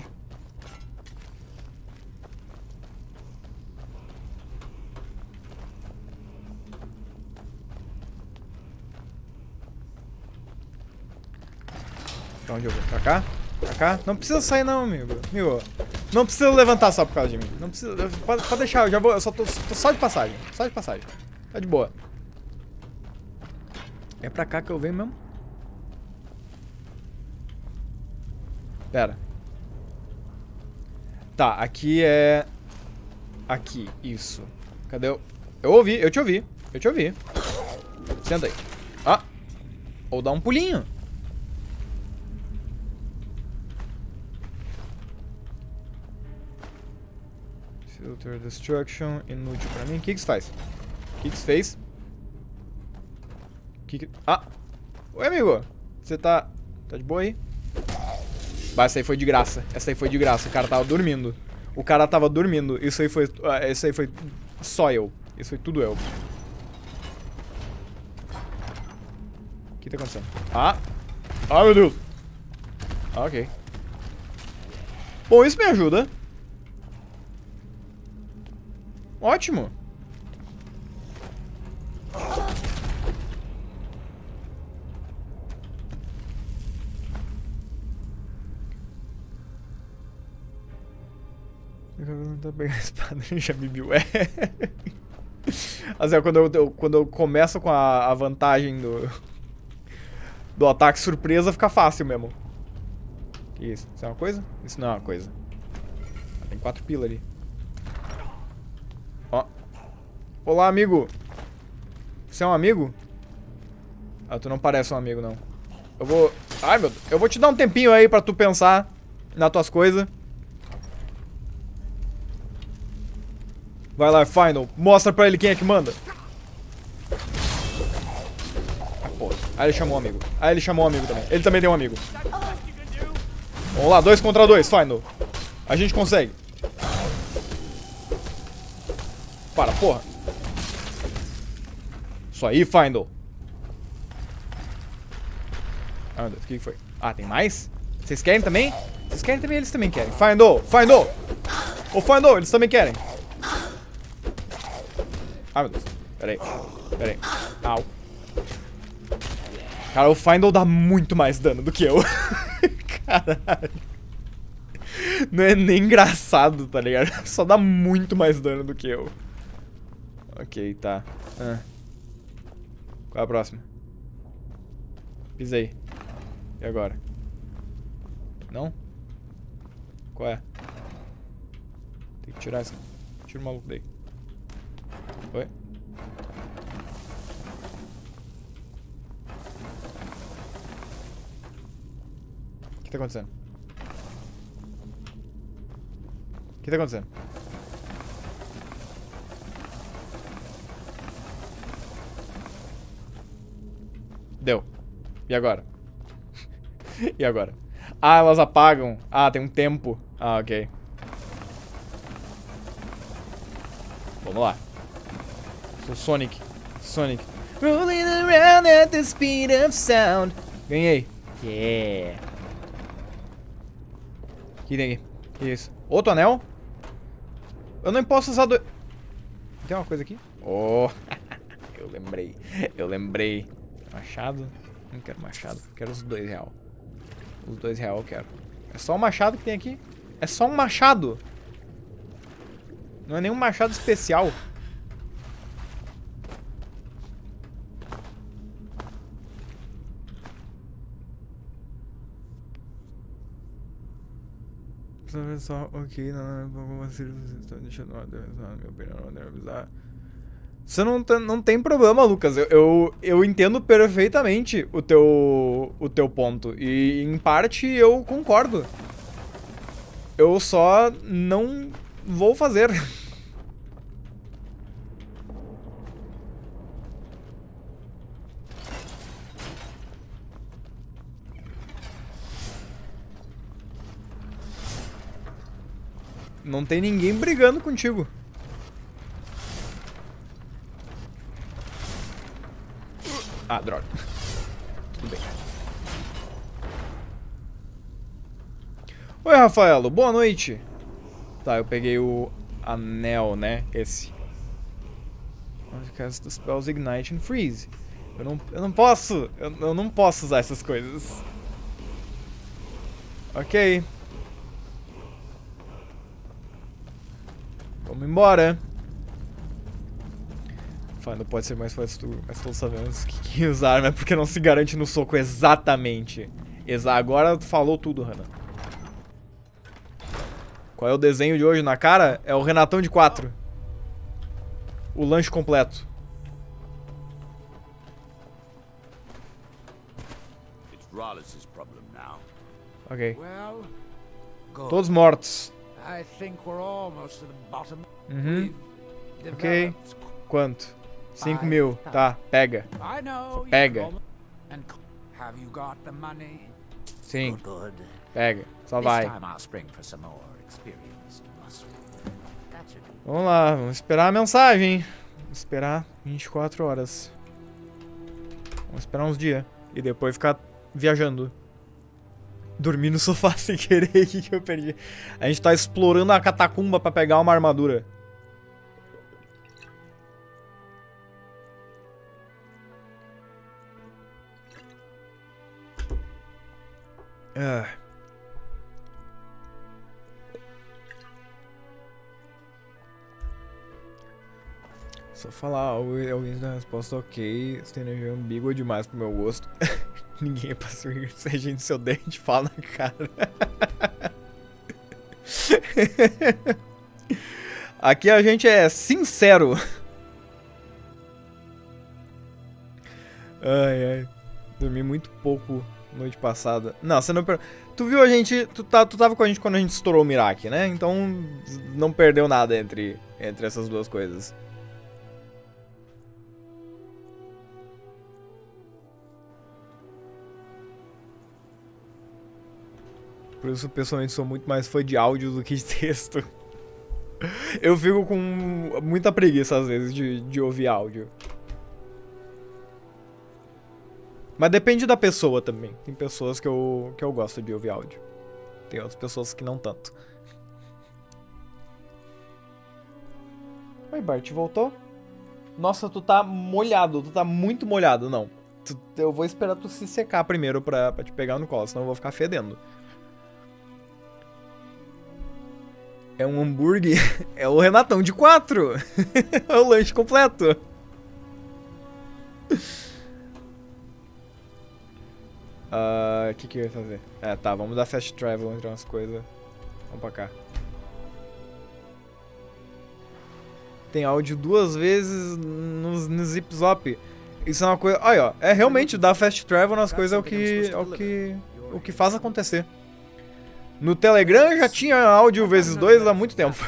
Pra onde eu vou? Pra cá? Pra cá? Não precisa sair não, amigo. Amigo, não precisa levantar só por causa de mim. Não precisa... Pode deixar, eu já vou... Eu só tô só de passagem. Só de passagem. Tá de boa. É pra cá que eu venho mesmo? Pera. Tá, aqui é... Aqui, isso. Cadê eu? Eu ouvi, eu te ouvi. Eu te ouvi. Senta aí. Ah! Ou dá um pulinho. Filter Destruction, inútil pra mim. O que que isso faz? O que que isso fez? Ah! Oi, amigo! Você tá de boa aí? Bah, essa aí foi de graça. Essa aí foi de graça. O cara tava dormindo. O cara tava dormindo. Isso aí foi só eu. Isso foi tudo eu. O que tá acontecendo? Ah! Ah, meu Deus! Ah, ok. Bom, isso me ajuda. Ótimo. Tá pegando a espada, já me viu. É. Assim, quando eu começo com a vantagem do ataque surpresa, fica fácil mesmo. Que isso? Isso é uma coisa? Isso não é uma coisa. Tem 4 pilas ali. Ó. Olá, amigo. Você é um amigo? Ah, tu não parece um amigo, não. Eu vou... Ai, meu Deus. Eu vou te dar um tempinho aí pra tu pensar nas tuas coisas. Vai lá, Final. Mostra pra ele quem é que manda. Ah, porra. Aí ele chamou um amigo. Aí ele chamou um amigo também. Ele também tem um amigo. Vamos lá, 2 contra 2, Final. A gente consegue. Para, porra. Isso aí, Final. Ah, meu Deus, o que foi? Ah, tem mais? Vocês querem também? Vocês querem também? Eles também querem. Final, Final. Ô, Final, eles também querem. Ai, meu Deus. Pera aí. Pera aí. Au. Cara, o Final dá muito mais dano do que eu. Caralho. Não é nem engraçado, tá ligado? Só dá muito mais dano do que eu. Ok, tá. Qual é a próxima? Pisei. E agora? Não? Qual é? Tem que tirar essa. Tira o maluco daí. Oi? O que tá acontecendo? O que tá acontecendo? Deu. E agora? E agora? Ah, elas apagam. Ah, tem um tempo. Ah, ok. Vamos lá. Sou Sonic. Sonic. Rolling around at the speed of sound. Ganhei. Yeah. O que tem aqui? O que é isso? Outro anel? Eu não posso usar dois... Tem uma coisa aqui? Oh. Eu lembrei. Eu lembrei. Machado? Não quero machado. Quero os R$2. Os R$2 eu quero. É só o machado que tem aqui? É só um machado. Não é nenhum machado especial. Só, ok, não deixando na minha opinião, não deve avisar. Você não tem problema, Lucas. Eu entendo perfeitamente o teu ponto. E, em parte, eu concordo. Eu só não vou fazer. Não tem ninguém brigando contigo. Ah, droga. Tudo bem. Oi, Rafaelo. Boa noite. Tá, eu peguei o anel, né? Esse. Cast the spells ignite and freeze. Eu não posso. Eu não posso usar essas coisas. Ok. Vamos embora. Não pode ser mais fácil, mas tô sabendo que usar arma é porque não se garante no soco exatamente. Agora tu falou tudo, Renan. Qual é o desenho de hoje na cara? É o Renatão de 4. O lanche completo. Ok. Todos mortos. Uhum. Ok. Quanto? 5.000. Tá, pega. Pega. Sim. Pega. Só vai. Vamos lá, vamos esperar a mensagem. Vamos esperar 24 horas. Vamos esperar uns dias. E depois ficar viajando. Dormir no sofá sem querer. O que eu perdi? A gente tá explorando a catacumba pra pegar uma armadura. Só falar alguém dá resposta ok, você tem energia ambígua demais pro meu gosto. Ninguém é passivo, se a gente seu dente fala na cara. Aqui a gente é sincero. Ai, ai. Dormi muito pouco noite passada. Não, você não... Tu viu a gente... Tu tava com a gente quando a gente estourou o Mirac, né? Então não perdeu nada entre essas duas coisas. Por isso, pessoalmente, sou muito mais fã de áudio do que de texto. Eu fico com muita preguiça, às vezes, de ouvir áudio. Mas depende da pessoa também. Tem pessoas que eu gosto de ouvir áudio. Tem outras pessoas que não tanto. Oi, Bart, voltou? Nossa, tu tá molhado. Tu tá muito molhado. Não. Eu vou esperar tu se secar primeiro pra te pegar no colo, senão eu vou ficar fedendo. É um hambúrguer. É o Renatão de 4. É o lanche completo. O que eu ia fazer? Tá, vamos dar fast travel entre umas coisas. Vamos pra cá. Tem áudio 2 vezes no Zip Zop. Isso é uma coisa... Olha, ó. É realmente dar fast travel nas coisas é o que faz acontecer. No Telegram já tinha áudio vezes 2 há muito tempo.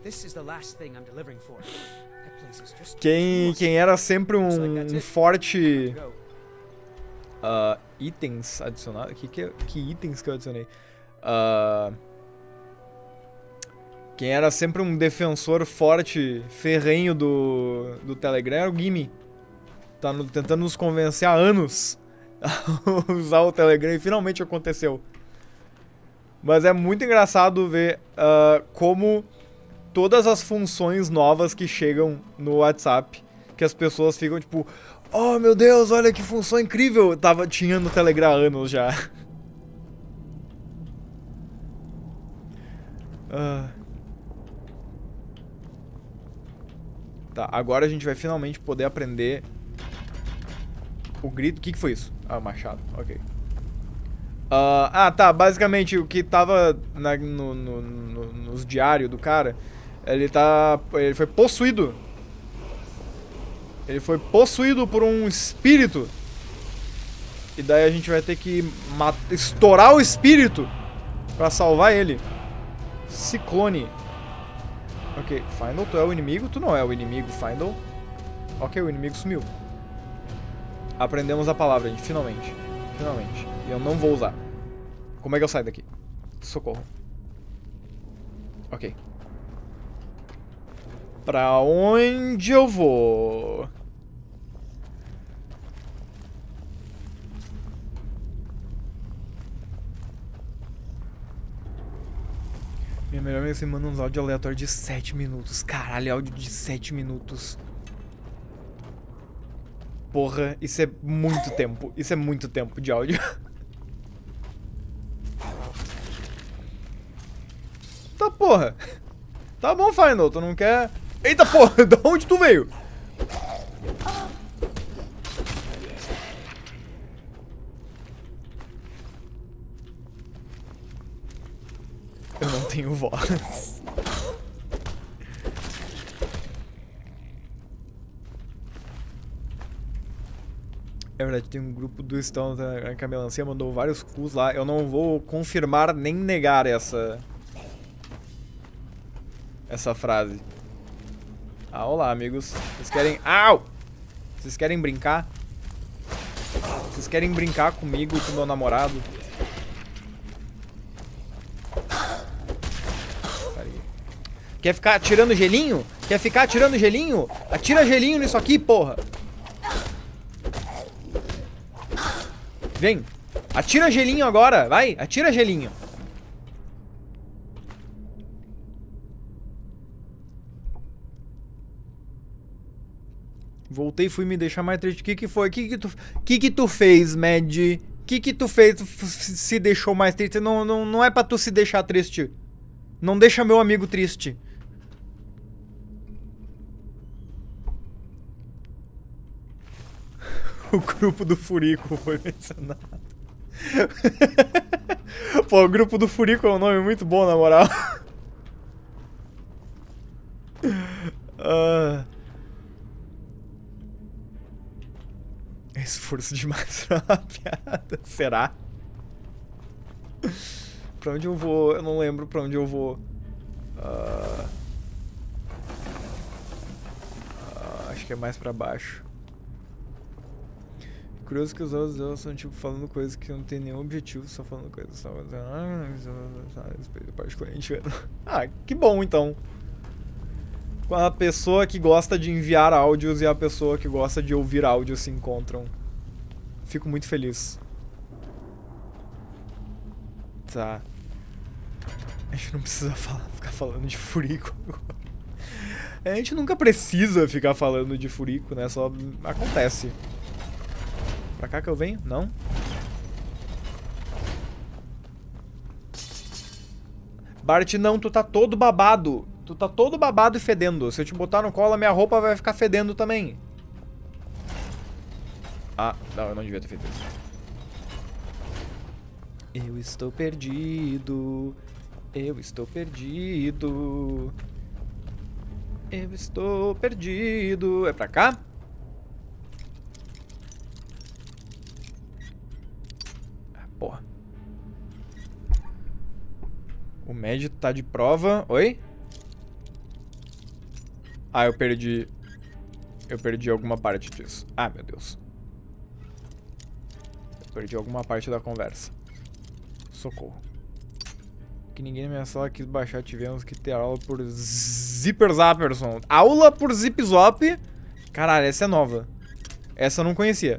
Quem era sempre um forte... itens adicionados. Que itens que eu adicionei? Quem era sempre um defensor forte, ferrenho do Telegram era o Gimme. Tá tentando nos convencer há anos a usar o Telegram e finalmente aconteceu. Mas é muito engraçado ver como todas as funções novas que chegam no WhatsApp, que as pessoas ficam tipo, oh meu Deus, olha que função incrível, tinha no Telegram há anos já. Tá, agora a gente vai finalmente poder aprender o grito. O que foi isso? Ah, o machado, ok. Tá, basicamente o que tava nos diários do cara, ele foi possuído. Ele foi possuído por um espírito. E daí a gente vai ter que estourar o espírito pra salvar ele. Ciclone. Ok, Findle, tu é o inimigo? Tu não é o inimigo, Findle. Ok, o inimigo sumiu. Aprendemos a palavra, gente, finalmente. Finalmente. E eu não vou usar. Como é que eu saio daqui? Socorro. Ok. Pra onde eu vou? Minha melhor amiga você manda uns áudios aleatórios de 7 minutos. Caralho, áudio de 7 minutos. Porra, isso é muito tempo. Isso é muito tempo de áudio. Tá, porra. Tá bom, Final, tu não quer... Eita, porra, de onde tu veio? Eu não tenho voz. É verdade, tem um grupo do Stone que a Melancia mandou vários cus lá. Eu não vou confirmar nem negar essa frase. Olá, amigos. Vocês querem... Au! Vocês querem brincar? Vocês querem brincar comigo e com meu namorado? Quer ficar atirando gelinho? Quer ficar atirando gelinho? Atira gelinho nisso aqui, porra! Vem! Atira gelinho agora! Vai! Atira gelinho! Voltei e fui me deixar mais triste. O que foi? O que tu fez, Mad? O que tu fez? Tu se deixou mais triste? Não é pra tu se deixar triste. Não deixa meu amigo triste. O grupo do Furico foi mencionado. Pô, o grupo do Furico é um nome muito bom, na moral. Esforço demais pra uma piada. Será? Pra onde eu vou? Eu não lembro pra onde eu vou. Acho que é mais pra baixo. Curioso que os outros são tipo falando coisas que não tem nenhum objetivo, só falando coisas. Só particularmente. Que bom então. Quando a pessoa que gosta de enviar áudios e a pessoa que gosta de ouvir áudios se encontram. Fico muito feliz. Tá. A gente não precisa ficar falando de Furico agora. A gente nunca precisa ficar falando de Furico, né? Só acontece. Pra cá que eu venho? Não? Bart, não, tu tá todo babado. Tu tá todo babado e fedendo. Se eu te botar no colo, a minha roupa vai ficar fedendo também. Ah, não, eu não devia ter feito isso. Eu estou perdido. Eu estou perdido. Eu estou perdido. É pra cá? Ah, porra. O médio tá de prova. Oi? Ah, eu perdi. Eu perdi alguma parte disso. Ah, meu Deus. Eu perdi alguma parte da conversa. Socorro. Que ninguém na minha sala quis baixar. Tivemos que ter aula por Zipper Zapperson. Aula por Zip Zop? Caralho, essa é nova. Essa eu não conhecia.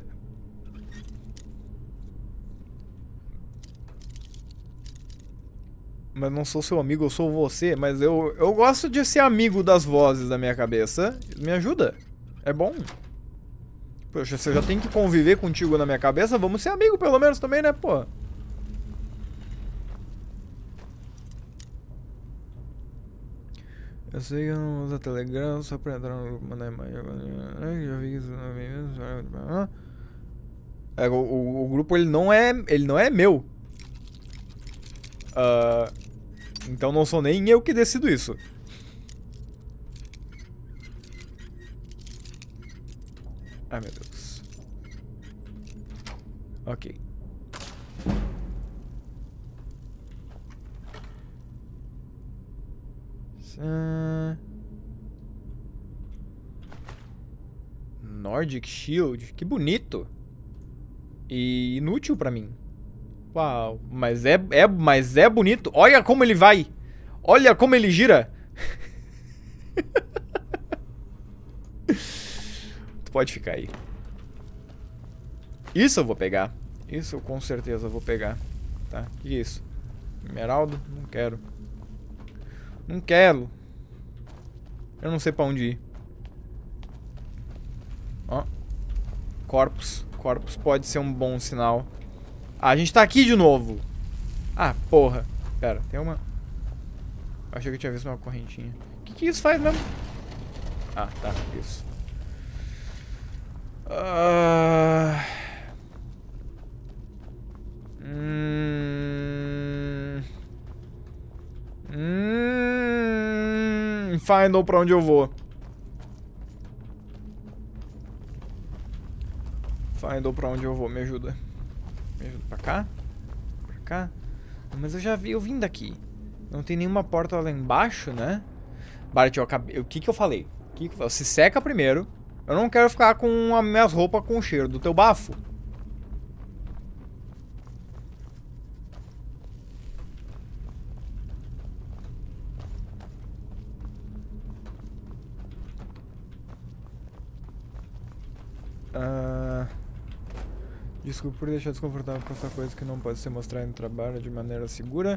Mas não sou seu amigo, eu sou você. Mas eu gosto de ser amigo das vozes da minha cabeça. Me ajuda. É bom. Poxa, se eu já tenho que conviver contigo na minha cabeça, vamos ser amigo pelo menos também, né, pô? Eu sei que eu não uso Telegram só pra entrar no grupo, mandar imagem. Já vi isso o grupo ele não é meu. Então não sou nem eu que decido isso. Ai, meu Deus. Ok. Nordic Shield, que bonito. E inútil pra mim. Uau, mas é bonito. Olha como ele vai. Olha como ele gira. Tu pode ficar aí. Isso eu vou pegar. Isso eu com certeza vou pegar. Tá, que é isso? Esmeralda? Não quero. Não quero. Eu não sei pra onde ir. Ó. Corpus. Corpus pode ser um bom sinal. Ah, a gente tá aqui de novo. Ah, porra. Pera, tem uma... Achei que eu tinha visto uma correntinha. O que isso faz mesmo? Ah, tá, isso. Final pra onde eu vou. Final pra onde eu vou, me ajuda. Me ajuda pra cá? Pra cá? Mas eu vim daqui. Não tem nenhuma porta lá embaixo, né? Bart, eu acabei... O que que eu falei? Se seca primeiro. Eu não quero ficar com as minhas roupas com o cheiro do teu bafo. Desculpa por deixar desconfortável postar coisa que não pode ser mostrada no trabalho de maneira segura.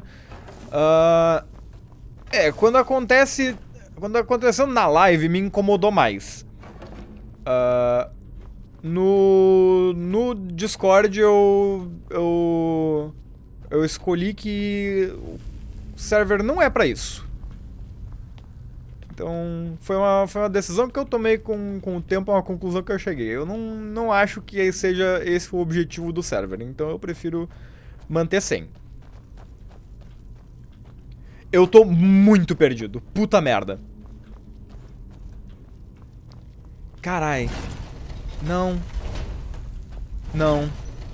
Quando aconteceu na live me incomodou mais. No Discord eu escolhi que o server não é pra isso. Então foi uma decisão que eu tomei com o tempo, uma conclusão que eu cheguei. Eu não acho que seja esse o objetivo do server, então eu prefiro manter sem. Eu tô muito perdido, puta merda. Carai. Não. Não.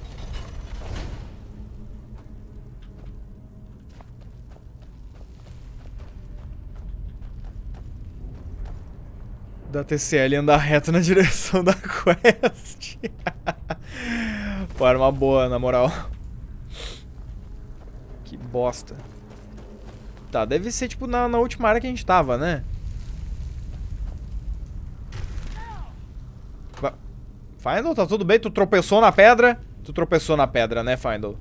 Da TCL andar reto na direção da quest. Pô, era uma boa, na moral. Que bosta. Tá, deve ser tipo na última área que a gente tava, né? Final, tá tudo bem? Tu tropeçou na pedra? Tu tropeçou na pedra, né, Final?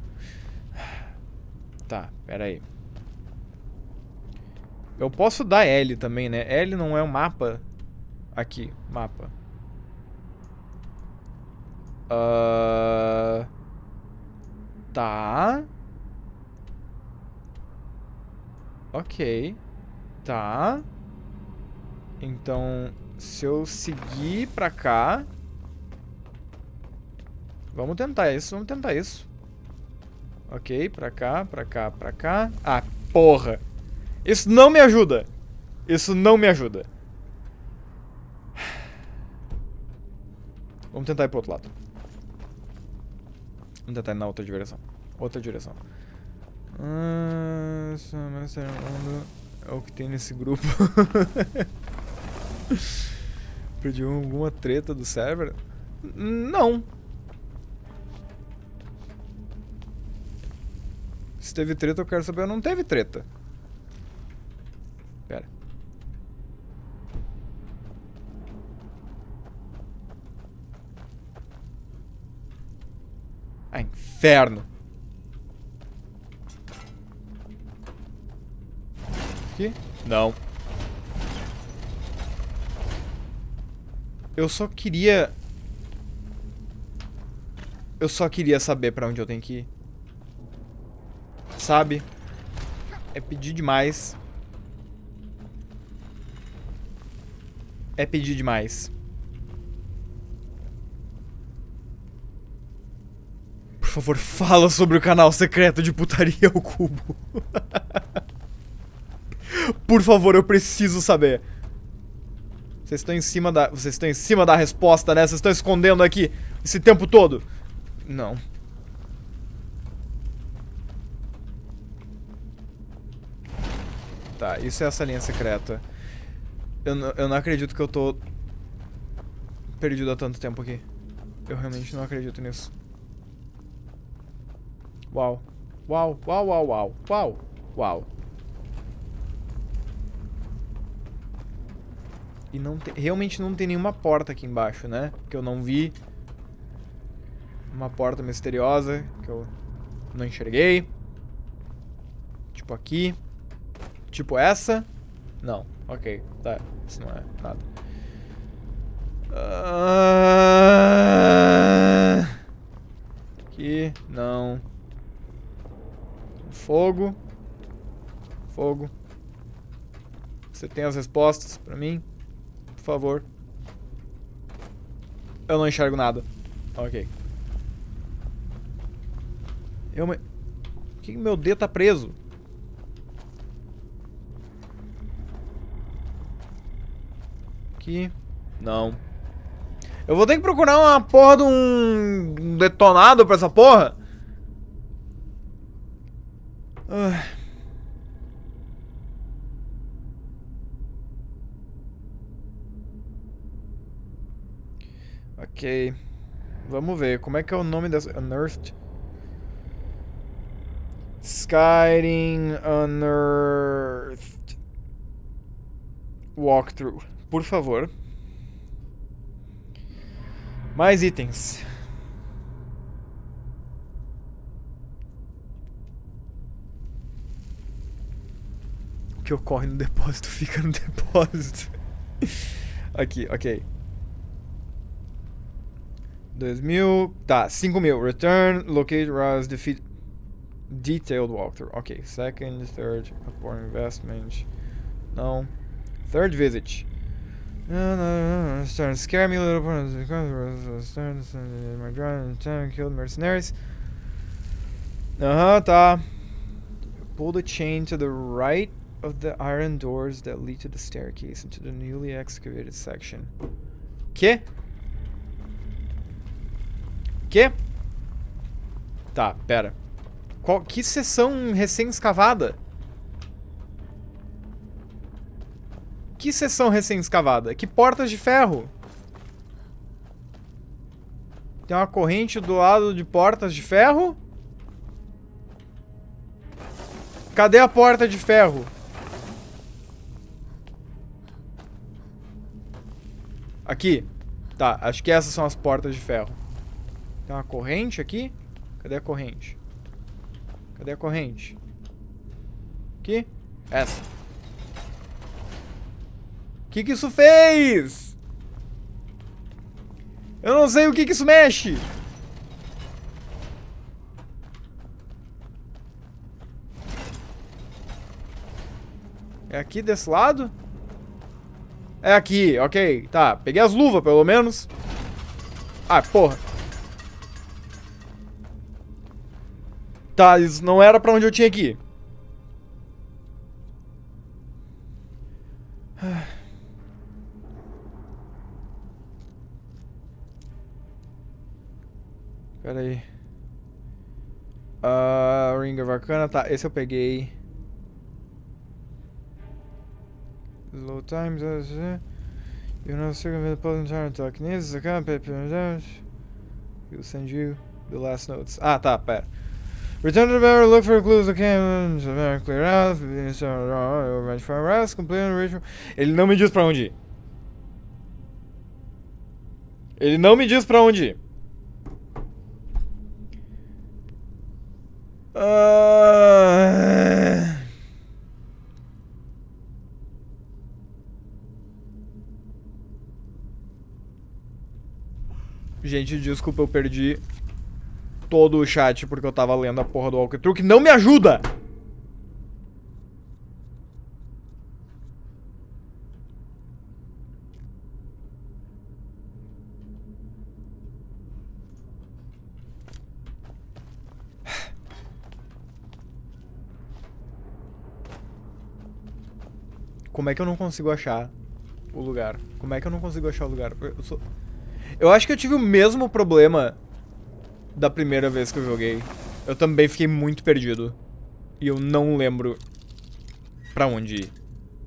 Tá, pera aí. Eu posso dar L também, né? L não é um mapa. Aqui, mapa. Tá. Ok. Tá. Então, se eu seguir pra cá... Vamos tentar isso, vamos tentar isso. Ok, pra cá, pra cá, pra cá. Ah, porra. Isso não me ajuda. Isso não me ajuda. Vamos tentar ir pro outro lado. Vamos tentar ir na outra direção. Outra direção. É o que tem nesse grupo. Perdi alguma treta do server? Não. Se teve treta, eu quero saber. Não teve treta. Pera. Ah, inferno. Aqui? Não. Eu só queria saber pra onde eu tenho que ir. Sabe? É pedir demais. É pedir demais. Por favor, fala sobre o canal secreto de Putaria ao Cubo. Por favor, eu preciso saber. Vocês estão em cima da resposta, né? Vocês estão escondendo aqui esse tempo todo. Não. Tá, isso é essa linha secreta. Eu não acredito que eu tô perdido há tanto tempo aqui. Eu realmente não acredito nisso. Uau. Uau, uau, uau, uau. Uau, uau. E não tem, realmente não tem nenhuma porta aqui embaixo, né? Que eu não vi. Uma porta misteriosa que eu não enxerguei. Tipo aqui. Tipo essa? Não. Ok. Tá. Isso não é nada. Aqui. Não. Fogo. Fogo. Você tem as respostas pra mim? Por favor. Eu não enxergo nada. Ok. Por que meu dedo tá preso? Aqui. Não. Eu vou ter que procurar uma porra de um detonado pra essa porra. Ok. Vamos ver. Como é que é o nome dessa... Unearthed? Skyrim Unearthed Walkthrough. Por favor. Mais itens. O que ocorre no depósito fica no depósito. Aqui, ok. 2.000. Tá, 5.000. Return, locate, rouse, defeat. Detailed walkthrough. Ok, second, third, upon investment. Não. Third visit. Starting to scare me a little bit because my drone killed mercenaries. Tá. Pull the chain to the right of the iron doors that lead to the staircase into the newly excavated section. Que? Tá, pera. Que seção recém-escavada? Que seção recém-escavada? Que portas de ferro? Tem uma corrente do lado de portas de ferro? Cadê a porta de ferro? Aqui. Tá, acho que essas são as portas de ferro. Tem uma corrente aqui? Cadê a corrente? Cadê a corrente? Aqui? Essa. O que isso fez? Eu não sei o que isso mexe. É aqui desse lado? É aqui, ok. Tá, peguei as luvas, pelo menos. Ah, porra. Tá, isso não era pra onde eu tinha que ir. Pera aí. Ring of Arcana, tá, esse eu peguei. Slow times, you know, circumvent the puzzle turn telekinesis, the campaign, we'll send you the last notes. Ah, tá, pera. Return to the barrel, look for clues that came, clear out, revenge for arrest, complete the ritual. Ele não me diz pra onde ir. Ele não me diz pra onde ir. Gente, desculpa, eu perdi todo o chat porque eu tava lendo a porra do walkthrough, que não me ajuda! Como é que eu não consigo achar o lugar? Como é que eu não consigo achar o lugar? Eu acho que eu tive o mesmo problema da primeira vez que eu joguei. Eu também fiquei muito perdido. E eu não lembro pra onde ir.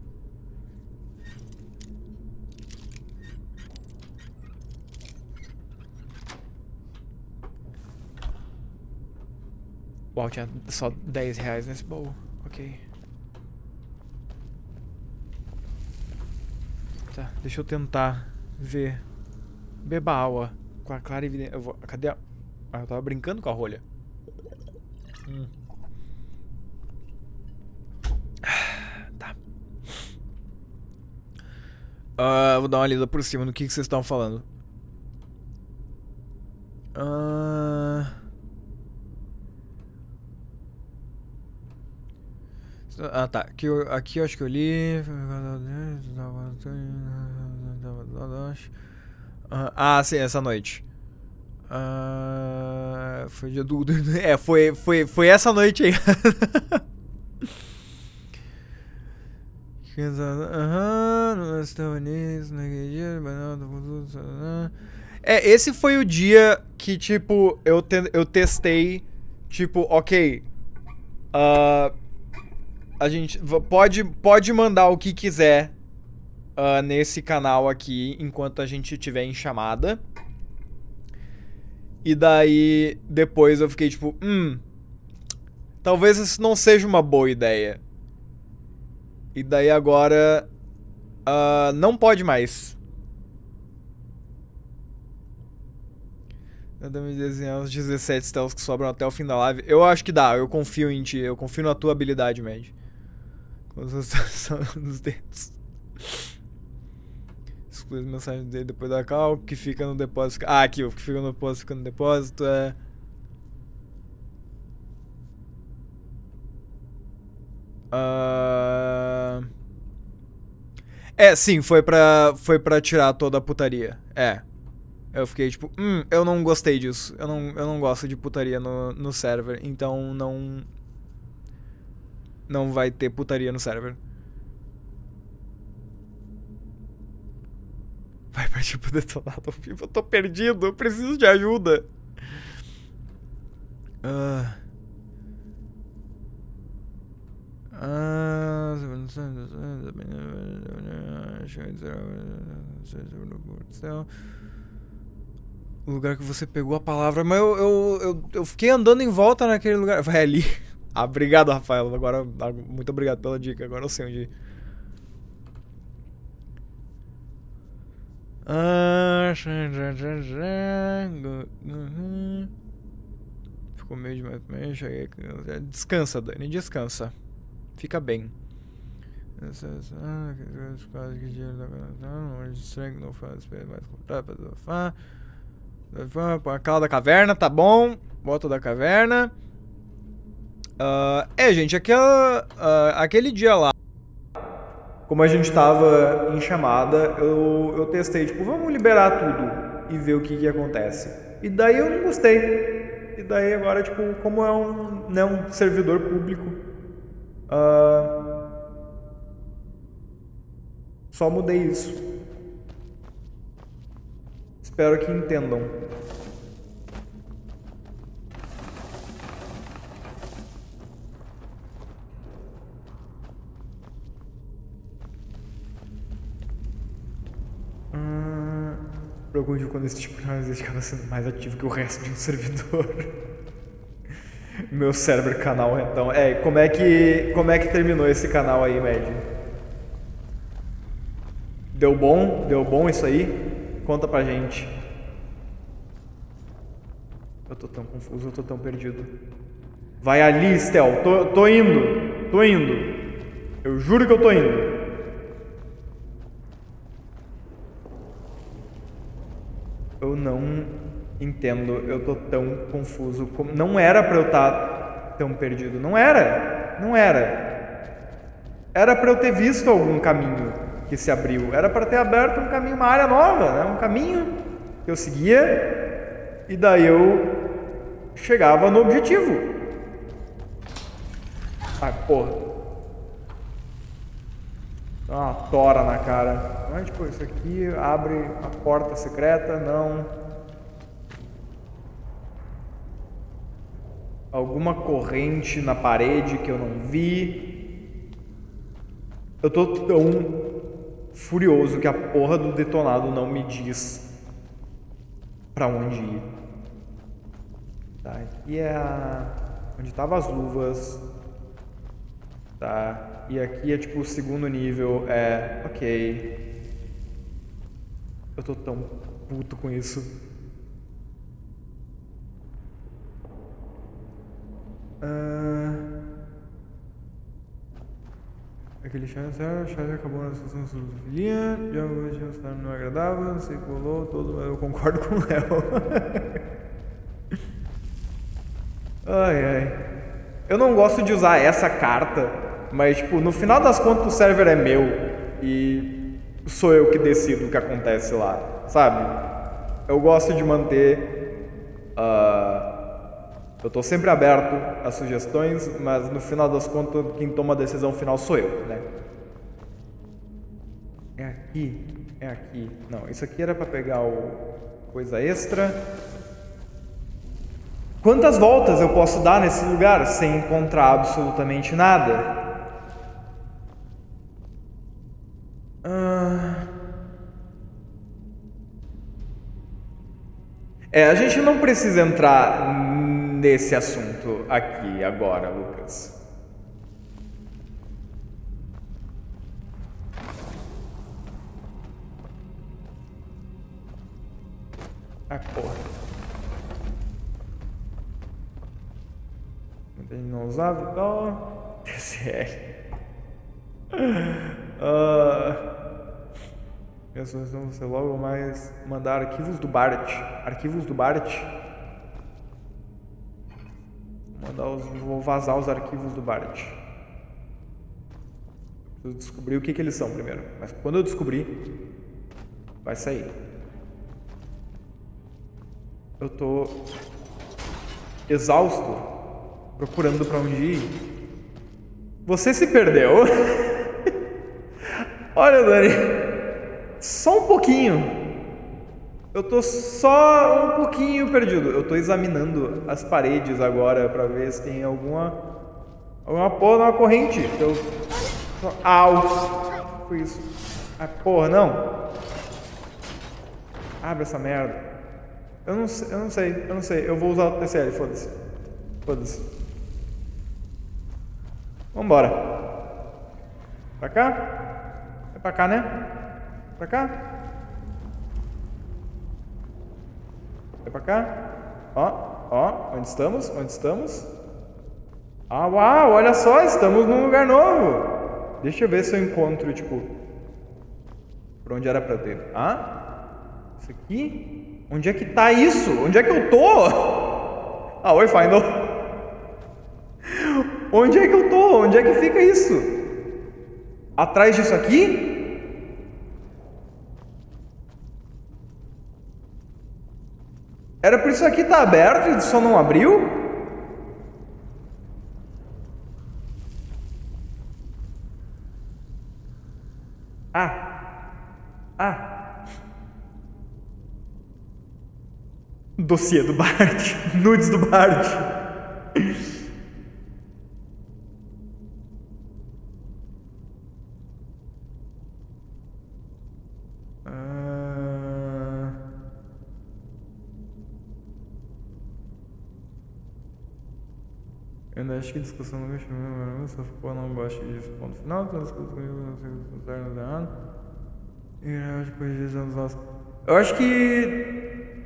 Uau, tinha só 10 reais nesse baú. Ok. Tá, deixa eu tentar ver. Beba água. Com a clara evidência. Cadê a... Ah, eu tava brincando com a rolha. Tá. Vou dar uma lida por cima no que vocês estão falando. Ah, tá. Aqui eu acho que eu li. Ah, sim, essa noite. Foi dia do... É, foi essa noite aí. É, esse foi o dia que, tipo, eu testei, tipo, ok, a gente pode mandar o que quiser nesse canal aqui enquanto a gente estiver em chamada. E daí, depois eu fiquei tipo, talvez isso não seja uma boa ideia. E daí agora, não pode mais. Eu me desenhar os 17 stealths que sobram até o fim da live. Eu acho que dá, eu confio em ti, eu confio na tua habilidade, Mad. Com os nos dedos. Exclui as mensagens dele depois da cal, que fica no depósito. Ah, aqui, o que fica no depósito fica no depósito, é... É, sim, foi pra tirar toda a putaria. É. Eu fiquei tipo, eu não gostei disso. Eu não gosto de putaria no server, então não vai ter putaria no server. Vai partir pro detonado ao vivo. Eu tô perdido, eu preciso de ajuda. O lugar que você pegou a palavra. Mas eu fiquei andando em volta naquele lugar. Vai ali. Ah, obrigado, Rafael. Agora, muito obrigado pela dica. Agora eu sei onde ir. Ficou meio demais. Cheguei. Descansa, Dani. Descansa. Fica bem. Põe a cala da caverna, tá bom. Bota da caverna. Gente, aquele dia lá como a gente tava em chamada, eu testei, tipo, vamos liberar tudo e ver o que acontece. E daí eu não gostei. E daí agora, tipo, como é um servidor público, só mudei isso. Espero que entendam. Eu confundi quando esse tipo de análise acaba sendo mais ativo que o resto de um servidor. Meu server canal, então. Como é que terminou esse canal aí, Mad? Deu bom? Deu bom isso aí? Conta pra gente. Eu tô tão confuso, eu tô tão perdido. Vai ali, Stel. Tô indo. Tô indo. Eu juro que eu tô indo. Eu não entendo, eu tô tão confuso. Não era pra eu estar tão perdido. Não era. Era pra eu ter visto algum caminho que se abriu. Era pra ter aberto um caminho, uma área nova, né? Um caminho que eu seguia e daí eu chegava no objetivo. Ai, porra. Dá uma tora na cara. Mas, tipo, isso aqui abre a porta secreta, não. Alguma corrente na parede que eu não vi. Eu tô tão furioso que a porra do detonado não me diz pra onde ir. Tá, aqui é onde tava as luvas. Tá. E aqui é tipo o segundo nível, ok. Eu tô tão puto com isso. Aquele chá já acabou na situação de filhinha, já não é agradável, se colou todo, mas eu concordo com o Léo. Ai. Eu não gosto de usar essa carta, mas, tipo, no final das contas o server é meu e sou eu que decido o que acontece lá, sabe? Eu gosto de manter... eu tô sempre aberto a sugestões, mas no final das contas quem toma a decisão final sou eu, né? É aqui. Não, isso aqui era pra pegar o coisa extra. Quantas voltas eu posso dar nesse lugar sem encontrar absolutamente nada? A gente não precisa entrar nesse assunto aqui agora, Lucas. Porra. Muita gente não usava e tal. TCL. Minha sugestão é você logo mais mandar arquivos do Bart. Arquivos do Bart. Vou vazar os arquivos do Bart. Preciso descobrir o que eles são primeiro. Mas quando eu descobrir, vai sair. Eu tô exausto, procurando pra onde ir. Você se perdeu? Olha, Dani. Só um pouquinho. Eu tô só um pouquinho perdido. Eu tô examinando as paredes agora pra ver se tem alguma porra, uma corrente. Au! Foi isso. Porra, não. Abre essa merda. Eu não sei. Eu vou usar o TCL, foda-se. Vambora. Pra cá? É pra cá, né? Pra cá? É pra cá? Ó, onde estamos? Uau, olha só, estamos num lugar novo. Deixa eu ver se eu encontro, tipo, por onde era pra ter. Isso aqui? Onde é que tá isso? Onde é que eu tô? Oi, Final. Onde é que eu tô? Onde é que fica isso? Atrás disso aqui? Era por isso aqui tá aberto e só não abriu? Dossiê do Bart. Nudes do Bart. Eu ainda acho que a discussão nunca chegou, só ficou não gosto disso. Ponto final, todas as coisas comigo não sei se não errado. E eu acho que hoje os nossos. Eu acho que.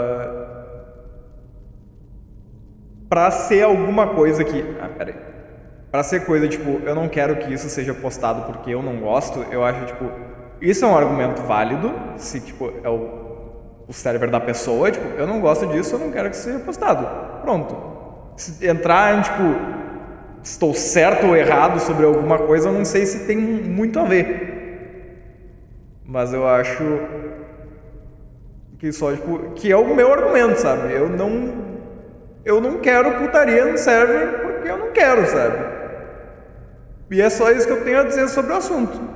Pra ser alguma coisa que. Peraí. Pra ser coisa tipo, eu não quero que isso seja postado porque eu não gosto, eu acho tipo. Isso é um argumento válido, se tipo, é o server da pessoa, tipo, eu não gosto disso, eu não quero que isso seja postado. Pronto. Se entrar em, tipo, estou certo ou errado sobre alguma coisa, eu não sei se tem muito a ver. Mas eu acho que só, tipo, que é o meu argumento, sabe? Eu não quero putaria no server porque eu não quero, sabe? E é só isso que eu tenho a dizer sobre o assunto.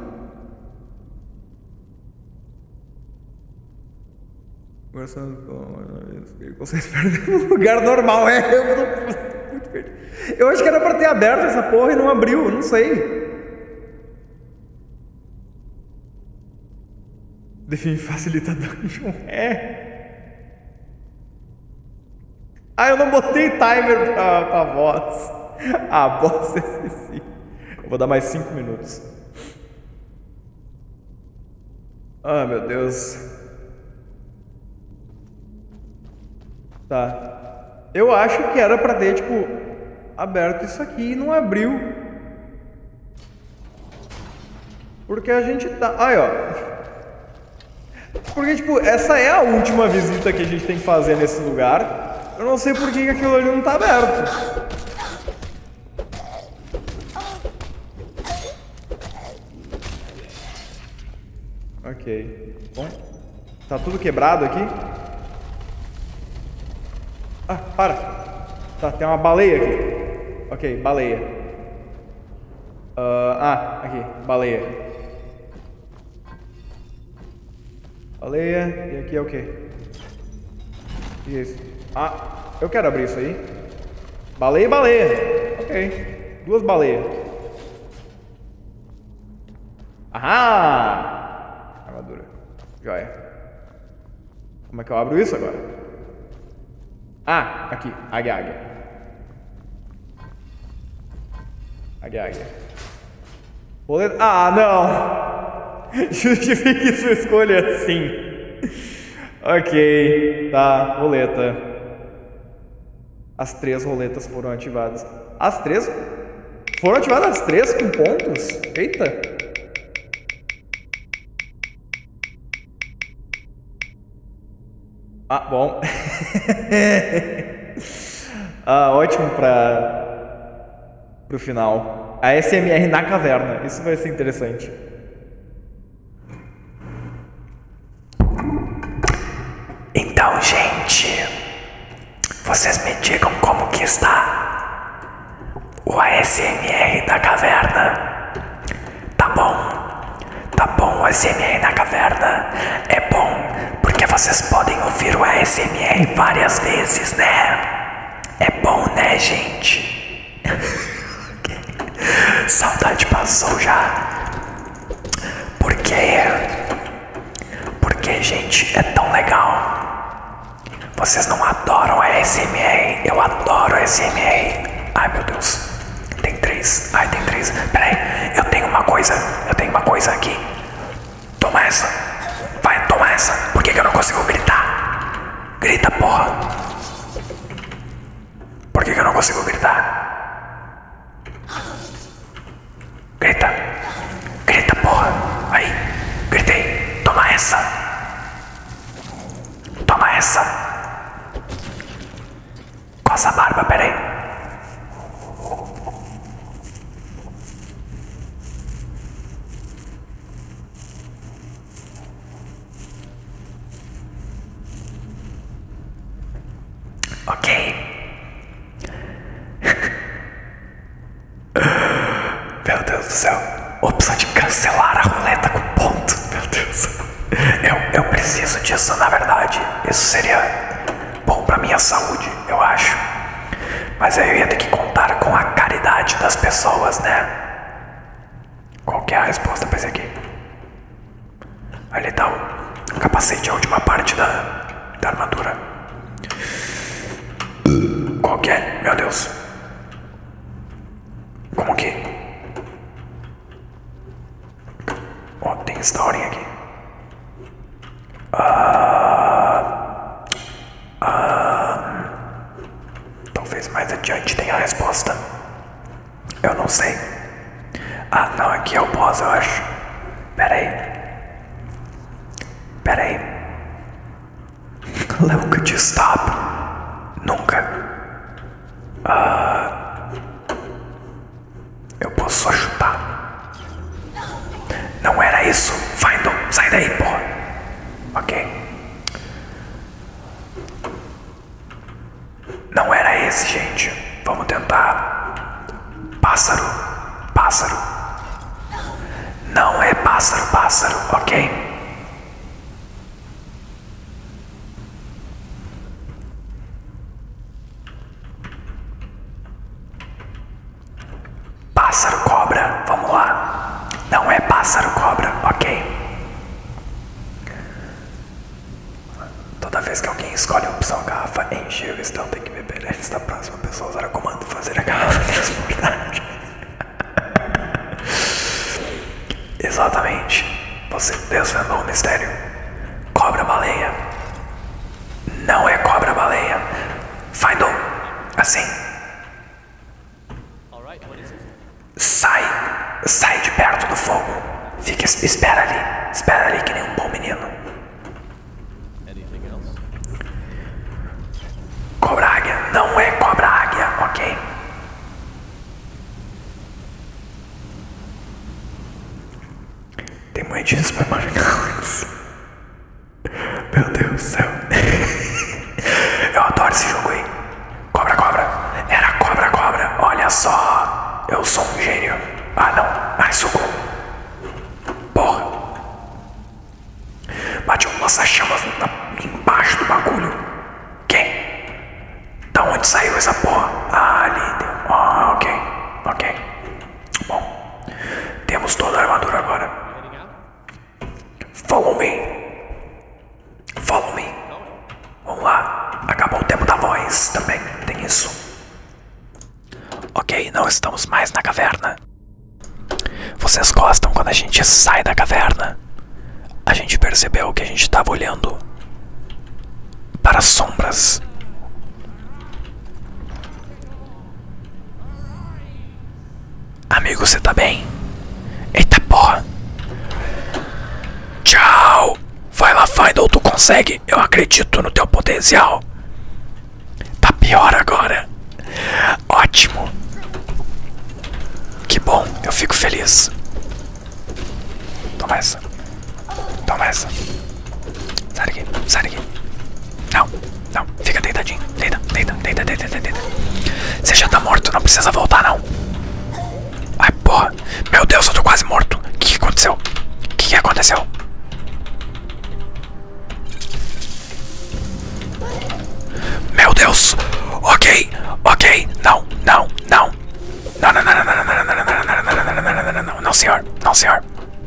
Vocês perderam no lugar normal, muito perdido. Eu acho que era pra ter aberto essa porra e não abriu, eu não sei. Define facilita dungeon. Eu não botei timer pra voz. Voz esqueci. Eu vou dar mais 5 minutos. Meu Deus. Tá. Eu acho que era pra ter, tipo, aberto isso aqui e não abriu. Porque a gente tá... Aí, ó. Porque, tipo, essa é a última visita que a gente tem que fazer nesse lugar. Eu não sei por que aquilo ali não tá aberto. Ok. Bom. Tá tudo quebrado aqui? Para! Tá, tem uma baleia aqui. Ok, baleia. Aqui, baleia. Baleia, e aqui é o quê? O que é isso? Eu quero abrir isso aí. Baleia e baleia. Ok, 2 baleias. Armadura. Joia. Como é que eu abro isso agora? Aqui, águia. Águia. Boleta. Não! Justifique sua escolha assim. Ok, tá, roleta. As 3 roletas foram ativadas. As 3? Foram ativadas as 3 com pontos? Eita! Bom. Ótimo pro final. A SMR na caverna. Isso vai ser interessante. Então, gente, vocês me digam como que está o ASMR da caverna. Tá bom, o ASMR na caverna é bom porque vocês podem ouvir o ASMR várias vezes, né? É bom, né, gente? Saudade passou já. Porque, gente, é tão legal. Vocês não adoram a ASMR? Eu adoro a ASMR. Ai, meu Deus. Tem 3. Tem 3. Peraí, eu tenho uma coisa aqui. Toma essa. Vai, toma essa. Por que eu não consigo gritar? Grita, porra. Por que eu não consigo gritar? Grita, porra. Aí, gritei. Toma essa. Coça a barba, peraí. Ok. Meu Deus do céu. Opção de cancelar a roleta com ponto. Meu Deus. Eu preciso disso, na verdade. Isso seria bom pra minha saúde, eu acho. Mas aí eu ia ter que contar com a caridade das pessoas, né? Qual que é a resposta pra esse aqui? Ali tá o capacete, a última parte da armadura. Qual que é? Meu Deus. Como que? Ó, tem historinha aqui. Talvez mais adiante tenha a resposta. Eu não sei. Ah, não, aqui é o boss, eu acho. Pera aí. Leo, could you stop? Nunca. Eu posso só chutar. Não era isso. Findle, sai daí, porra. Ok. Não era esse, gente. Vamos tentar. Pássaro. Não é pássaro, ok? Pássaro cobra, vamos lá. Não é pássaro cobra, ok? Toda vez que alguém escolhe a opção garrafa enche, o Estão tem que beber antes da próxima pessoa usar o comando fazer a garrafa transportar. Exatamente. Você desvendou o mistério. Cobra-baleia. Não é cobra-baleia. Findle. Assim. Sai de perto do fogo. Espera ali que nem um bom menino. Cobra-águia. Não é cobra-águia, ok? Tem moedinhas pra marcar. Meu Deus do céu. Eu adoro esse jogo aí. Cobra. Era cobra. Olha só. Eu sou um gênio. Ah, não. Ai, socorro. Porra. Bate um lança-chamas embaixo do bagulho. Quem? Da onde saiu essa porra? Ah, ali. Ah, ok. Bom. Temos toda a armadura agora. Follow me. Vamos lá. Acabou o tempo da voz também. Tem isso. Ok, não estamos mais na caverna. Vocês gostam quando a gente sai da caverna? A gente percebeu que a gente estava olhando para as sombras. Amigo, você tá bem? Eita porra. Tchau. Vai lá, Findle, tu consegue. Eu acredito no teu potencial. Tá pior agora. Ótimo. Que bom, eu fico feliz. Toma essa. Sai daqui. Não, fica deitadinho. Deita. Você já tá morto, não precisa voltar não. Ai, porra. Meu Deus, eu tô quase morto. O que aconteceu? O que aconteceu? Meu Deus. Ok. Não, senhor.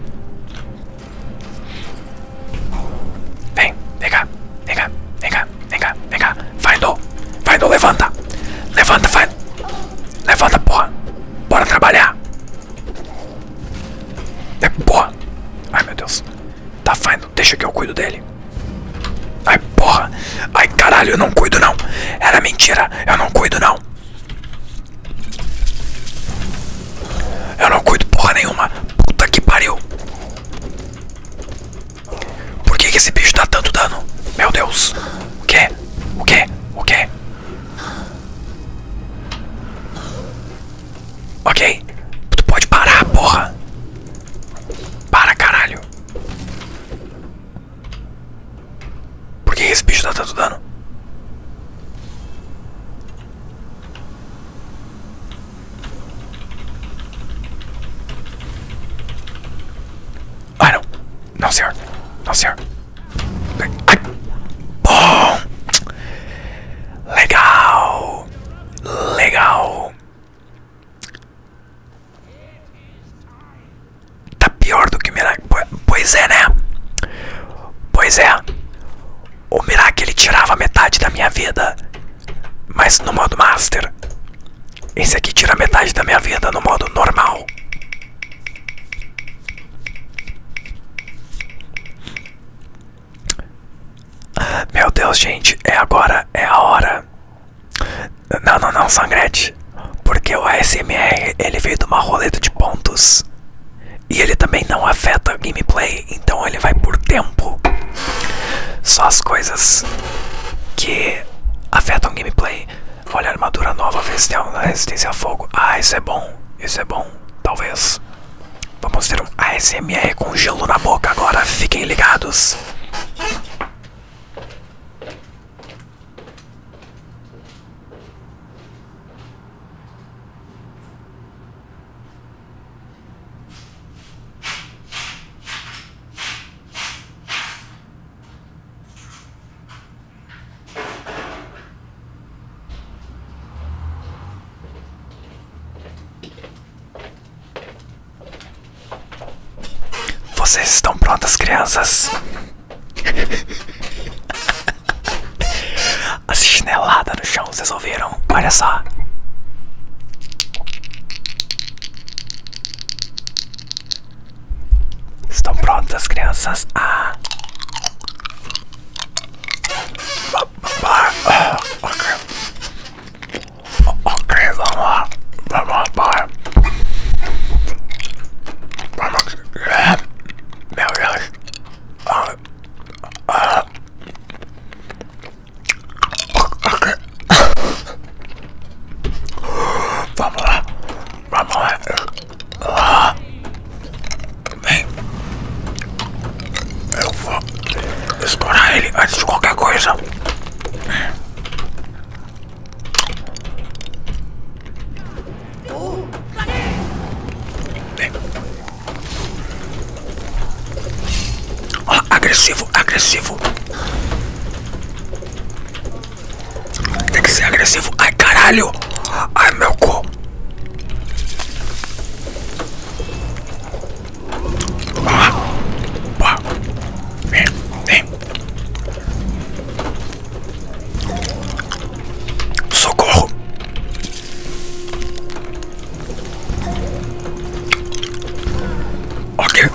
Vem cá. Findle, levanta, Findle. Levanta, porra. Bora trabalhar. Porra. Ai, meu Deus. Tá, Findle, deixa que eu cuido dele. Ai, porra. Ai, caralho, eu não cuido não. Era mentira, eu não cuido não. Eu não cuido porra nenhuma. Puta que pariu. Por que esse bicho dá tanto dano? Meu Deus. O quê? Ok. Tu pode parar, porra. Para, caralho. Por que esse bicho dá tanto dano? Não, senhor. Não, senhor. Ai. Bom. Legal. Legal. Tá pior do que o Mirac. Pois é, né? Pois é. O Mirac, ele tirava metade da minha vida, mas no modo Master. Esse aqui tira metade da minha vida no modo normal. Meu Deus, gente, é agora, é a hora. Não, Sangrete. Porque o ASMR, ele veio de uma roleta de pontos. E ele também não afeta o gameplay, então ele vai por tempo. Só as coisas que afetam o gameplay. Olha a armadura nova, ver se tem uma resistência a fogo. Ah, isso é bom, talvez. Vamos ter um ASMR com gelo na boca agora, fiquem ligados. Vocês estão prontas, crianças? A chinelada no chão, vocês ouviram? Olha só. Estão prontas, crianças? Ah. Ok, vamos lá. Meu Deus. Vamos lá. Vem. Eu vou explorar ele antes de qualquer coisa. Agressivo. Tem que ser agressivo. Ai, caralho. Ai, meu cu. Vem. Socorro. Ok.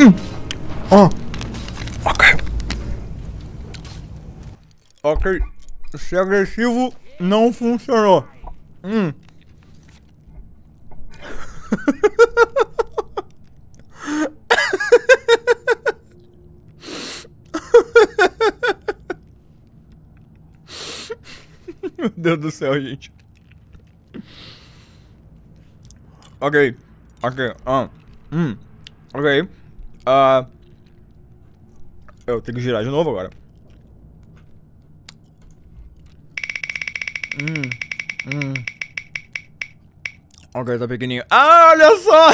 Ok, ser agressivo não funcionou. Meu Deus do céu, gente. Ok. Eu tenho que girar de novo agora. Ok, tá pequenininho. Ah, olha só!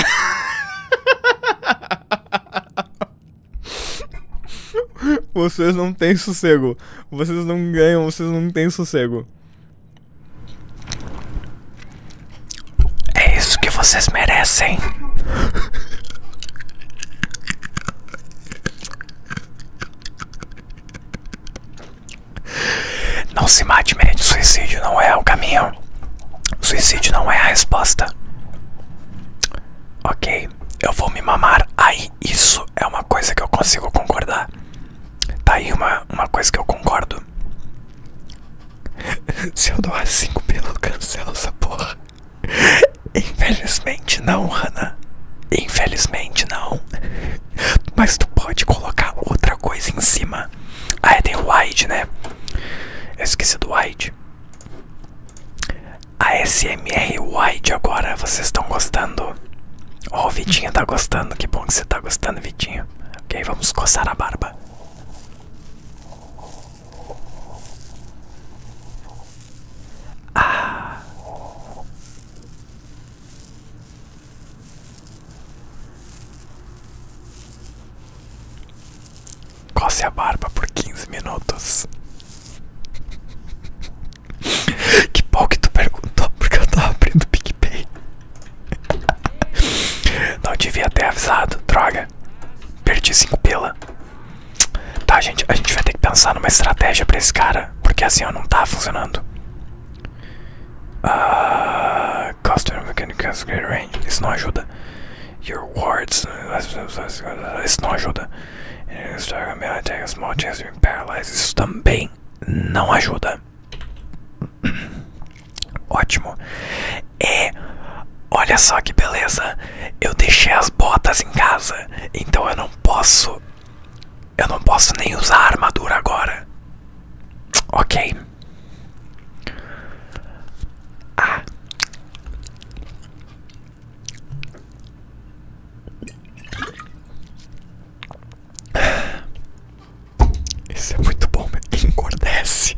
Vocês não têm sossego. Vocês não ganham, vocês não têm sossego. É isso que vocês merecem. Não se mate, man. Suicídio não é o caminho. Suicídio não é a resposta. Ok, eu vou me mamar. Aí, isso é uma coisa que eu consigo concordar. Tá aí uma coisa que eu concordo. Se eu doar 5 pila, cancela essa porra. Infelizmente não, Hannah. Infelizmente não. Mas tu pode colocar outra coisa em cima. Ah, tem o wide, né? Eu esqueci do wide. ASMR wide agora. Vocês estão gostando? Oh, o Vitinho tá gostando. Que bom que você tá gostando, Vitinho. Ok, vamos coçar a barba. Ah. coce a barba por 15 minutos. Que bom que tu perguntou, porque eu tava abrindo o PicPay. Não devia ter avisado, droga. Perdi 5 pila. Tá, gente, a gente vai ter que pensar numa estratégia pra esse cara, porque assim ó, não tá funcionando. Customer Mechanics Great Range. Isso não ajuda. Your wards. Isso não ajuda. Small chance of paralyzed. Isso também não ajuda. Ótimo. E olha só que beleza. Eu deixei as botas em casa, então eu não posso nem usar a armadura agora. Ok. Isso é muito bom, engordece.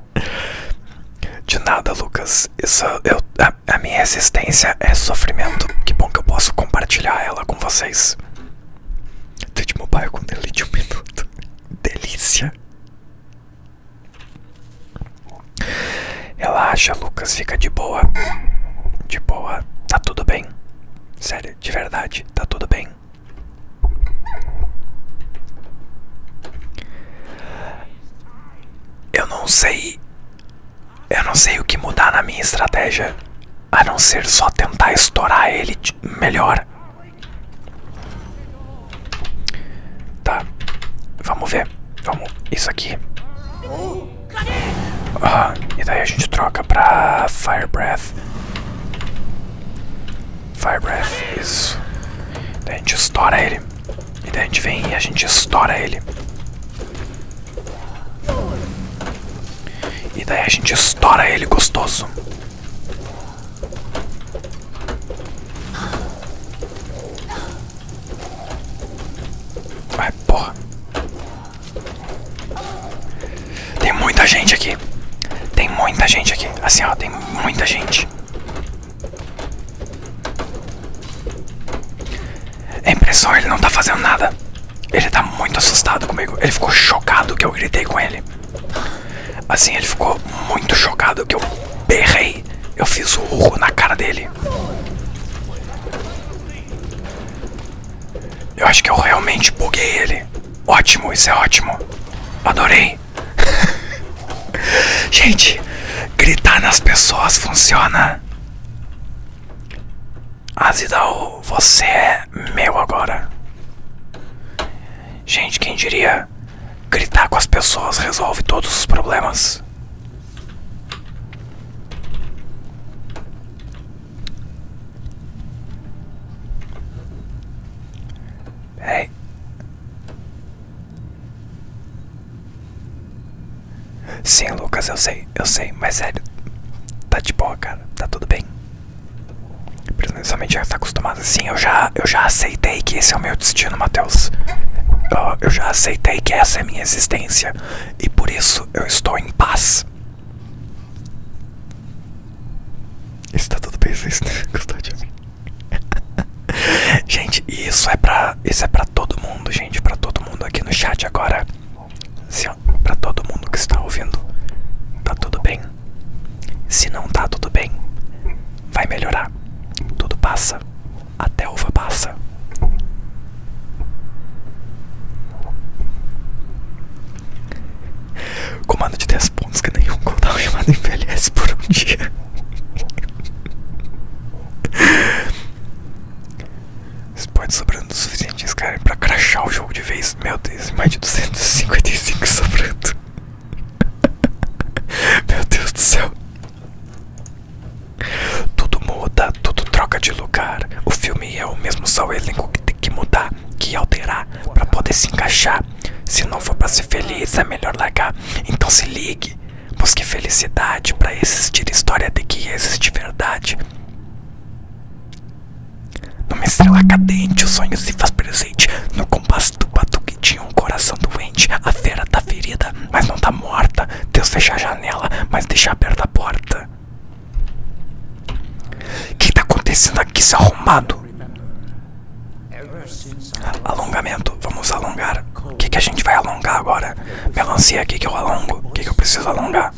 De nada, Lucas. A minha existência é sofrimento. Que bom que eu posso compartilhar ela com vocês. Twitch Mobile com delay de 1 minuto. Delícia. Relaxa, Lucas. Fica de boa. De boa. Tá tudo bem. Sério, de verdade. Tá tudo bem. Eu não sei o que mudar na minha estratégia, a não ser só tentar estourar ele melhor. Tá, vamos ver. Isso aqui. E daí a gente troca pra Fire Breath. Fire Breath, isso. Daí a gente estoura ele. E daí a gente vem e a gente estoura ele. E daí a gente estoura ele gostoso. Ai, porra. Tem muita gente aqui. Tem muita gente aqui. Assim, ó, tem muita gente. É impressão, ele não tá fazendo nada. Ele tá muito assustado comigo. Ele ficou chocado que eu gritei com ele. Assim, ele ficou muito chocado que eu berrei. Eu fiz o urro na cara dele. Eu acho que eu realmente buguei ele. Ótimo, isso é ótimo. Adorei. Gente, gritar nas pessoas funciona. Azidal, você é meu agora. Gente, quem diria? Gritar com as pessoas resolve todos os problemas. Ei. Sim, Lucas, eu sei, mas sério, tá de boa, cara, tá tudo bem. Principalmente já tá acostumado assim, eu já aceitei que esse é o meu destino, Matheus. Eu já aceitei que essa é a minha existência. E por isso eu estou em paz. Isso tá tudo bem, vocês gostou de mim? Gente, isso é pra todo mundo, gente. Pra todo mundo aqui no chat agora. Assim, ó, pra todo mundo que está ouvindo. Tá tudo bem. Se não tá tudo bem, vai melhorar. Tudo passa. Até a uva passa. Comando de 10 pontos que nenhum cooldown chamado envelhece por um dia. Os points sobrando o suficiente, eles querem pra crashar o jogo de vez. Meu Deus, mais de 255 sobrando. Meu Deus do céu. Tudo muda, tudo troca de lugar. O filme é o mesmo, só o elenco que tem que mudar, que alterar pra poder se encaixar. Se não for pra ser feliz, é melhor largar. Então se ligue, busque felicidade. Pra existir história tem que existir verdade. Numa estrela cadente, o sonho se faz presente. No compasso do batuque tinha um coração doente. A fera tá ferida, mas não tá morta. Deus fecha a janela, mas deixa aberta a porta. O que tá acontecendo aqui, seu arrombado? Alongamento, vamos alongar. O que a gente vai alongar agora? Melancia, o que eu alongo? O que eu preciso alongar?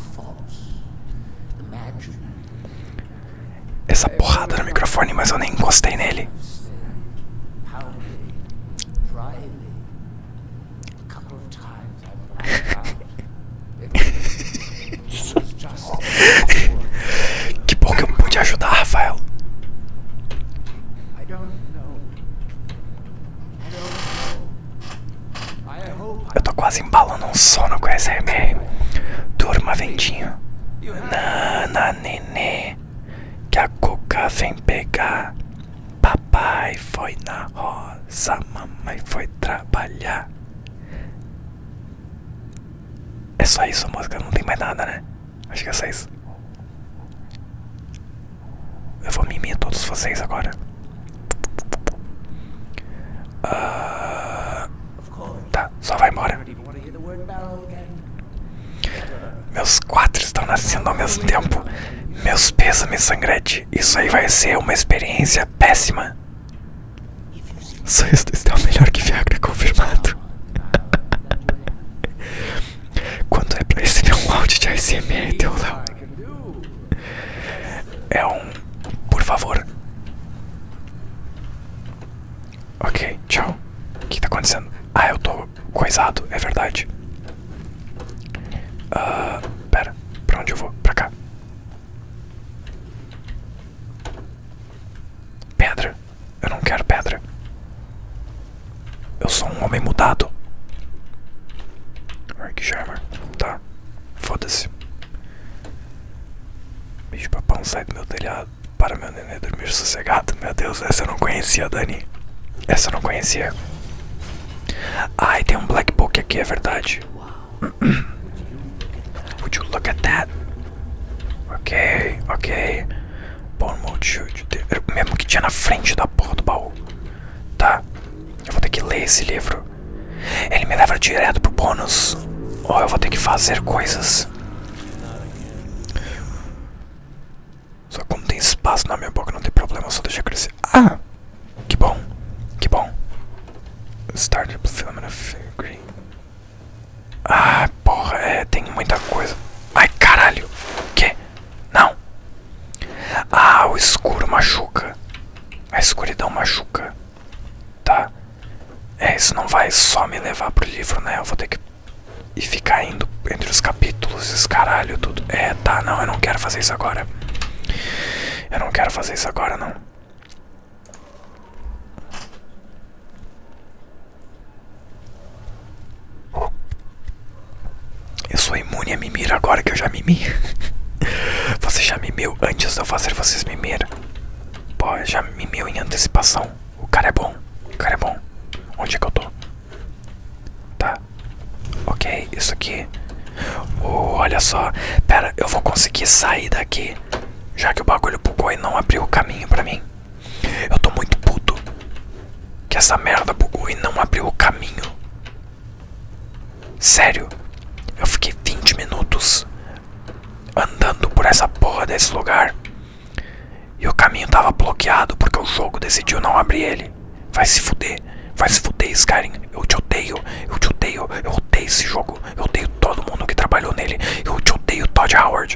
Essa porrada no microfone, mas eu nem encostei nele. Que bom que eu pude ajudar, Rafael. Eu tô quase embalando um sono com esse SMR. Durma, ventinho. Nana, nenê, que a cuca vem pegar. Papai foi na roça, mamãe foi trabalhar. É só isso a música, não tem mais nada, né? Acho que é só isso. Eu vou mimir todos vocês agora. Tá, só vai embora. Meus 4 estão nascendo ao mesmo tempo. Meus pêsames, sangrete. Isso aí vai ser uma experiência péssima. Só isso é o melhor que Viagra confirmado. Quando é pra receber um áudio de ASMR, teu Léo? É um... Por favor. Ok, tchau. O que tá acontecendo? Ah, eu tô coisado, é verdade. Pera, pra onde eu vou? Pra cá. Pedra. Eu não quero pedra. Eu sou um homem mudado. Arc Charmer. Tá. Foda-se. Bicho papão sai do meu telhado para meu nenê dormir sossegado. Meu Deus, essa eu não conhecia, Dani. Essa eu não conhecia. Ai, tem um Black Book aqui, é verdade. Would you look at that? Ok, ok. Bone Mode Shield. Mesmo que tinha na frente da porra do baú. Tá. Eu vou ter que ler esse livro. Ele me leva direto pro bônus. Ou eu vou ter que fazer coisas. Só como tem espaço na minha boca, não tem problema, só deixa crescer. Ah! Que bom. Que bom. Start filament of green. Ah, porra, tem muita coisa. Ai, caralho. Que? Não. Ah, o escuro machuca. A escuridão machuca. Tá. Isso não vai só me levar pro livro, né? Eu vou ter que ir ficar indo entre os capítulos, esse caralho, tudo. Tá, não, eu não quero fazer isso agora. Eu não quero fazer isso agora, não. Eu sou imune a mimir agora que eu já mimi. Você já mimiu antes de eu fazer vocês mimir. Pô, já mimiu em antecipação. O cara é bom. O cara é bom. Onde é que eu tô? Tá. Ok, isso aqui. Olha só. Pera, eu vou conseguir sair daqui. Já que o bagulho bugou e não abriu o caminho pra mim. Eu tô muito puto que essa merda bugou e não abriu o caminho. Sério. Eu fiquei 20 minutos andando por essa porra desse lugar e o caminho tava bloqueado porque o jogo decidiu não abrir ele. Vai se fuder. Vai se fuder, Skyrim. Eu te odeio. Eu te odeio. Eu odeio esse jogo. Eu odeio todo mundo que trabalhou nele. Eu te odeio, Todd Howard.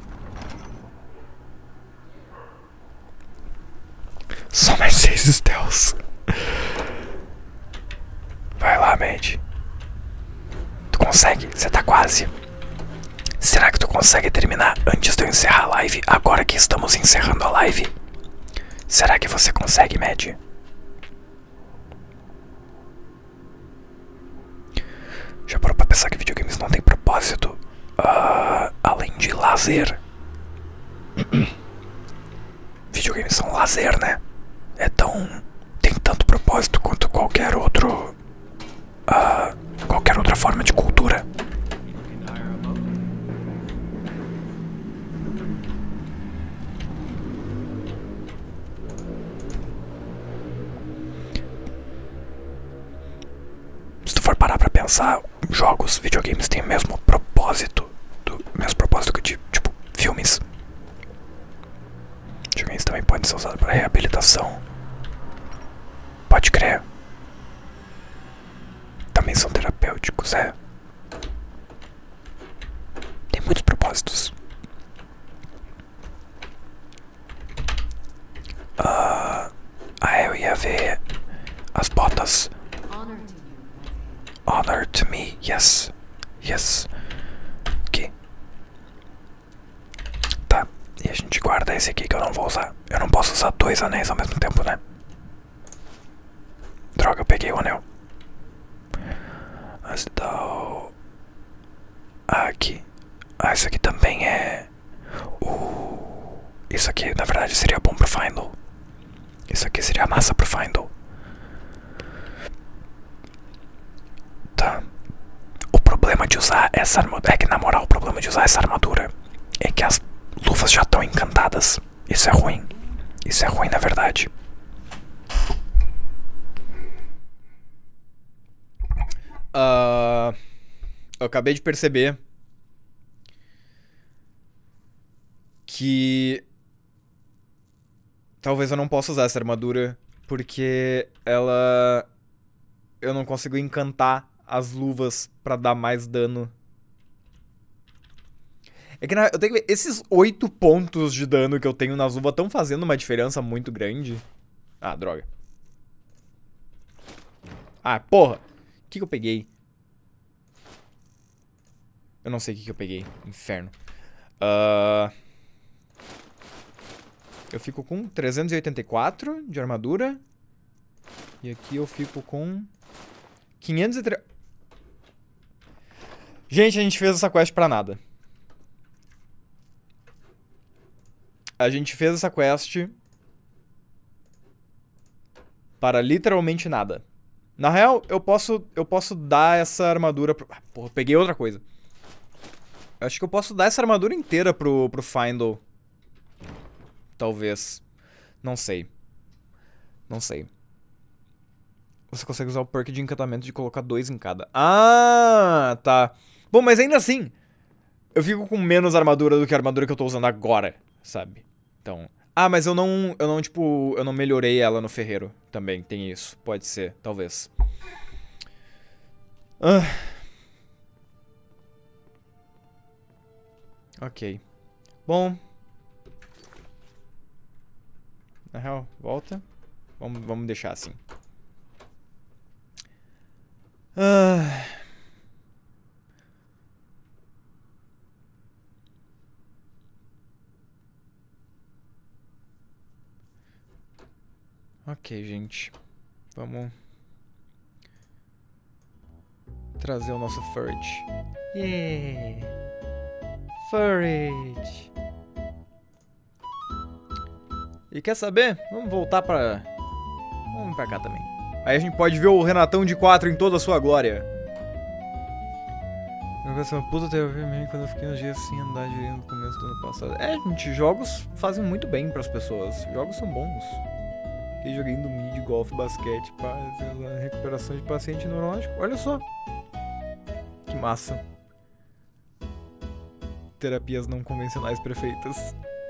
Só mais 6 stealths. Vai lá, Mad. Tu consegue? Você tá quase. Será que tu consegue terminar antes de eu encerrar a live? Agora que estamos encerrando a live. Será que você consegue, Mad? Já parou pra pensar que videogames não tem propósito? Além de lazer. Videogames são lazer, né? Tem tanto propósito quanto qualquer outro. Qualquer outra forma de cultura. Se tu for parar pra pensar, jogos, videogames têm o mesmo propósito. Mesmo propósito que tipo filmes. Videogames também podem ser usados para reabilitação. Pode crer. Também são terapêuticos, é. Tem muitos propósitos. Eu ia ver as botas. Honor to me, yes. Yes. Aqui. Tá, e a gente guarda esse aqui que eu não vou usar. Eu não posso usar 2 anéis ao mesmo tempo, né? Droga, eu peguei o anel. Mas então... aqui. Isso aqui também é... Isso aqui, na verdade, seria bom pro Findle. Isso aqui seria massa pro Findle. Tá. O problema de usar essa armadura... é que, na moral, o problema de usar essa armadura é que as luvas já estão encantadas. Isso é ruim. Isso é ruim, na verdade. Eu acabei de perceber que talvez eu não possa usar essa armadura porque eu não consigo encantar as luvas pra dar mais dano. É que eu tenho que ver, esses 8 pontos de dano que eu tenho nas luvas estão fazendo uma diferença muito grande. Ah, droga. Ah, porra. O que eu peguei? Eu não sei o que eu peguei. Inferno. Eu fico com 384 de armadura. E aqui eu fico com 503. Gente, a gente fez essa quest pra nada. A gente fez essa quest para literalmente nada. Na real, eu posso dar essa armadura pro... Porra, peguei outra coisa. Eu acho que eu posso dar essa armadura inteira pro Findle. Talvez. Não sei. Não sei. Você consegue usar o perk de encantamento de colocar 2 em cada. Ah, tá. Bom, mas ainda assim, eu fico com menos armadura do que a armadura que eu tô usando agora, sabe? Então... Ah, mas eu não melhorei ela no ferreiro. Também tem isso. Pode ser, talvez. Ok. Bom. Na real, volta. Vamos deixar assim. Ok, gente. Vamos trazer o nosso Furage. Yeah! Furage! E quer saber? Vamos voltar pra... Vamos pra cá também. Aí a gente pode ver o Renatão de 4 em toda a sua glória. Essa puta teve a ver mesmo quando eu fiquei uns dias sem andar direito no começo do ano passado. É, gente, jogos fazem muito bem pras pessoas. Jogos são bons. Fiquei jogando mid, golfe, basquete, recuperação de paciente neurológico. Olha só. Que massa. Terapias não convencionais perfeitas.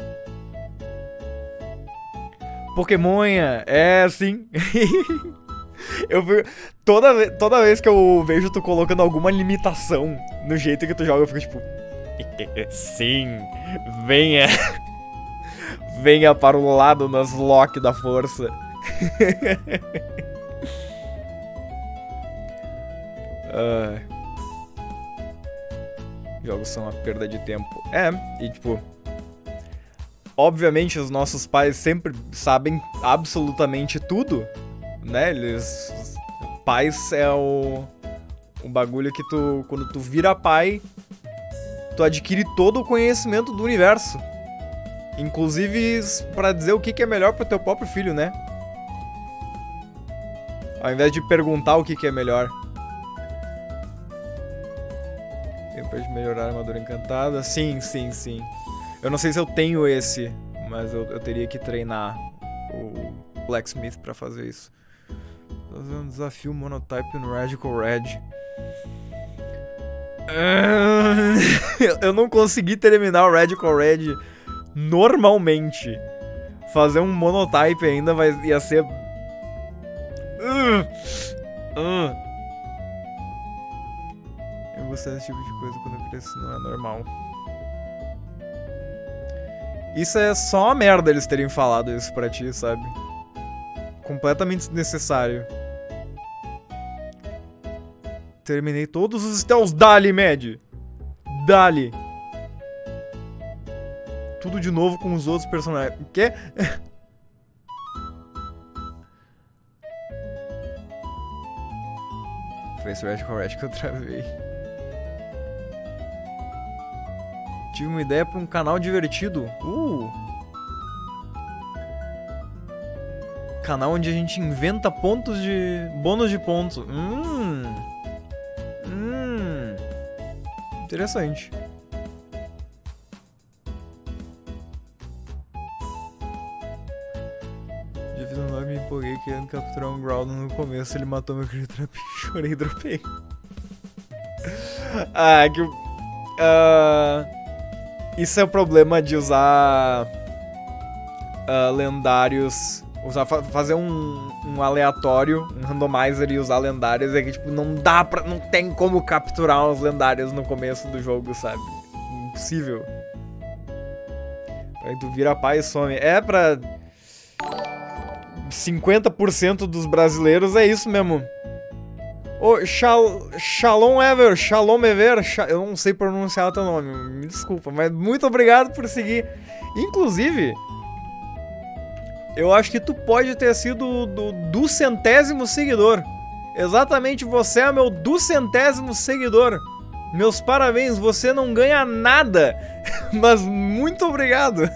Pokémonha, é sim. Eu toda vez que eu vejo tu colocando alguma limitação no jeito que tu joga, eu fico tipo... Sim, venha. Venha para o lado Nuzlocke da força. Jogos são uma perda de tempo. E tipo... Obviamente os nossos pais sempre sabem absolutamente tudo, né? Pais é o bagulho que quando tu vira pai, tu adquire todo o conhecimento do universo. Inclusive pra dizer o que é melhor pro teu próprio filho, né? Ao invés de perguntar o que é melhor. Tempo de melhorar a armadura encantada. Sim. Eu não sei se eu tenho esse, mas eu teria que treinar o Blacksmith pra fazer isso. Tô fazendo um desafio Monotype no Radical Red. Eu não consegui terminar o Radical Red normalmente. Fazer um Monotype ainda ia ser... Eu gostei desse tipo de coisa quando eu cresci, não é normal. Isso é só uma merda eles terem falado isso pra ti, sabe? Completamente desnecessário. Terminei todos os stealths. Dali, Mad! Dali! Tudo de novo com os outros personagens. O quê? Foi esse Red Correct que eu travei. Tive uma ideia pra um canal divertido. Canal onde a gente inventa pontos de... bônus de pontos. Interessante. Já fiz um nome e me empolguei querendo capturar um Groudon no começo. Ele matou meu Critrap. Chorei e dropei. Isso é o problema de usar lendários, fazer um aleatório, um randomizer e usar lendários, é que tipo, não tem como capturar os lendários no começo do jogo, sabe? Impossível. Aí tu vira pai e some. É pra 50% dos brasileiros é isso mesmo. Shalom Ever, eu não sei pronunciar o teu nome, me desculpa, mas muito obrigado por seguir. Inclusive, eu acho que tu pode ter sido do 200º seguidor. Exatamente, você é meu 200º seguidor. Meus parabéns, você não ganha nada, mas muito obrigado.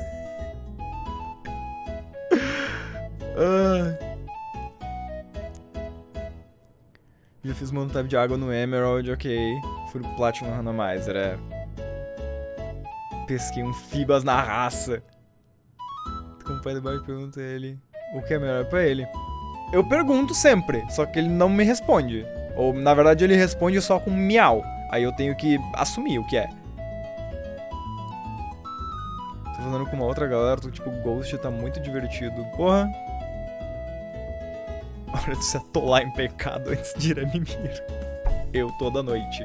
Já fiz um tab de água no Emerald, ok. Fui pro Platinum Randomizer, Pesquei um Fibas na raça. Como o pai do baixo pergunta a ele o que é melhor pra ele. Eu pergunto sempre, só que ele não me responde. Ou, na verdade, ele responde só com miau. Aí eu tenho que assumir o que é. Tô falando com uma outra galera, tipo, Ghost tá muito divertido. Porra. Hora de se atolar em pecado antes de ir a mimir. Eu toda noite.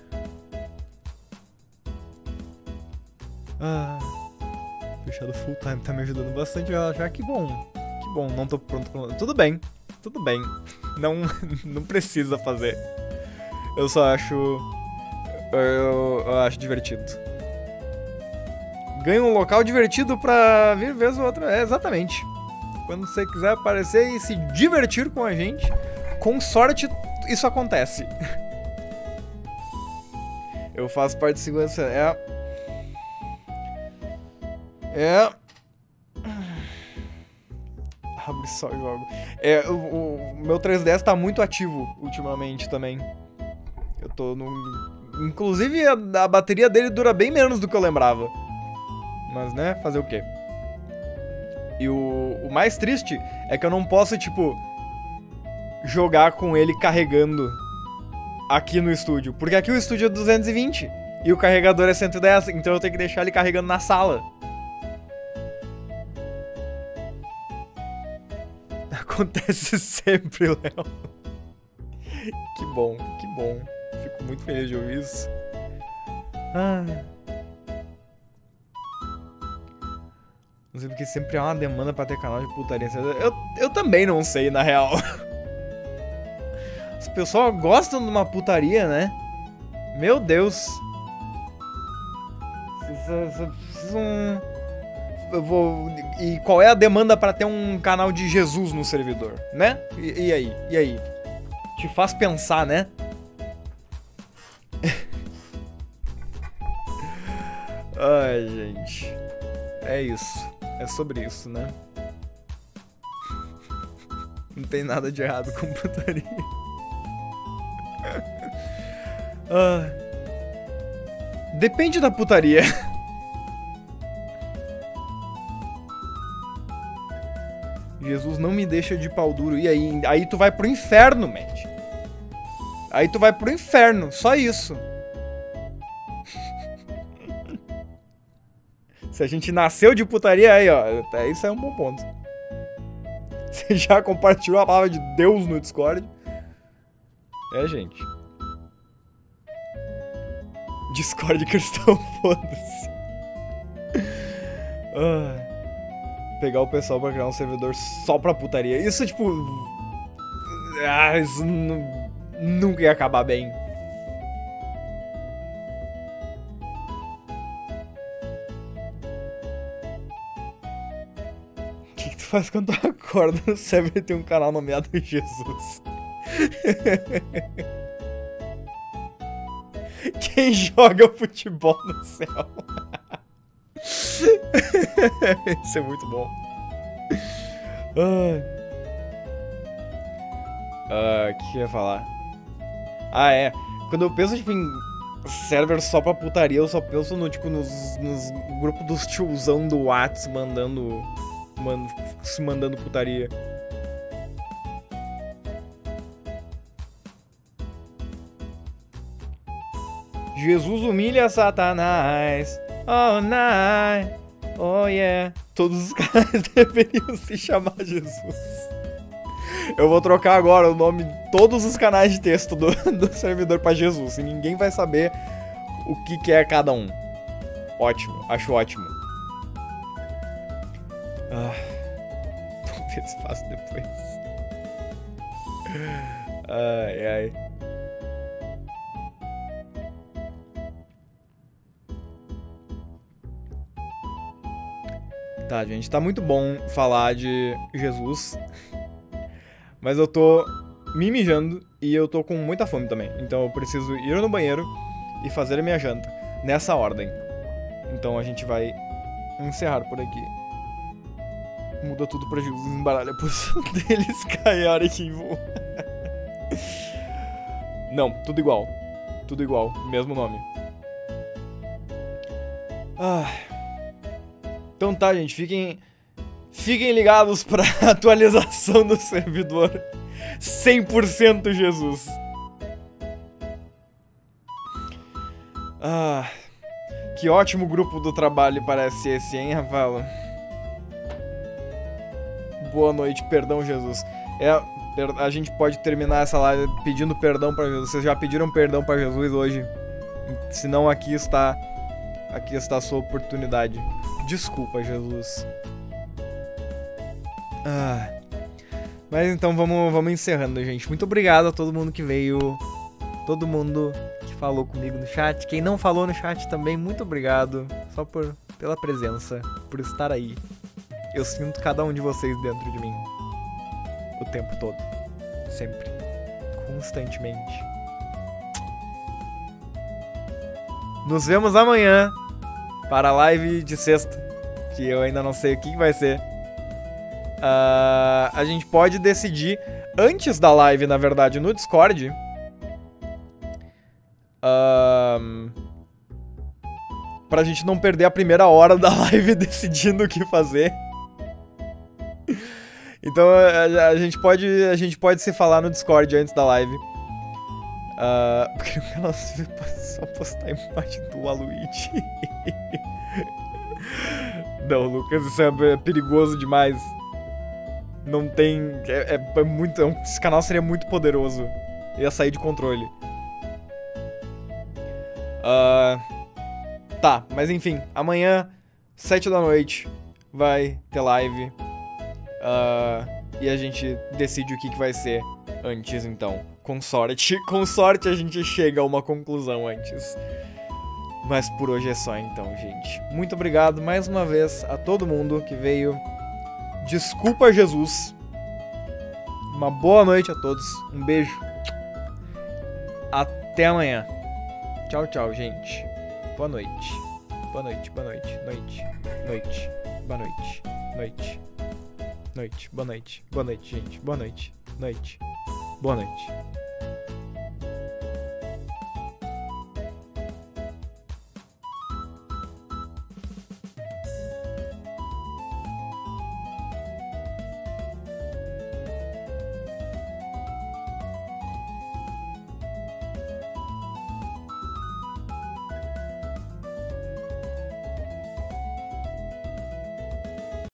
Fechado full time tá me ajudando bastante a relaxar. Que bom. Que bom, não tô pronto pra... Tudo bem. Tudo bem. Não precisa fazer. Eu só acho... Eu acho divertido. Ganha um local divertido pra vir vez ou outra. Exatamente. Quando você quiser aparecer e se divertir com a gente, com sorte, isso acontece. Eu faço parte de segurança. Abre só e jogo. O meu 3DS tá muito ativo ultimamente também. Eu tô no... Inclusive, a bateria dele dura bem menos do que eu lembrava. Mas, né, fazer o quê? E o mais triste é que eu não posso, tipo, jogar com ele carregando aqui no estúdio. Porque aqui o estúdio é 220 e o carregador é 110, então eu tenho que deixar ele carregando na sala. Acontece sempre, Léo. Que bom, que bom. Fico muito feliz de ouvir isso. Não sei porque sempre há uma demanda pra ter canal de putaria. Eu também não sei, na real. As pessoas gostam de uma putaria, né? Meu Deus. E qual é a demanda pra ter um canal de Jesus no servidor, né? E aí? E aí? Te faz pensar, né? Ai, gente. É isso. É sobre isso, né? Não tem nada de errado com putaria. Depende da putaria. Jesus não me deixa de pau duro. E aí? Aí tu vai pro inferno, Matt. Aí tu vai pro inferno. Só isso. Se a gente nasceu de putaria, aí, ó. Isso é um bom ponto. Você já compartilhou a palavra de Deus no Discord? É, gente. Discord cristão, foda-se. Pegar o pessoal pra criar um servidor só pra putaria. Isso, tipo... isso nunca ia acabar bem. O que tu faz quando tu acorda no server e tem um canal nomeado Jesus? Quem joga futebol no céu? Isso é muito bom. O que eu ia falar? É. Quando eu penso, tipo, em server só pra putaria, eu só penso no, tipo, nos grupos dos tiozão do Whats se mandando putaria. Jesus humilha Satanás. Oh, night. Oh, yeah. Todos os canais deveriam se chamar Jesus. Eu vou trocar agora o nome de todos os canais de texto do servidor pra Jesus. E ninguém vai saber o que é cada um. Ótimo. Acho ótimo. Vamos ver se faço depois. Ai. Tá, gente, tá muito bom falar de Jesus, mas eu tô me mijando e eu tô com muita fome também. Então eu preciso ir no banheiro e fazer a minha janta nessa ordem. Então a gente vai encerrar por aqui. Muda tudo pra Jesus, embaralha a posição deles, cai a hora que voa. Não, tudo igual. Tudo igual, mesmo nome. Então tá, gente, fiquem ligados pra atualização do servidor 100% Jesus. Que ótimo grupo do trabalho parece esse, hein, Rafael? Boa noite, perdão, Jesus. A gente pode terminar essa live pedindo perdão pra Jesus. Vocês já pediram perdão pra Jesus hoje? Se não, aqui está a sua oportunidade. Desculpa, Jesus. Mas então vamos encerrando, gente. Muito obrigado a todo mundo que veio. Todo mundo que falou comigo no chat. Quem não falou no chat também, muito obrigado. Só pela presença, por estar aí. Eu sinto cada um de vocês dentro de mim. O tempo todo. Sempre. Constantemente. Nos vemos amanhã para a live de sexta, que eu ainda não sei o que vai ser. A gente pode decidir antes da live, na verdade, no Discord. Pra gente não perder a primeira hora da live decidindo o que fazer. Então a gente pode se falar no Discord antes da live. Porque o canal só postar a imagem do Waluigi. Não, Lucas, isso é perigoso demais. Não tem... É muito... Esse canal seria muito poderoso. Ia sair de controle. Tá, mas enfim. Amanhã, 7 da noite, vai ter live. E a gente decide o que vai ser antes, então. Com sorte a gente chega a uma conclusão antes. Mas por hoje é só então, gente. Muito obrigado mais uma vez a todo mundo que veio. Desculpa, Jesus. Uma boa noite a todos. Um beijo. Até amanhã. Tchau, tchau, gente. Boa noite. Boa noite, boa noite. Noite. Noite. Boa noite. Noite. Noite. Boa noite. Boa noite, gente. Boa noite. Noite. Boa noite.